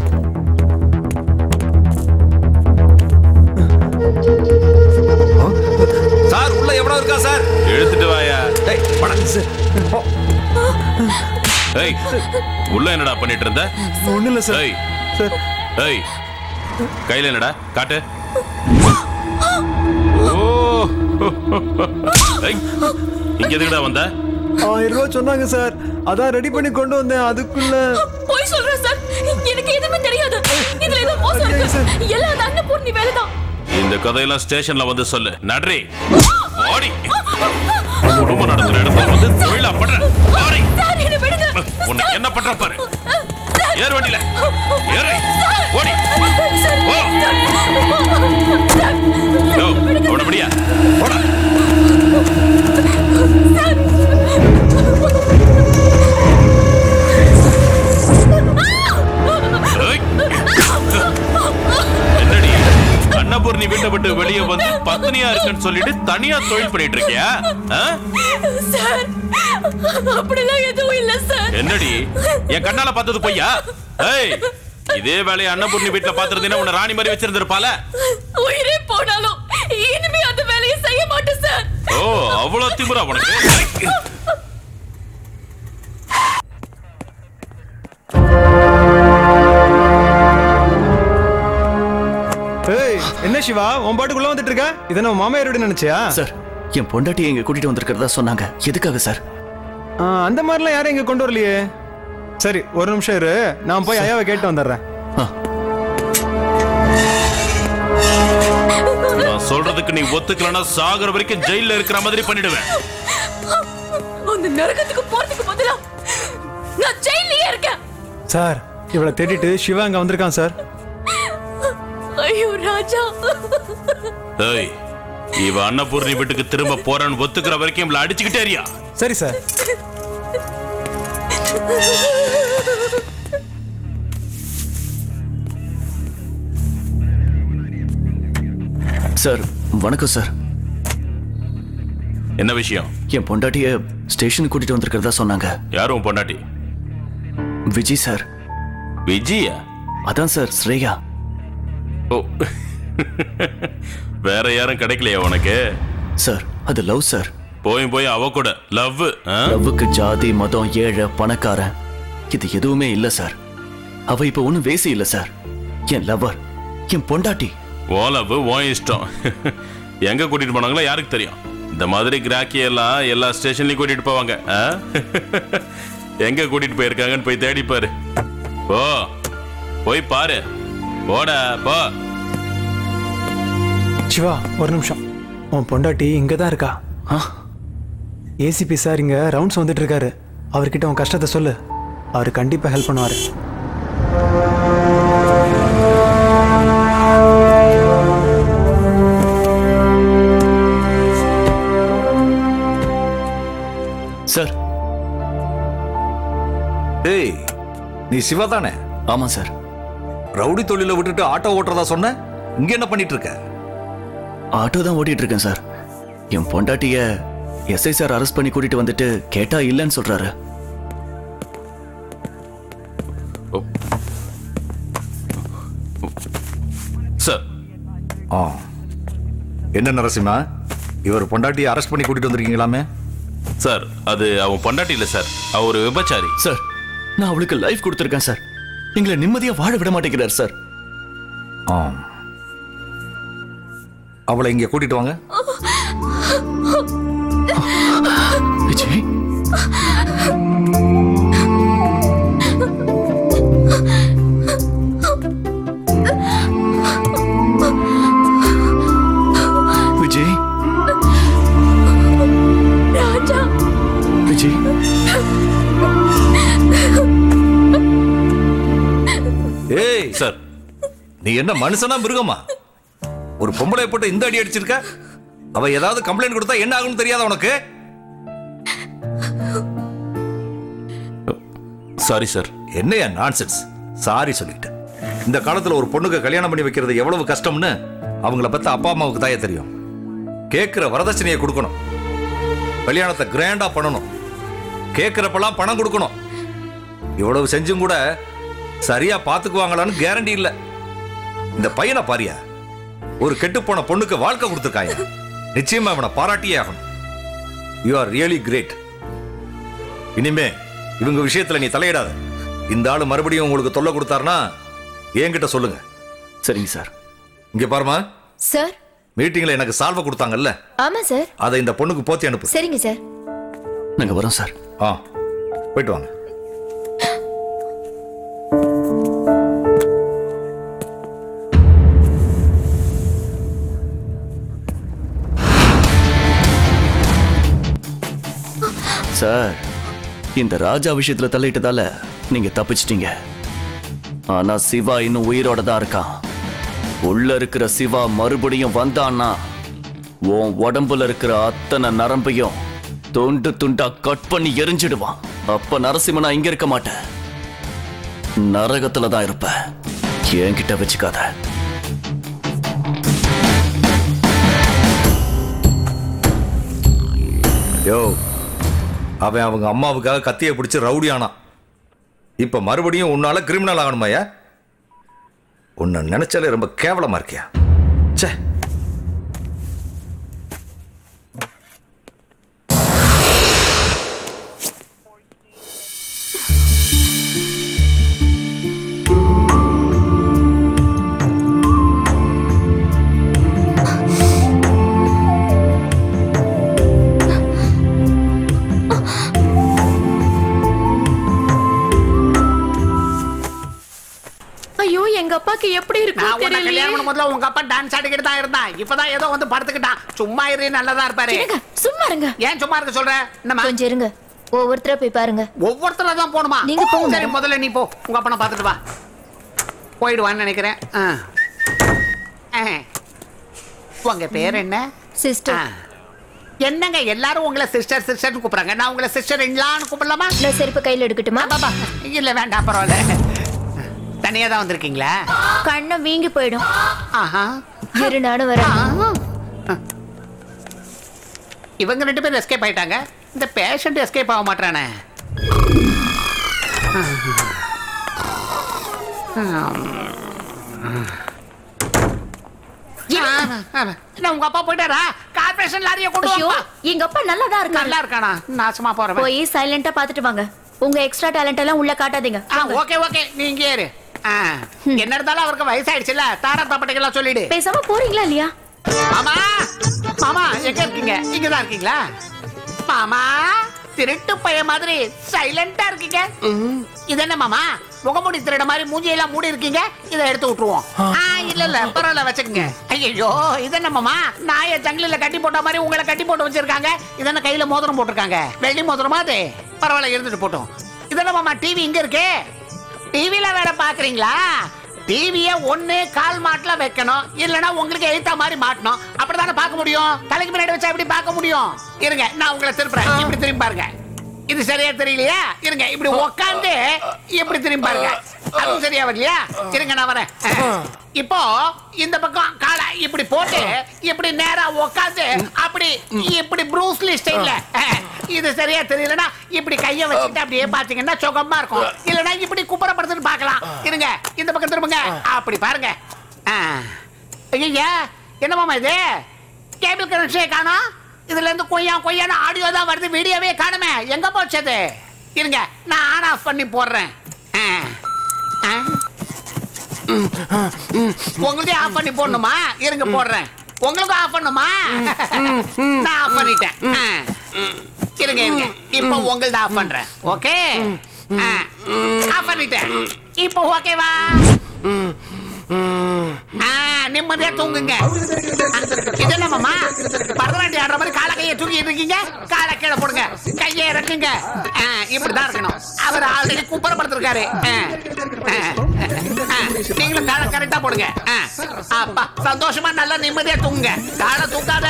சார் உள்ள எவ்வளவு இருக்கா சார்? எழுத்துட்டு வாயா. டேய் வணக்கம் சார். ஏய் உள்ள என்னடா பண்ணிட்டு இருந்த? ஒண்ணும் இல்ல சார். ஏய் ஏய் கையில என்னடா காட்டு. ஓ ஏய் இங்க எதுக்குடா வந்த? ஆயிரம் ரூபாய் சொன்னாங்க சார், அதான் ரெடி பண்ணி கொண்டு வந்தேன். அதுக்குள்ள போய் சொல்றேன் சார், எனக்கு எதுவுமே தெரியாது. இதுல ஏதோ மோசம் இருக்கு. எல்லாம் அந்த அன்னபூர்ணி வேலைதான். இந்த கதையெல்லாம் ஸ்டேஷன்ல வந்து சொல்லு. நன்றி. ஓடி குடும்பம் நடத்துற இடத்துல வந்து தொழிலா பண்ற. ஓடி. உனக்கு என்ன பண்ற பாரு. ஏறு வண்டியில ஏறு. ஓடி ஓ யோ அவன முடியா ஓட. என்னடி அன்னபூர்ணி வீட்டை விட்டு வெளியே வந்து பத்னியா இருக்குன்னு சொல்லிட்டு தனியா தொழில் பண்ணிட்டு இருக்கியா? சார் அப்படிலாம் எதுவும் இல்ல சார். என்னடி என் கண்ணால பார்த்தது பொய்யா? ஏய் இதே வேலையை அன்னபூர்ணி வீட்டுல பாத்துறதுன்னா உன்னை ராணி மாதிரி வச்சிருந்திருப்பால. உயிரே போனாலும் இனிமே அந்த வேலையை செய்ய மாட்டேன் சார். ஓ அவ்வளவு திமிரா உனக்கு? ஏய் என்ன சிவா உன் பாட்டுக்குள்ள வந்துட்டு இருக்க? இத நம்ம மாமையாரோட நினைச்சியா? சார் என் பொண்டாட்டி எங்க கூட்டிட்டு வந்திருக்கிறதா சொன்னாங்க. எதுக்காக சார்? அந்த மாதிரிலாம் யாரும் இங்க கொண்டு வரலையே. சரி ஒரு நிமிஷம் இரு, நான் போய் ஐயாவை கேட்டு வந்துடுறேன். நான் சொல்றதுக்கு நீ ஒத்துக்கலனா சாகர வரைக்கும் ஜெயில இருக்கிற மாதிரி பண்ணிடுவேன். அந்த நரகத்துக்கு போறதுக்கு பதிலா நான் ஜெயிலே இருக்கேன். சார் இவளை தேடிட்டு சிவா அங்க வந்திருக்கான் சார். ஐயோ ராஜா. ஏய் இவ அன்னபூர்ணி வீட்டுக்கு திரும்ப போறன்னு ஒத்துக்கிற வரைக்கும் இவளை அடிச்சுக்கிட்டே இருயா. சரி சார். சார் வணக்கம் சார். என்ன விஷயம்? என் பொண்டாட்டிய ஸ்டேஷனுக்கு கூட்டிட்டு வந்திருக்கிறதா சொன்னாங்க. யாரும் பொண்டாட்டி? விஜய் சார். விஜயா? அதான் சார், ஸ்ரேயா. ஓ, வேற யாரும் கிடைக்கலையா உனக்கு? சார் அது லவ் சார். போய் போய் அவ கூட லவ்? லவ்வுக்கு ஜாதி மதம் ஏழை பணக்காரன் இது எதுவுமே இல்ல சார். அவ இப்ப ஒண்ணும் வேசி இல்ல சார். என் லவர், என் பொண்டாட்டி. ஓ லவ் ஓ இஷ்டம். எங்க கூட்டிட்டு போனாங்களோ யாருக்கு தெரியும்? இந்த மாதிரி கிராக்கி எல்லாம் எல்லா ஸ்டேஷன்லயும் கூட்டிட்டு போவாங்க. எங்க கூட்டிட்டு போயிருக்காங்கன்னு போய் தேடி பாரு. போ போய் பாரு. போட போ. சிவா ஒரு நிமிஷம். உன் பொண்டாட்டி இங்க தான் இருக்கா. ஏசிபி சார் இங்க ரவுண்ட்ஸ் வந்துட்டு இருக்காரு. அவர்கிட்ட உன் கஷ்டத்தை சொல்லு. அவர் கண்டிப்பா ஹெல்ப் பண்ணுவாரு. சார். ஏய், நீ சிவா தானே? ஆமா சார். ரவுடி தொழில விட்டுட்டு ஆட்டோ ஓட்டுறதா சொன்ன, இங்க என்ன பண்ணிட்டு இருக்க? ஆட்டோ தான் ஓட்டிட்டு இருக்கேன் சார். என் பொண்டாட்டிய எஸ்ஐ சார் அரெஸ்ட் பண்ணி கூட்டிட்டு வந்துட்டு கேட்டா இல்லைன்னு சொல்றாரு. சார். ஆ, என்ன நரசிம்மா, இவர் பொண்டாட்டியை அரெஸ்ட் பண்ணி கூட்டிட்டு வந்திருக்கீங்களாமே? சார் அது அவன் பொண்டாட்டி இல்ல சார், அவ ஒரு விபச்சாரி. சார் நான் அவளுக்கு லைஃப் கொடுத்திருக்கேன் சார். எங்களை நிம்மதியா வாழ விட மாட்டேங்கிறார் சார். அவளை இங்க கூட்டிட்டு வாங்க. விஜய். விஜய். ராஜா. விஜய். ஏய் சார், நீ என்ன மனுஷனா மிருகமா? ஒரு பொம்பளை போட்டு இந்த அடி அடிச்சிருக்க. அவ ஏதாவது கம்ப்ளைண்ட் கொடுத்தா என்ன ஆகும்னு தெரியாத உனக்கு? Sorry sir. என்னையா நான்சென்ஸ்? சாரி சொல்லிட்டேன். இந்த காலத்துல ஒரு பொண்ணுக்கு கல்யாணம் பண்ணி வைக்கிறது எவ்வளவு கஷ்டம்னு அவங்கள பத்தி அப்பா அம்மாவுக்கு தாயே தெரியும். கேட்கிற வரதட்சணையை கொடுக்கணும், கல்யாணத்தை கிராண்டா பண்ணணும், கேட்கிறப்பெல்லாம் பணம் கொடுக்கணும். இவ்வளவு செஞ்சும் கூட சரியா பாத்துக்குவாங்களான்னு கேரண்டி இல்ல. இந்த பையனை பாரியா, ஒரு கெட்டு போன பொண்ணுக்கு வாழ்க்கை கொடுத்துருக்காங்க. நிச்சயமா அவனை பாராட்டியே ஆகணும். You are really great. இனிமே இவங்க விஷயத்துல நீ தலையிடாத. இந்த ஆளு மறுபடியும் உங்களுக்கு தொல்லை கொடுத்தாருன்னா என்கிட்ட சொல்லுங்க. சரிங்க சார். இங்க பாருமா சார். மீட்டிங்ல எனக்கு சால்வை கொடுத்தாங்கல்ல, ஆமா சார். அதை இந்த பொண்ணுக்கு போத்தி அனுப்பு. சரிங்க சார். நாங்க வரோம் சார். ஆ, போயிட்டு வாங்க. சார், இந்த ராஜா விஷயத்துல தள்ளிட்டதால நீங்க தப்பிச்சிட்டீங்க. ஆனா சிவா இன்னும் உயிரோட தான் இருக்கான். உள்ள இருக்கிற சிவா மறுபடியும் வந்தான்னா உன் உடம்புல இருக்கிற அத்தனை நரம்பையும் துண்டு துண்டா கட் பண்ணி எரிஞ்சிடுவான். அப்ப நரசிம்மனா இங்க இருக்க மாட்டேன், நரகத்துல தான் இருப்ப. என்கிட்ட வச்சுக்காத. யோ, அவன் அவங்க அம்மாவுக்காக கத்தியை பிடிச்சு ரவுடி ஆனான். இப்ப மறுபடியும் உன்னால கிரிமினல் ஆகணுமாயா? உன்னை நினைச்சாலே ரொம்ப கேவலமா இருக்கியா? ச்சே. ஐயோ, எங்க அப்பாக்கு எப்படி இருக்கு நான் உன்னை தெரியலையே. கல்யாணம் பண்ண முதல்ல உங்க அப்பா டான்ஸ் ஆடிக்கிட்டு தான் இருந்தான். இப்பதான் ஏதோ வந்து படுத்துக்கிட்டான். சும்மா இரு, நல்லதா இருப்பாரு. சும்மா இருங்க. ஏன் சும்மா இருக்க சொல்ற? என்னம்மா? கொஞ்சம் இருங்க. ஒவ்வொருத்தரா போய் பாருங்க. ஒவ்வொருத்தரா தான் போணுமா? நீங்க போங்க. சரி, முதல்ல நீ போ, உங்க அப்பனை பார்த்துட்டு வா. போயிடுவான்னு நினைக்கிறேன். ஆ. ஆ. உங்க பேர் என்ன? சிஸ்டர். என்னங்க எல்லாரும் உங்களை சிஸ்டர் சிஸ்டர்னு கூப்பிடுறாங்க. நான் உங்களை சிஸ்டர் இன்லான்னு கூப்பிடலாமா? நான் செருப்பு கையில எடுக்கட்டுமா? பாபா இல்ல, வேண்டாம், பரவாயில்ல. தனியா தான் வந்திருக்கீங்களா? கண்ணை வீங்கி போயிடும். ஆஹா. இரு, நானும் வரேன். இவங்க ரெண்டு பேரும் எஸ்கேப் ஆயிட்டாங்க. இந்த பேஷண்ட் எஸ்கேப் ஆக மாட்டானே. உங்க அப்பா போயிட்டாரா? கார்பரேஷன் லாரியை கொண்டு வா. எங்க அப்பா நல்லா தான் இருக்காரு. நல்லா இருக்கானா? நாசமா போறவன். போய் சைலண்டா பாத்துட்டு வாங்க. உங்க எக்ஸ்ட்ரா டேலண்ட் எல்லாம் உள்ள காட்டாதீங்க. ஓகே ஓகே நீங்க ஏறு. என்ன இருந்தாலும் அவருக்கு வயசாயிடுச்சுல, தாரா தப்பட்டைகள்லாம் சொல்லிடு. பேசாம போறீங்களா இல்லையா? மாமா மாமா எங்க இருக்கீங்க? இங்கதான் இருக்கீங்களா? மாமா திருட்டு பைய மாதிரி சைலண்டா இருக்கீங்க. இது என்ன மாமா முகமூடி திருட மாதிரி மூஞ்சியெல்லாம் மூடி இருக்கீங்க? இதை எடுத்து விட்டுருவோம். இல்ல இல்ல பரவாயில்ல வச்சுக்கோங்க. ஐயோ இது என்ன மாமா நாய ஜங்கில கட்டி போட்ட மாதிரி உங்களை கட்டி போட்டு வச்சிருக்காங்க. இது என்ன கையில மோதிரம் போட்டிருக்காங்க? வெள்ளி மோதிரமா அது? பரவாயில்ல இருந்துட்டு போட்டோம். இது என்ன மாமா டிவி இங்க இருக்கு? டிவில வேற பாக்குறீங்களா? டிவிய ஒண்ணு கால் மாட்டுல வைக்கணும், இல்லனா உங்களுக்கு எழுத்தா மாதிரி மாட்டணும். அப்படிதானே பார்க்க முடியும். தலைக்கு முன்னாடி வச்சா எப்படி பார்க்க முடியும்? இருங்க நான் உங்களை திருப்புறேன். இப்படி திரும்பி பாருங்க. இது சரியா தெரியலையா? இருங்க இப்படி உட்காந்து இப்படி திரும்பி பாருங்க. அது சரியா வரலையா? இருங்க நான் வரேன். இப்போ இந்த பக்கம் காலை இப்படி போட்டு இப்படி நேரா உட்காந்து அப்படி இப்படி ப்ரூஸ்லி ஸ்டைல்ல. இது சரியா தெரியலனா இப்படி கைய வச்சுட்டு அப்படியே பாத்தீங்கன்னா சுகமா இருக்கும். இல்லனா இப்படி குப்புறப்படுத்துன்னு பார்க்கலாம். இருங்க இந்த பக்கம் திரும்புங்க. அப்படி பாருங்க. ஐயா என்ன மாமா இது கேபிள் கனெக்ஷன் காணோம்? இதுல இருந்து கொய்யா கொய்யான ஆடியோ தான் வருது, வீடியோவே காணுமே. எங்க போச்சது? இருங்க நான் ஆன் ஆஃப் பண்ணி போடுறேன். உங்களுக்கு ஆஃப் பண்ணி போடணுமா? இருங்க போடுறேன். உங்களுக்கு ஆஃப் பண்ணுமா? நான் ஆஃப் பண்ணிட்டேன். இருங்க இருங்க இப்போ உங்களது ஆஃப் பண்றேன். ஓகே ஆஃப் பண்ணிட்டேன். இப்போ ஓகேவா? நிம்மதியா தூங்குங்க. இது என்ன மாமா பரதநாட்டியம் ஆடுற மாதிரி கால கையை தூக்கிட்டு இருக்கீங்க? காலை கீழே போடுங்க, கையை இறக்குங்க. இப்படிதான் இருக்கணும். அவர் ஆல்ரெடி குப்புறப்படுத்திருக்காரு. நீங்களும் காலை கரெக்டா போடுங்க. அப்பா சந்தோஷமா நல்லா நிம்மதியா தூங்குங்க. காலை தூக்காத.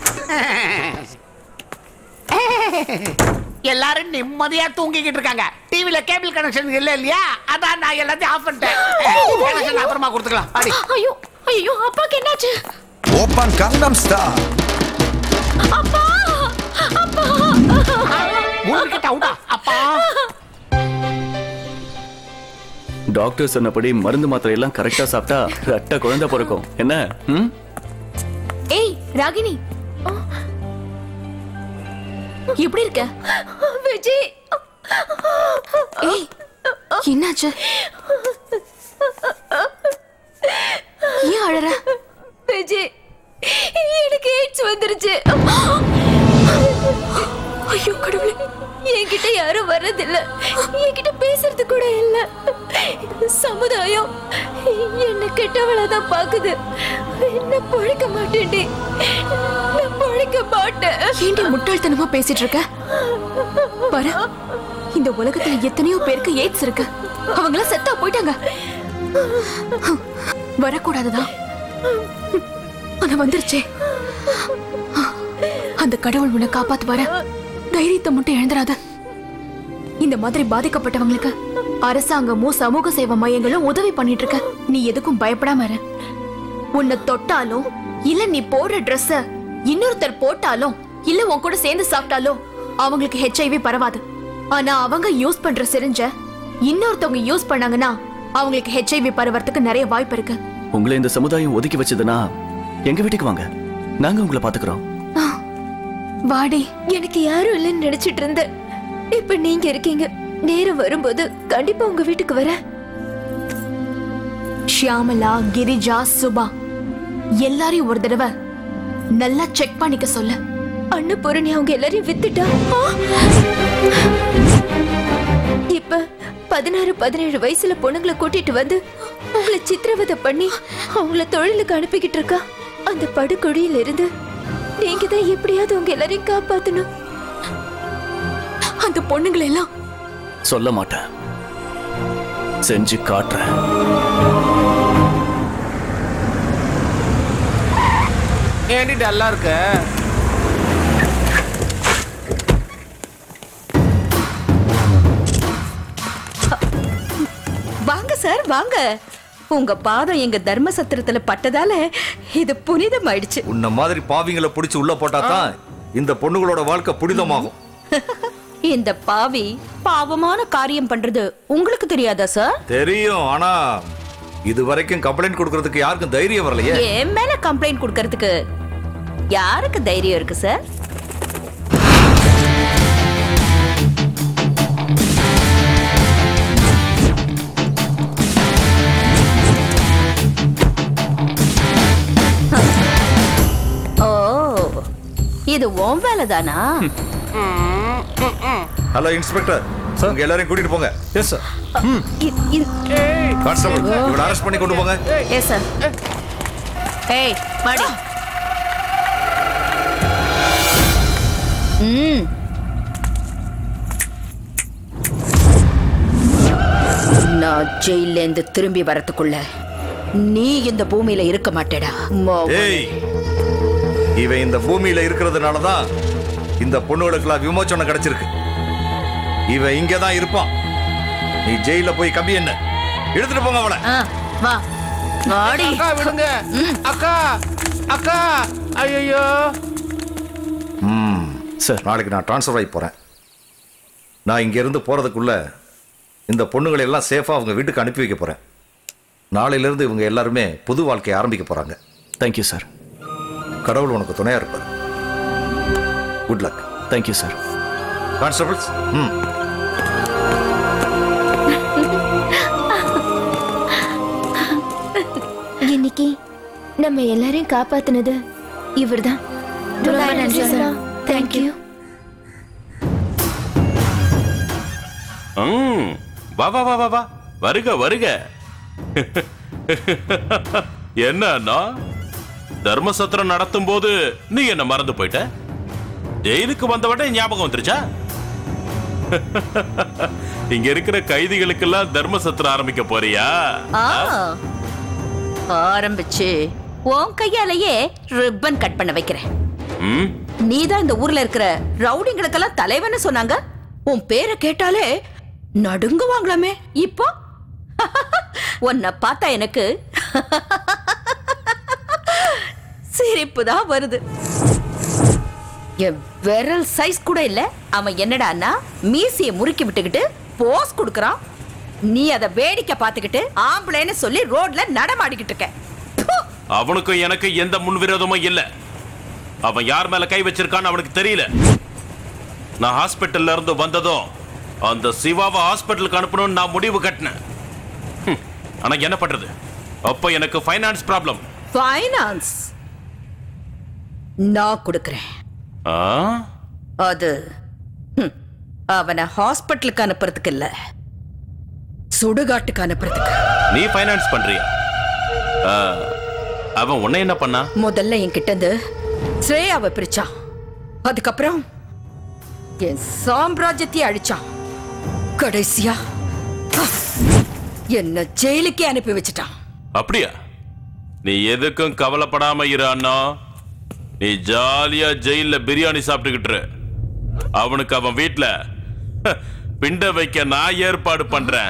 எல்லாரும் நிம்மதியா தூங்கிக்கிட்டு இருக்காங்க. டிவில கேபிள் கனெக்ஷன் இல்ல இல்லையா? அதான் நான் எல்லாத்தையும் ஆஃப் பண்ணிட்டேன். கனெக்ஷன் அப்புறமா கொடுத்துக்கலாம். அடி ஐயோ ஐயோ அப்பாக்கு என்னாச்சு? Open Gangnam star. அப்பா அப்பா மூக்கிட்ட அவுடா அப்பா. டாக்டர் சொன்னபடி மருந்து மாத்திரை எல்லாம் கரெக்டா சாப்பிட்டா ரெட்ட குழந்தை பிறக்கும். என்ன? ஏய் ராகினி எப்படி இருக்க? விஜய் ஏய் என்னாச்சு? ஏன் அழற? விஜய் எனக்கு எய்ட்ஸ் வந்துருச்சு. ஐயோ கடவுளே, என்கிட்ட யாரும் வர்றதில்ல, என்கிட்ட பேசுறது கூட இல்ல. சமுதாயம் என்ன கெட்டவளாதான் பாக்குது. என்ன பழிக்க மாட்டேன்டி, நான் பழிக்க மாட்டேன். ஏண்டி முட்டாள்தனமா பேசிட்டு இருக்க? பாரு, இந்த உலகத்துல எத்தனையோ பேருக்கு எய்ட்ஸ் இருக்கு. அவங்கள செத்தா போயிட்டாங்க. வரக்கூடாதுதான், ஆனா வந்துருச்சே. அந்த கடவுள் உன்னை காப்பாத்துவாரு. தைரியத்தை மட்டும் எழுந்துராத. இந்த மாதிரி பாதிக்கப்பட்டவங்களுக்கு அரசாங்கமும் சமூக சேவை மையங்களும் உதவி பண்ணிட்டு இருக்க. நீ எதுக்கும் பயப்படாம இரு. உன்னை தொட்டாலும் இல்ல நீ போடுற ட்ரெஸ்ஸ இன்னொருத்தர் போட்டாலும் இல்ல உன் கூட சேர்ந்து சாப்பிட்டாலும் அவங்களுக்கு ஹெச்ஐவி பரவாது. ஆனா அவங்க யூஸ் பண்ற சிரிஞ்ச இன்னொருத்தவங்க யூஸ் பண்ணாங்கன்னா அவங்களுக்கு ஹெச்ஐவி பரவறதுக்கு நிறைய வாய்ப்பு இருக்கு. உங்களை இந்த சமுதாயம் ஒதுக்கி வச்சதுன்னா எங்க வீட்டுக்கு வாங்க, நாங்க உங்களை பாத்துக்கிறோம். வாடி. எனக்கு யாரும் இல்லைன்னு நினைச்சிட்டு இருந்தேன். இப்ப நீங்க இருக்கீங்க. நேரம் வரும்போது கண்டிப்பா உங்க வீட்டுக்கு வரேன். ஷியாமலா, கிரிஜா, சுபா எல்லாரையும் ஒரு தடவை நல்லா செக் பண்ணிக்க சொல்லு. அன்னபூரணி அவங்க எல்லாரையும் வித்துட்டா. இப்ப பதினாறு பதினேழு வயசுல பொண்ணுங்களை கூட்டிட்டு வந்து உங்களை சித்திரவதை பண்ணி அவங்கள தொழிலுக்கு அனுப்பிக்கிட்டு இருக்கா. அந்த படுகொழியில இருந்து நீங்க தான் எப்படியாவது உங்க எல்லாரையும் காப்பாத்தணும். அந்த பொண்ணுங்களை எல்லாம் சொல்ல மாட்டேன், செஞ்சு காட்டுறேன். ஏண்டி டல்லா இருக்க? வாங்க சார் வாங்க. உங்க பாதம் எங்க தர்ம சத்திரத்துல பட்டதால இது புனிதம் ஆயிடுச்சு. உன்ன மாதிரி பாவிங்களை பிடிச்சு உள்ள போட்டாதான் இந்த பொண்ணுகளோட வாழ்க்கை புனிதமாகும். இந்த பாவி பாவமான காரியம் பண்றது உங்களுக்கு தெரியாதா சார்? தெரியும், ஆனா இது வரைக்கும் கம்ப்ளைண்ட் கொடுக்கறதுக்கு யாருக்கும் தைரியம் வரலையே. என் மேல கம்ப்ளைண்ட் கொடுக்கறதுக்கு யாருக்கு தைரியம் இருக்கு சார்? ஓ, இது உன் வேலை தானா? ஹலோ இன்ஸ்பெக்டர், உங்க எல்லாரையும் கூட்டிட்டு போங்க. Yes sir. கான்ஸ்டபிள், இவனை அரெஸ்ட் பண்ணி கொண்டு போங்க. Yes sir. ஏய் மாடி. ம். நான் ஜெயில இருந்து திரும்பி வரதுக்குள்ள நீ இந்த பூமியில இருக்க மாட்டேடா. ஏய், இவன் இந்த பூமியில இருக்கிறதுனால தான் இந்த பொண்ணுகளுக்கெல்லாம் விமோச்சனம் கிடைச்சிருக்கு. இவன் இங்க தான் இருப்பான். நீ ஜெயில போய் கம்பி என்ன எடுத்துட்டு போங்க அவளை. வா வாடி. அக்கா விடுங்க. அக்கா அக்கா ஐயோ. ம் சார், நாளைக்கு நான் ட்ரான்ஸ்ஃபர் ஆகி போறேன். நான் இங்க இருந்து போறதுக்குள்ள இந்த பொண்ணுகளை எல்லாம் சேஃபா அவங்க வீட்டுக்கு அனுப்பி வைக்க போறேன். நாளையில இருந்து இவங்க எல்லாருமே புது வாழ்க்கையை ஆரம்பிக்க போறாங்க. Thank you sir. கடவுள் உனக்கு துணையா இருப்பார். Good luck. Thank you sir. Constables, ம் இன்னைக்கு நம்ம எல்லாரையும் காப்பாத்துனது இவர்தான். ரொம்ப நன்றி சார். தேங்க்யூ. ம், வா வா வா வா வா, வருக வருக. என்ன தர்மசத்திரம் நடத்தும் போது நீ என்ன மறந்து போயிட்ட? ஜெயிலுக்கு வந்தவட்ட ஞாபகம் வந்துருச்சா? இங்க இருக்கிற கைதிகளுக்கெல்லாம் தர்மசத்திரம் ஆரம்பிக்க போறியா? ஆரம்பிச்சு உன் கையாலேயே ரிப்பன் கட் பண்ண வைக்கிறேன். ம், நீதான் இந்த ஊர்ல இருக்கிற ரவுடிங்களுக்கெல்லாம் தலைவன்னு சொன்னாங்க. உன் பேரை கேட்டாலே நடுங்குவாங்களாமே. இப்போ உன்னை பார்த்தா எனக்கு சிரிப்பு தான் வருது. என் விரல் சைஸ் கூட இல்ல. அவன் என்னடான்னா மீசிய முறுக்கி விட்டுக்கிட்டு போஸ் கொடுக்கறான். நீ அதை வேடிக்கை பார்த்துக்கிட்டு ஆம்பளைன்னு சொல்லி ரோட்ல நடமாடிக்கிட்டு இருக்க. அவனுக்கும் எனக்கு எந்த முன்விரோதமும் இல்ல. அவன் யார் மேல கை வச்சிருக்கான்னு அவனுக்கு தெரியல. நான் ஹாஸ்பிட்டல்ல இருந்து வந்ததும் அந்த சிவாவை ஹாஸ்பிட்டலுக்கு அனுப்பணும்னு நான் முடிவு கட்டினேன். ஆனா என்ன பண்றது, அப்ப எனக்கு ஃபைனான்ஸ் ப்ராப்ளம். ஃபைனான்ஸ் நான் கொடுக்கிறேன். அது அவனை ஹாஸ்பிட்டலுக்கு அனுப்புறதுக்கு இல்ல, சுடுகாட்டுக்கு அனுப்புறதுக்கு. நீ ஃபைனான்ஸ் பண்றியா? அவன் உன்னை என்ன பண்ணா? முதல்ல என்கிட்ட இருந்து ஸ்ரேயாவை பிரிச்சான். அதுக்கப்புறம் என் சாம்ராஜ்யத்தை அழிச்சான். கடைசியா என்ன ஜெயிலுக்கே அனுப்பி வச்சுட்டான். அப்படியா? நீ எதுக்கும் கவலைப்படாம இரு அண்ணா. நீ ஜாலியா ஜெயில பிரியாணி சாப்பிட்டுக்கிட்டு அவனுக்கு அவன் வீட்டுல பிண்ட வைக்க நான் ஏற்பாடு பண்றேன்.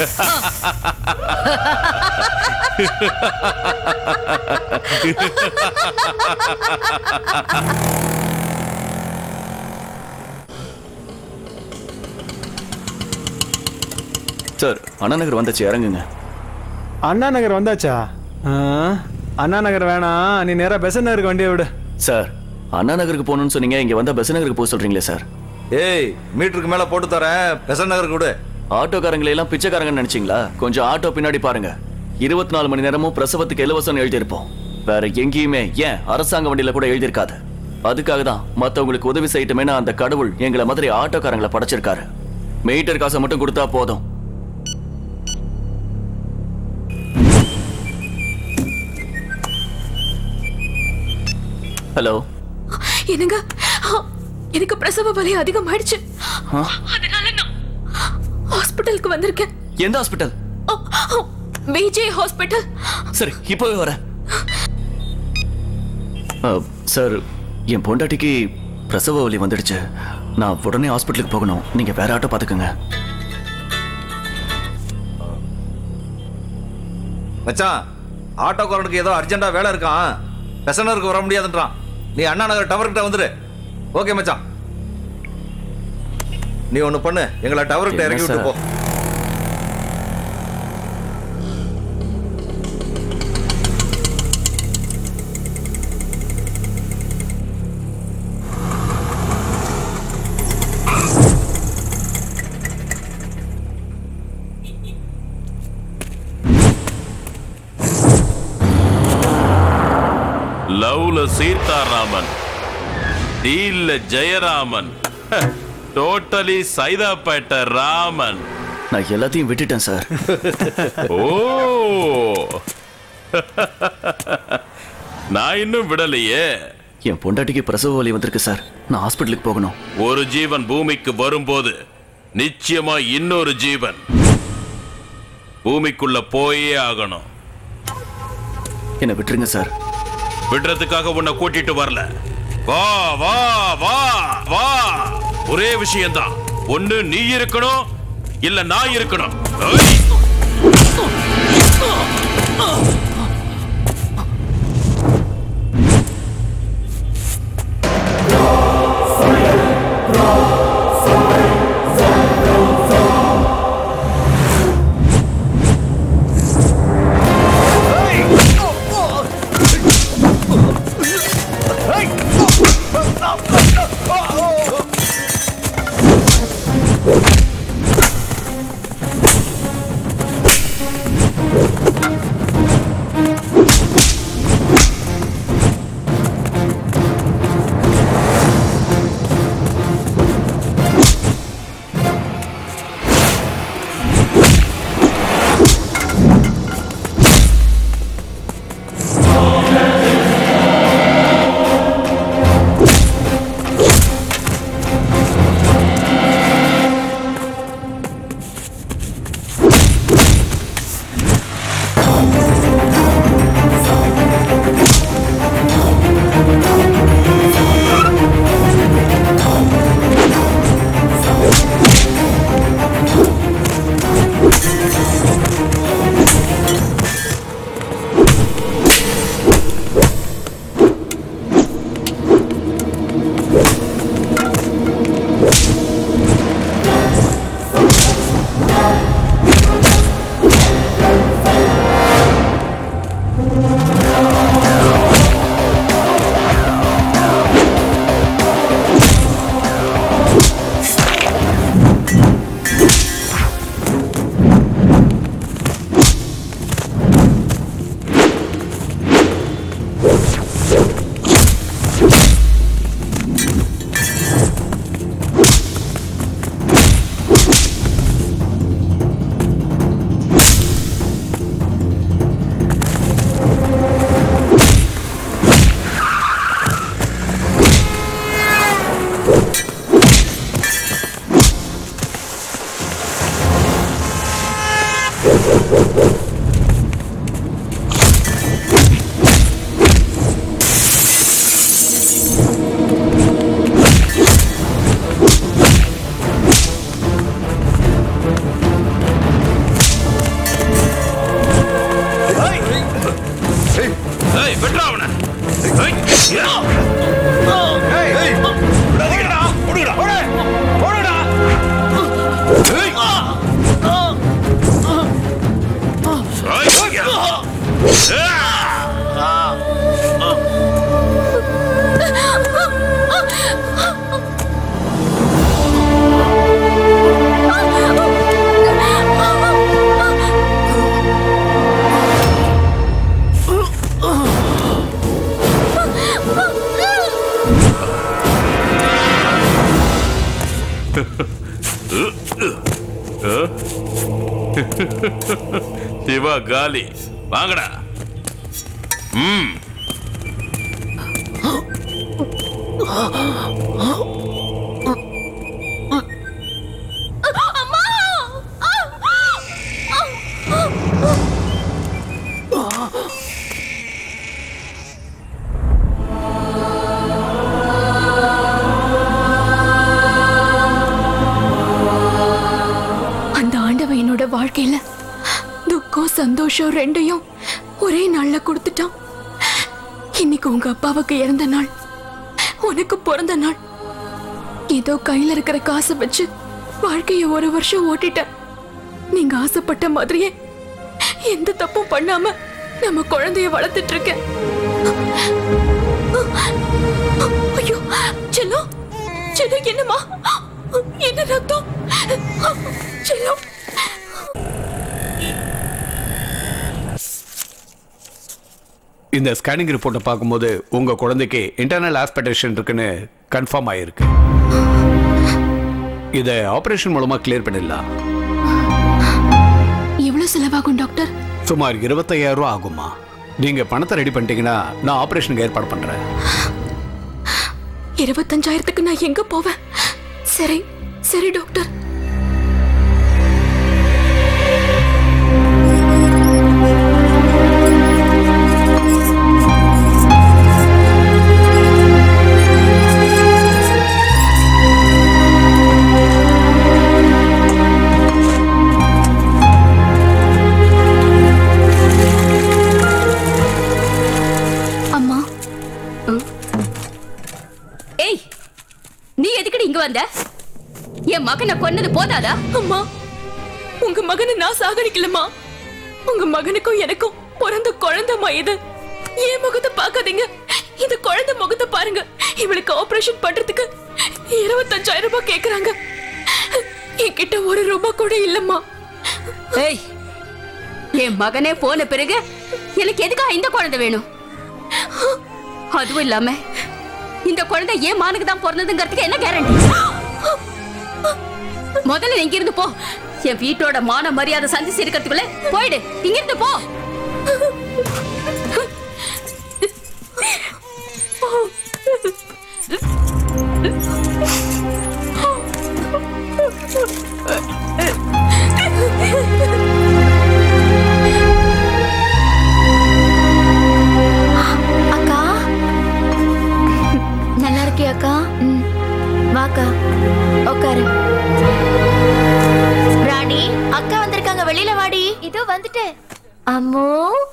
சார், அண்ணா நகர் வந்தாச்சு, இறங்குங்க. அண்ணா நகர் வந்தாச்சா? அண்ணா நகர் வேணாம், நீ நேரா பெசன் நகருக்கு வண்டியை விடு. சார், அண்ணா நகருக்கு போகணும்னு சொன்னீங்க, இங்க வந்தா பெசன் நகருக்கு போக சொல்றீங்களே சார். ஏய், மீட்டருக்கு மேல போட்டு தரேன், பெசன் நகருக்கு விடு. ஆட்டோக்காரங்களை எல்லாம் பிச்சைக்காரங்க நினைச்சீங்களா? கொஞ்சம் ஆட்டோ பின்னாடி பாருங்க. இருபத்தி நாலு மணி நேரமும் பிரசவத்துக்கு இலவசம் எழுதியிருப்போம். வேற எங்கேயுமே ஏன் அரசாங்க வண்டியில கூட எழுதியிருக்காது. அதுக்காக தான் மத்தவங்களுக்கு உதவி செய்யட்டுமேனா அந்த கடவுள் எங்களை மாதிரி ஆட்டோக்காரங்களை படைச்சிருக்காரு. மீட்டர் காசை மட்டும் கொடுத்தா போதும். ஹலோ, என்னங்க, எனக்கு பிரசவ வலி அதிகமாயிடுச்சு. அதனால நான் ஹாஸ்பிடலுக்கு வந்திருக்கேன். எந்த ஹாஸ்பிடல்? விஜய் ஹாஸ்பிடல். சரி, இப்போவே வரேன். சார், என் பொண்டாட்டிக்கு பிரசவ வலி வந்துடுச்சு. நான் உடனே ஹாஸ்பிட்டலுக்கு போகணும். நீங்க வேற ஆட்டோ பாத்துக்கோங்க. மச்சான், ஆட்டோக்காரனுக்கு ஏதோ அர்ஜென்டா வேலை இருக்கான், பெசனருக்கு வர முடியாதுன்றான். நீ அண்ணா நகர் டவர் கிட்ட வந்துரு. ஓகே மச்சான். நீ ஒண்ணு பண்ணு, எங்களை டவருக்கு இறக்கி விட்டு போ. லவ்ல சீதாராமன், டீல்ல ஜெயராமன், டோட்டலி சைதாப்பேட்ட ராமன். நான் எல்லாத்தையும் விட்டுட்டேன் சார். ஓ, நான் இன்னும் விடலையே. என் பொண்டாட்டிக்கு பிரசவ வலி வந்திருக்கு சார். நான் ஹாஸ்பிட்டலுக்கு போகணும். ஒரு ஜீவன் பூமிக்கு வரும்போது நிச்சயமா இன்னொரு ஜீவன் பூமிக்குள்ள போயே ஆகணும். என்ன விட்டுருங்க சார். விடுறதுக்காக உன்னை கூட்டிட்டு வரல. வா வா வா வா. ஒரே விஷயம்தான், ஒண்ணு நீ இருக்கணும் இல்ல நான் இருக்கணும். சிவா காலி வாங்கடா. ம் அந்த ஆண்டவன் என்னோட வாழ்க்கையில துக்கம் சந்தோஷம் ரெண்டையும் ஒரே நாள்ல கொடுத்துட்டான். இன்னைக்கு உங்க அப்பாவுக்கு இறந்த நாள், உனக்கு பிறந்த நாள். ஏதோ கையில இருக்கிற காசை வச்சு வாழ்க்கைய ஒரு வருஷம் ஓட்டிட்டேன். நீங்க ஆசைப்பட்ட மாதிரியே எந்த தப்பும் பண்ணாம நம்ம குழந்தைய வளர்த்துட்டு இருக்கேன். ஐயோ செல்லம், செல்லம் என்னம்மா? என்ன ரத்தம்? செல்லம். இந்த ஸ்கேனிங் ரிப்போர்ட்டை பார்க்கும்போது உங்க குழந்தைக்கு இன்டர்னல் ஆஸ்பிரேஷன் இருக்குன்னு கன்ஃபார்ம் ஆயிருக்கு. இதை ஆபரேஷன் மூலமா கிளியர் பண்ணிடலாம். எவ்வளவு செலவாகும் டாக்டர்? சுமார் இருபத்தையாயிரம் ரூபாய் ஆகுமா? நீங்க பணத்தை ரெடி பண்ணிட்டீங்கன்னா நான் ஆபரேஷனுக்கு ஏற்பாடு பண்றேன். இருபத்தஞ்சாயிரத்துக்கு நான் எங்க போவேன்? சரி சரி டாக்டர். வந்த என் மகனை கொன்னது போதாதா? அம்மா, உங்க மகனை நான் சாகடிக்கலம்மா. உங்க மகனுக்கும் எனக்கும் பிறந்த குழந்தைமா இது. என் முகத்தை பார்க்காதீங்க, இந்த குழந்தை முகத்தை பாருங்க. இவளுக்கு ஆபரேஷன் பண்றதுக்கு இருபத்தஞ்சாயிரம் ரூபாய் கேக்குறாங்க. என்கிட்ட ஒரு ரூபாய் கூட இல்லம்மா. ஏய், என் மகனே போன பிறகு எனக்கு எதுக்காக இந்த குழந்தை வேணும்? அதுவும் இல்லாம இந்த குழந்தை ஏன் மானுக்கு தான் பிறந்ததுங்கிறதுக்கு என்ன கேரண்டி? முதல்ல இங்க இருந்து போ. என் வீட்டோட மான மரியாதை சந்திச்சு இருக்கிறதுக்குள்ள போயிடு. இங்க இருந்து போ. அக்கா, நல்லா இருக்கியா அக்கா? வாக்கா, உட்காரு. ராணி, அக்கா வந்திருக்காங்க, வெளியில வாடி. இதோ வந்துட்டேன். அம்மோ,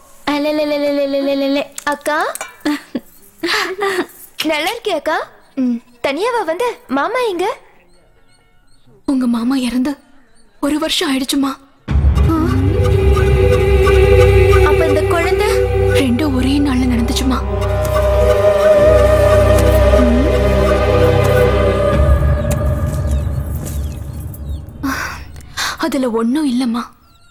அல்ல அக்கா, நல்லா இருக்கியா அக்கா? தனியாவா வந்த? மாமா எங்க? உங்க மாமா இறந்து ஒரு வருஷம் ஆயிடுச்சுமா. அப்ப இந்த குழந்தை ரெண்டும் ஒரே நாள்ல நடந்துச்சுமா. அதுல ஒண்ணும் இல்லம்மா.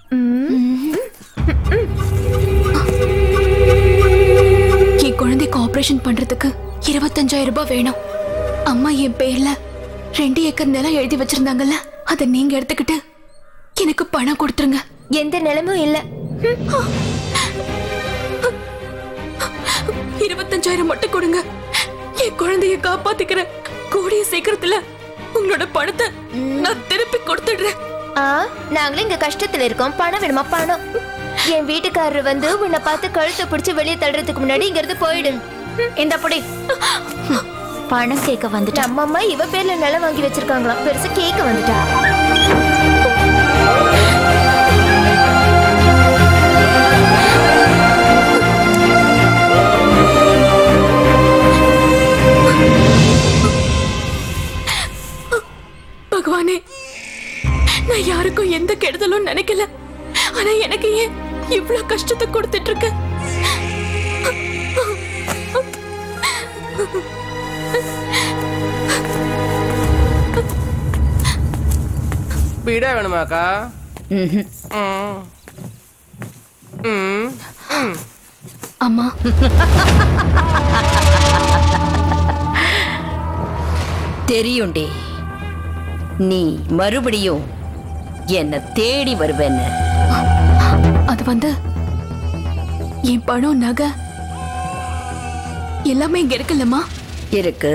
என் குழந்தைக்கு ஆபரேஷன் பண்றதுக்கு இருபத்தஞ்சாயிரம் ரூபாய் வேணும். அம்மா என் பேர்ல ரெண்டு ஏக்கர் நிலம் எழுதி வச்சிருந்தாங்கல்ல, அதை நீங்க எடுத்துக்கிட்டு எனக்கு பணம் கொடுத்துருங்க. எந்த நிலமும் இல்ல. இருபத்தஞ்சாயிரம் மட்டும் கொடுங்க, என் குழந்தைய காப்பாத்திக்கிறேன். கூடிய சீக்கிரத்துல உங்களோட பணத்தை நான் திருப்பி கொடுத்துடுறேன். நாங்களும் இங்க கஷ்டத்துல இருக்கோம், பணம் வேணுமா? பணம். என் வீட்டுக்காரர் வந்து உன்னை பார்த்து கழுத்தை பிடிச்சு வெளியே தள்ளுறதுக்கு முன்னாடி இங்க இருந்து போயிடு. இந்த புடி பணம் கேட்க வந்துட்டு அம்மா அம்மா இவ பேர்ல நிலம் வாங்கி வச்சிருக்காங்களாம், பெருசு கேட்க வந்துட்டா. பகவானே, நான் யாருக்கும் எந்த கெடுதலும் நினைக்கல. ஆனா எனக்கு ஏன் இவ்வளவு கஷ்டத்தை கொடுத்துட்டு இருக்க? பீடா வேணுமாக்கா? அம்மா, தெரியும்டி, நீ மறுபடியும் என்ன தேடி வருவேன்னு. அது வந்து என் பணம் நகை எல்லாமே இங்க இருக்குல்லம்மா. இருக்கு.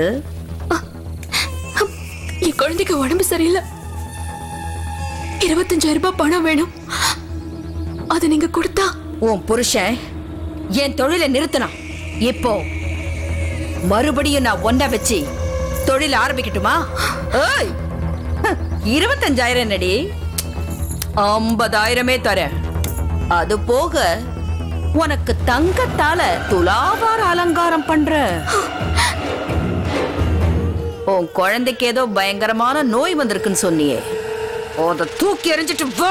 என் குழந்தைக்கு உடம்பு சரியில்லை, இருபத்தஞ்சாயிரம் ரூபாய் பணம் வேணும். அது நீங்க கொடுத்தா உன் புருஷன் என் தொழிலை நிறுத்தணும். இப்போ மறுபடியும் நான் ஒன்ன வச்சு தொழில் ஆரம்பிக்கட்டுமா? ஏய், இருபத்தஞ்சாயிரம் நடி, ஐம்பதாயிரமே தரேன். அது போக உனக்கு தங்கத்தால துலாபார அலங்காரம் பண்ற. உன் குழந்தைக்கு ஏதோ பயங்கரமான நோய் வந்திருக்குன்னு சொன்னியே, அத தூக்கி எறிஞ்சிட்டு வா.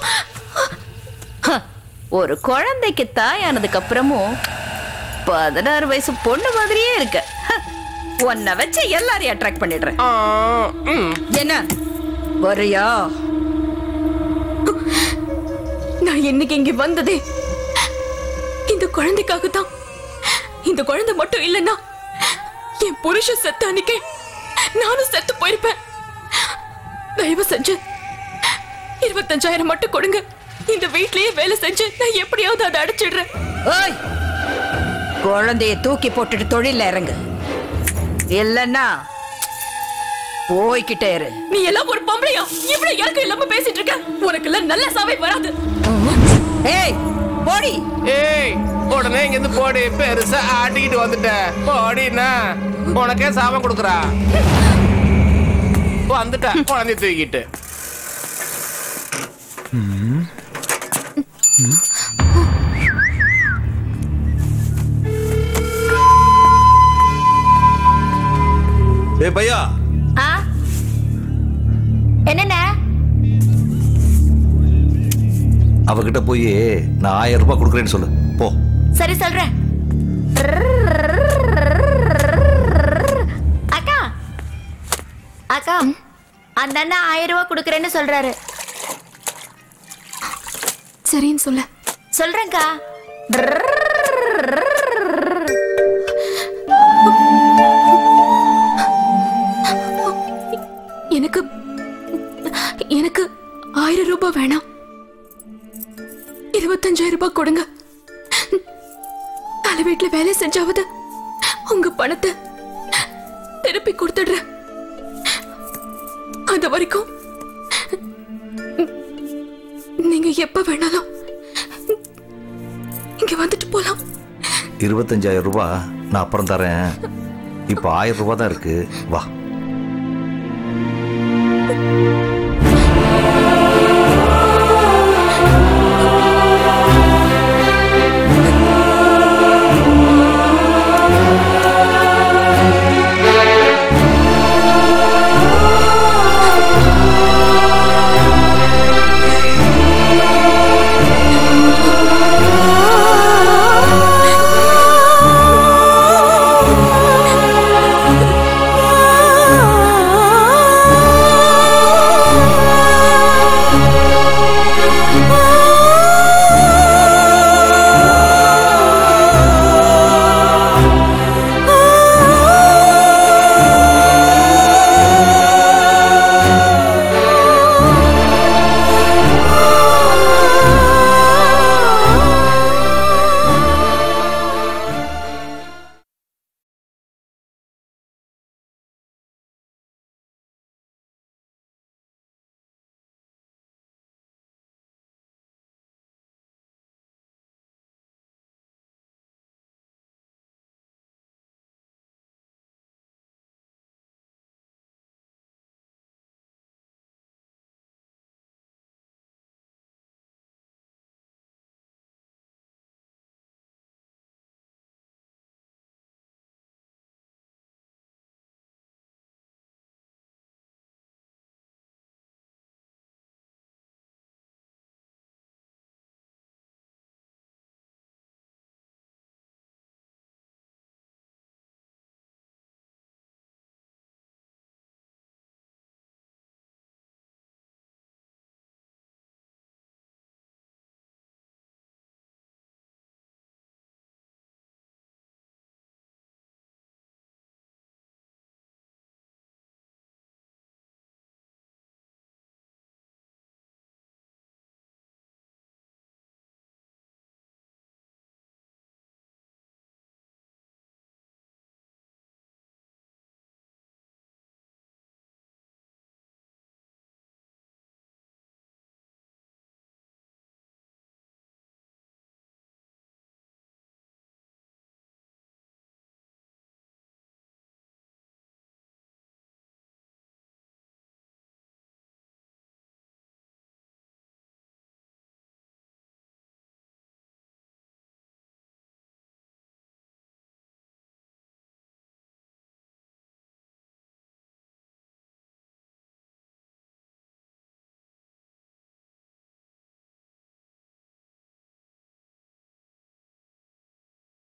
ஒரு குழந்தைக்கு தாயானதுக்கு அப்புறமும் பதினாறு வயசு பொண்ணு மாதிரியே இருக்க. உன்னை வச்சு எல்லாரையும் அட்ராக்ட் பண்ணிடுறேன். என்ன வரையா? நான் இன்னைக்கு இங்க வந்ததே இந்த குழந்தைக்காக தான். இந்த குழந்தை மட்டும் இல்லைன்னா என் புருஷன் செத்த அன்னைக்கே நானும் செத்து போயிருப்பேன். தயவு செஞ்சு இருபத்தஞ்சாயிரம் மட்டும் கொடுங்க. இந்த வீட்லயே வேலை செஞ்சு நான் எப்படியாவது அதை அடைச்சிடுறேன். குழந்தைய தூக்கி போட்டுட்டு தொழில இறங்கு, இல்லன்னா போய்கிட்டே இரு. நீ எல்லாம் ஒரு பொம்பளையா இவ்வளவு இறக்கம் இல்லாம பேசிட்டு இருக்க? உனக்கு எல்லாம் நல்ல சாவை வராது. ஏய் போடி. ஏய் உடனே இங்க இருந்து போடி. பெருசா ஆட்டிக்கிட்டு வந்துட்ட போடினா உனக்கே சாபம் கொடுக்குறா. வந்துட்டா குழந்தைய தூக்கிட்டு. ஏய் பையா, என்னென்ன அவகிட்ட போய் நான் ஆயிரம் ரூபாய் கொடுக்குறேன்னு சொல்லு போ. சரி சொல்றேன். அக்கா அக்கா அந்த அண்ணா ஆயிரம் ரூபாய் கொடுக்குறேன்னு சொல்றாரு. சரின்னு சொல்ல. சொல்றேன்க்கா. எனக்கு எனக்கு ஆயிரம் ரூபாய் வேணாம், இருபத்தஞ்சாயிரம் ரூபாய் கொடுங்க. தலை வீட்டுல வேலை செஞ்சாவது உங்க பணத்தை திருப்பி கொடுத்துடுறேன். அது வரைக்கும் நீங்க எப்ப வேணாலும் இங்க வந்துட்டு போலாம். இருபத்தஞ்சாயிரம் ரூபாய் நான் அப்புறம் தரேன். இப்போ ஆயிரம் ரூபாய் தான் இருக்கு, வா.